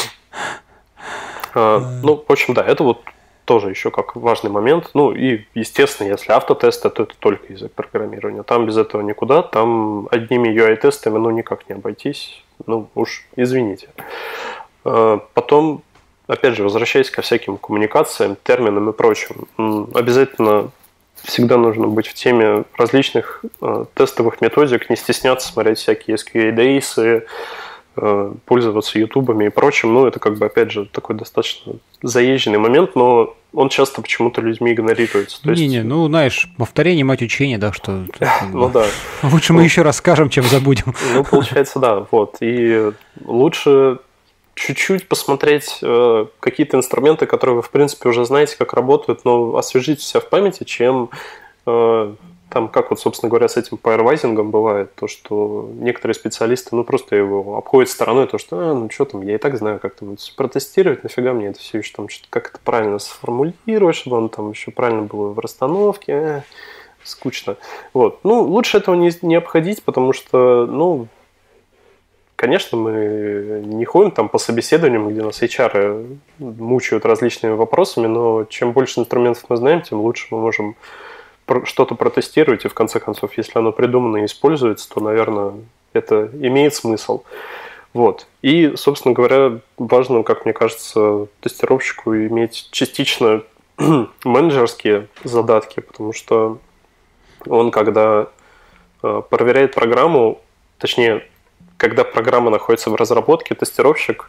Ну, в общем, да, это вот тоже еще как важный момент. Ну, и, естественно, если автотесты, то это только язык программирования. Там без этого никуда, там одними UI-тестами, ну, никак не обойтись. Ну, уж извините. Потом, опять же, возвращаясь ко всяким коммуникациям, терминам и прочим, обязательно всегда нужно быть в теме различных тестовых методик, не стесняться смотреть всякие SQA-дейсы, пользоваться ютубами и прочим. Ну, это как бы, опять же, такой достаточно заезженный момент, но он часто почему-то людьми игнорируется. Ну, знаешь, повторение мать учения, да, что... Ну, да. Лучше мы еще раз скажем, чем забудем. Ну, получается, да, вот. И лучше чуть-чуть посмотреть какие-то инструменты, которые вы, в принципе, уже знаете, как работают, но освежить себя в памяти, чем... Там, как вот, собственно говоря, с этим пайрвайзингом бывает, то, что некоторые специалисты, ну, просто его обходят стороной, то, что, ну, что там, я и так знаю, как там это протестировать, нафига мне это все еще там, что-то как это правильно сформулировать, чтобы он там еще правильно было в расстановке, скучно. Вот. Ну, лучше этого не обходить, потому что, ну, конечно, мы не ходим там по собеседованиям, где нас HR мучают различными вопросами, но чем больше инструментов мы знаем, тем лучше мы можем что-то протестировать, и в конце концов, если оно придумано и используется, то, наверное, это имеет смысл. Вот. И, собственно говоря, важно, как мне кажется, тестировщику иметь частично менеджерские задатки, потому что он, когда проверяет программу, точнее, когда программа находится в разработке, тестировщик...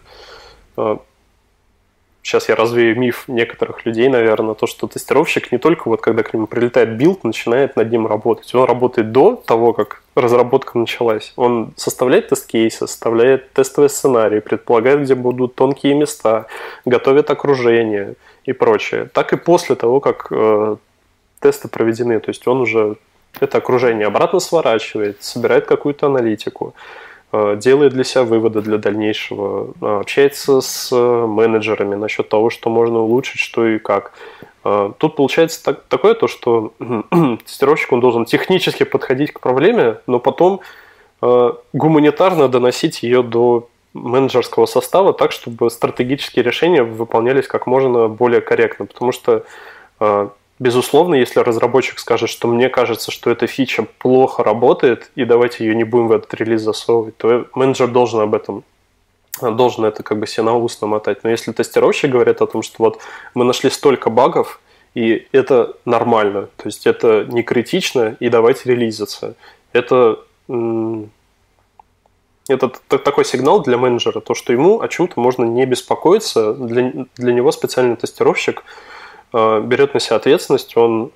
Сейчас я развею миф некоторых людей, наверное, то, что тестировщик не только вот когда к нему прилетает билд, начинает над ним работать. Он работает до того, как разработка началась. Он составляет тест-кейсы, составляет тестовые сценарии, предполагает, где будут тонкие места, готовит окружение и прочее. Так и после того, как тесты проведены. То есть он уже это окружение обратно сворачивает, собирает какую-то аналитику, делает для себя выводы для дальнейшего, общается с менеджерами насчет того, что можно улучшить, что и как. Тут получается такое то, что тестировщик он должен технически подходить к проблеме, но потом гуманитарно доносить ее до менеджерского состава так, чтобы стратегические решения выполнялись как можно более корректно. Потому что, безусловно, если разработчик скажет, что мне кажется, что эта фича плохо работает, и давайте ее не будем в этот релиз засовывать, то менеджер должен это как бы себе на ус намотать. Но если тестировщик говорит о том, что вот мы нашли столько багов, и это нормально, то есть это не критично, и давайте релизиться, это такой сигнал для менеджера, то, что ему о чем-то можно не беспокоиться, для него специальный тестировщик берет на себя ответственность, он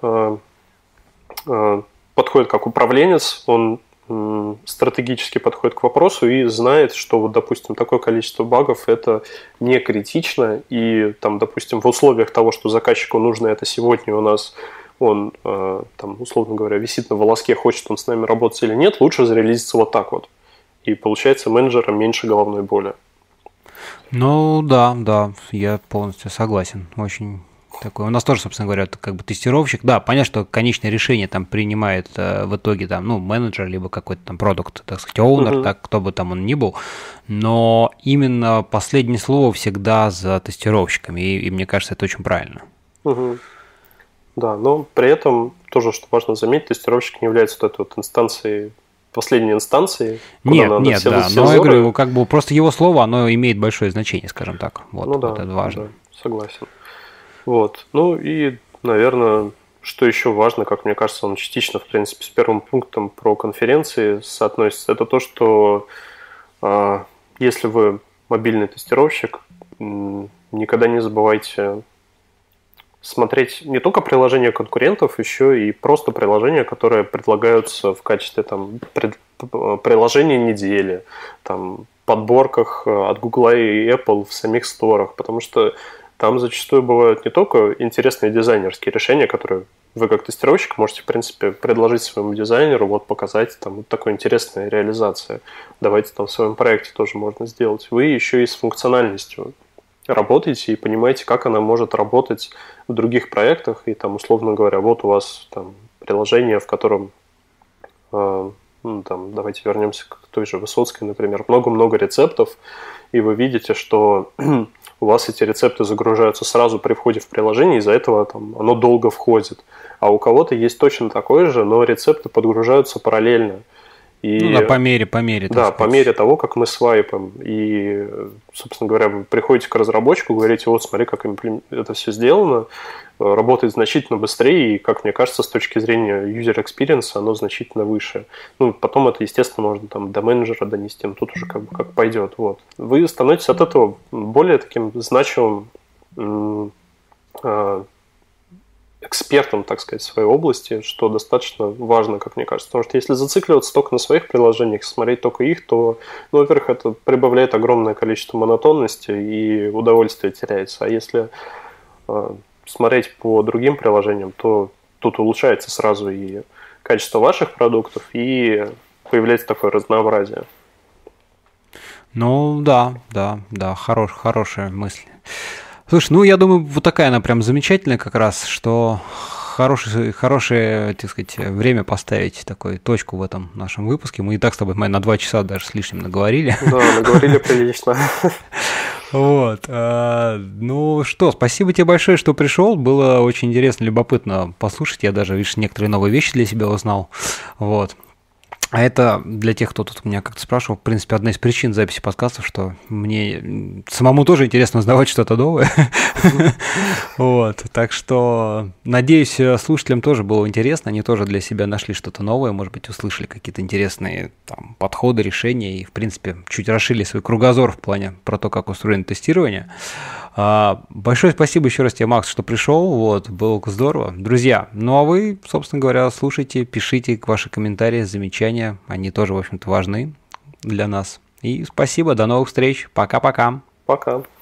подходит как управленец, он стратегически подходит к вопросу и знает, что вот, допустим, такое количество багов это не критично, и там, допустим, в условиях того, что заказчику нужно это сегодня у нас, он там, условно говоря, висит на волоске, хочет он с нами работать или нет, лучше зарелизиться вот так вот. И получается менеджерам меньше головной боли. Ну да, я полностью согласен. Очень такой. У нас тоже, собственно говоря, как бы тестировщик. Да, понятно, что конечное решение там принимает в итоге там, ну, менеджер, либо какой-то там продукт, так сказать, оунер, так, кто бы там он ни был. Но именно последнее слово всегда за тестировщиками. И мне кажется, это очень правильно. Да, но при этом тоже, что важно заметить, тестировщик не является вот этой вот инстанцией, последней инстанцией. Нет, да, но я говорю, как бы просто его слово, оно имеет большое значение, скажем так. Вот, ну да, вот это важно. Да, согласен. Вот. Ну и, наверное, что еще важно, как мне кажется, он частично, в принципе, с первым пунктом про конференции соотносится, это то, что если вы мобильный тестировщик, никогда не забывайте смотреть не только приложения конкурентов, еще и просто приложения, которые предлагаются в качестве там, приложения недели, там, подборках от Google и Apple в самих сторах, потому что там зачастую бывают не только интересные дизайнерские решения, которые вы как тестировщик можете, в принципе, предложить своему дизайнеру, вот показать там вот такой интересная реализация. Давайте там в своем проекте тоже можно сделать. Вы еще и с функциональностью работаете и понимаете, как она может работать в других проектах. И там, условно говоря, вот у вас там приложение, в котором, там, давайте вернемся к той же Высоцкой, например, много-много рецептов, и вы видите, что у вас эти рецепты загружаются сразу при входе в приложение, из-за этого там, оно долго входит. А у кого-то есть точно такое же, но рецепты подгружаются параллельно. И, да, по мере. Да, по мере того, как мы свайпаем. И, собственно говоря, вы приходите к разработчику, говорите, вот смотри, как это все сделано, работает значительно быстрее, и, как мне кажется, с точки зрения user experience оно значительно выше. Ну, потом это, естественно, можно там до менеджера донести, но тут уже как пойдет. Вот. Вы становитесь от этого более таким значимым экспертом, так сказать, в своей области, что достаточно важно, как мне кажется. Потому что если зацикливаться только на своих приложениях, смотреть только их, то, ну, во-первых, это прибавляет огромное количество монотонности и удовольствие теряется. А если смотреть по другим приложениям, то тут улучшается сразу и качество ваших продуктов, и появляется такое разнообразие. Ну, да, хорошая мысль. Слушай, ну, я думаю, вот такая она прям замечательная как раз, что хорошее, так сказать, время поставить такую точку в этом нашем выпуске. Мы и так с тобой на 2 часа даже с лишним наговорили. Да, наговорили прилично. Вот. Ну что, спасибо тебе большое, что пришел. Было очень интересно, любопытно послушать. Я даже, видишь, некоторые новые вещи для себя узнал. Вот. А это для тех, кто тут меня как-то спрашивал, в принципе, одна из причин записи подкастов, что мне самому тоже интересно узнавать что-то новое. Вот, так что, надеюсь, слушателям тоже было интересно, они тоже для себя нашли что-то новое, может быть, услышали какие-то интересные там подходы, решения и, в принципе, чуть расширили свой кругозор в плане про то, как устроено тестирование. Большое спасибо еще раз тебе, Макс, что пришел, вот, было здорово. Друзья, ну а вы, собственно говоря, слушайте, пишите ваши комментарии, замечания, они тоже, в общем-то, важны для нас. И спасибо, до новых встреч, пока-пока. Пока.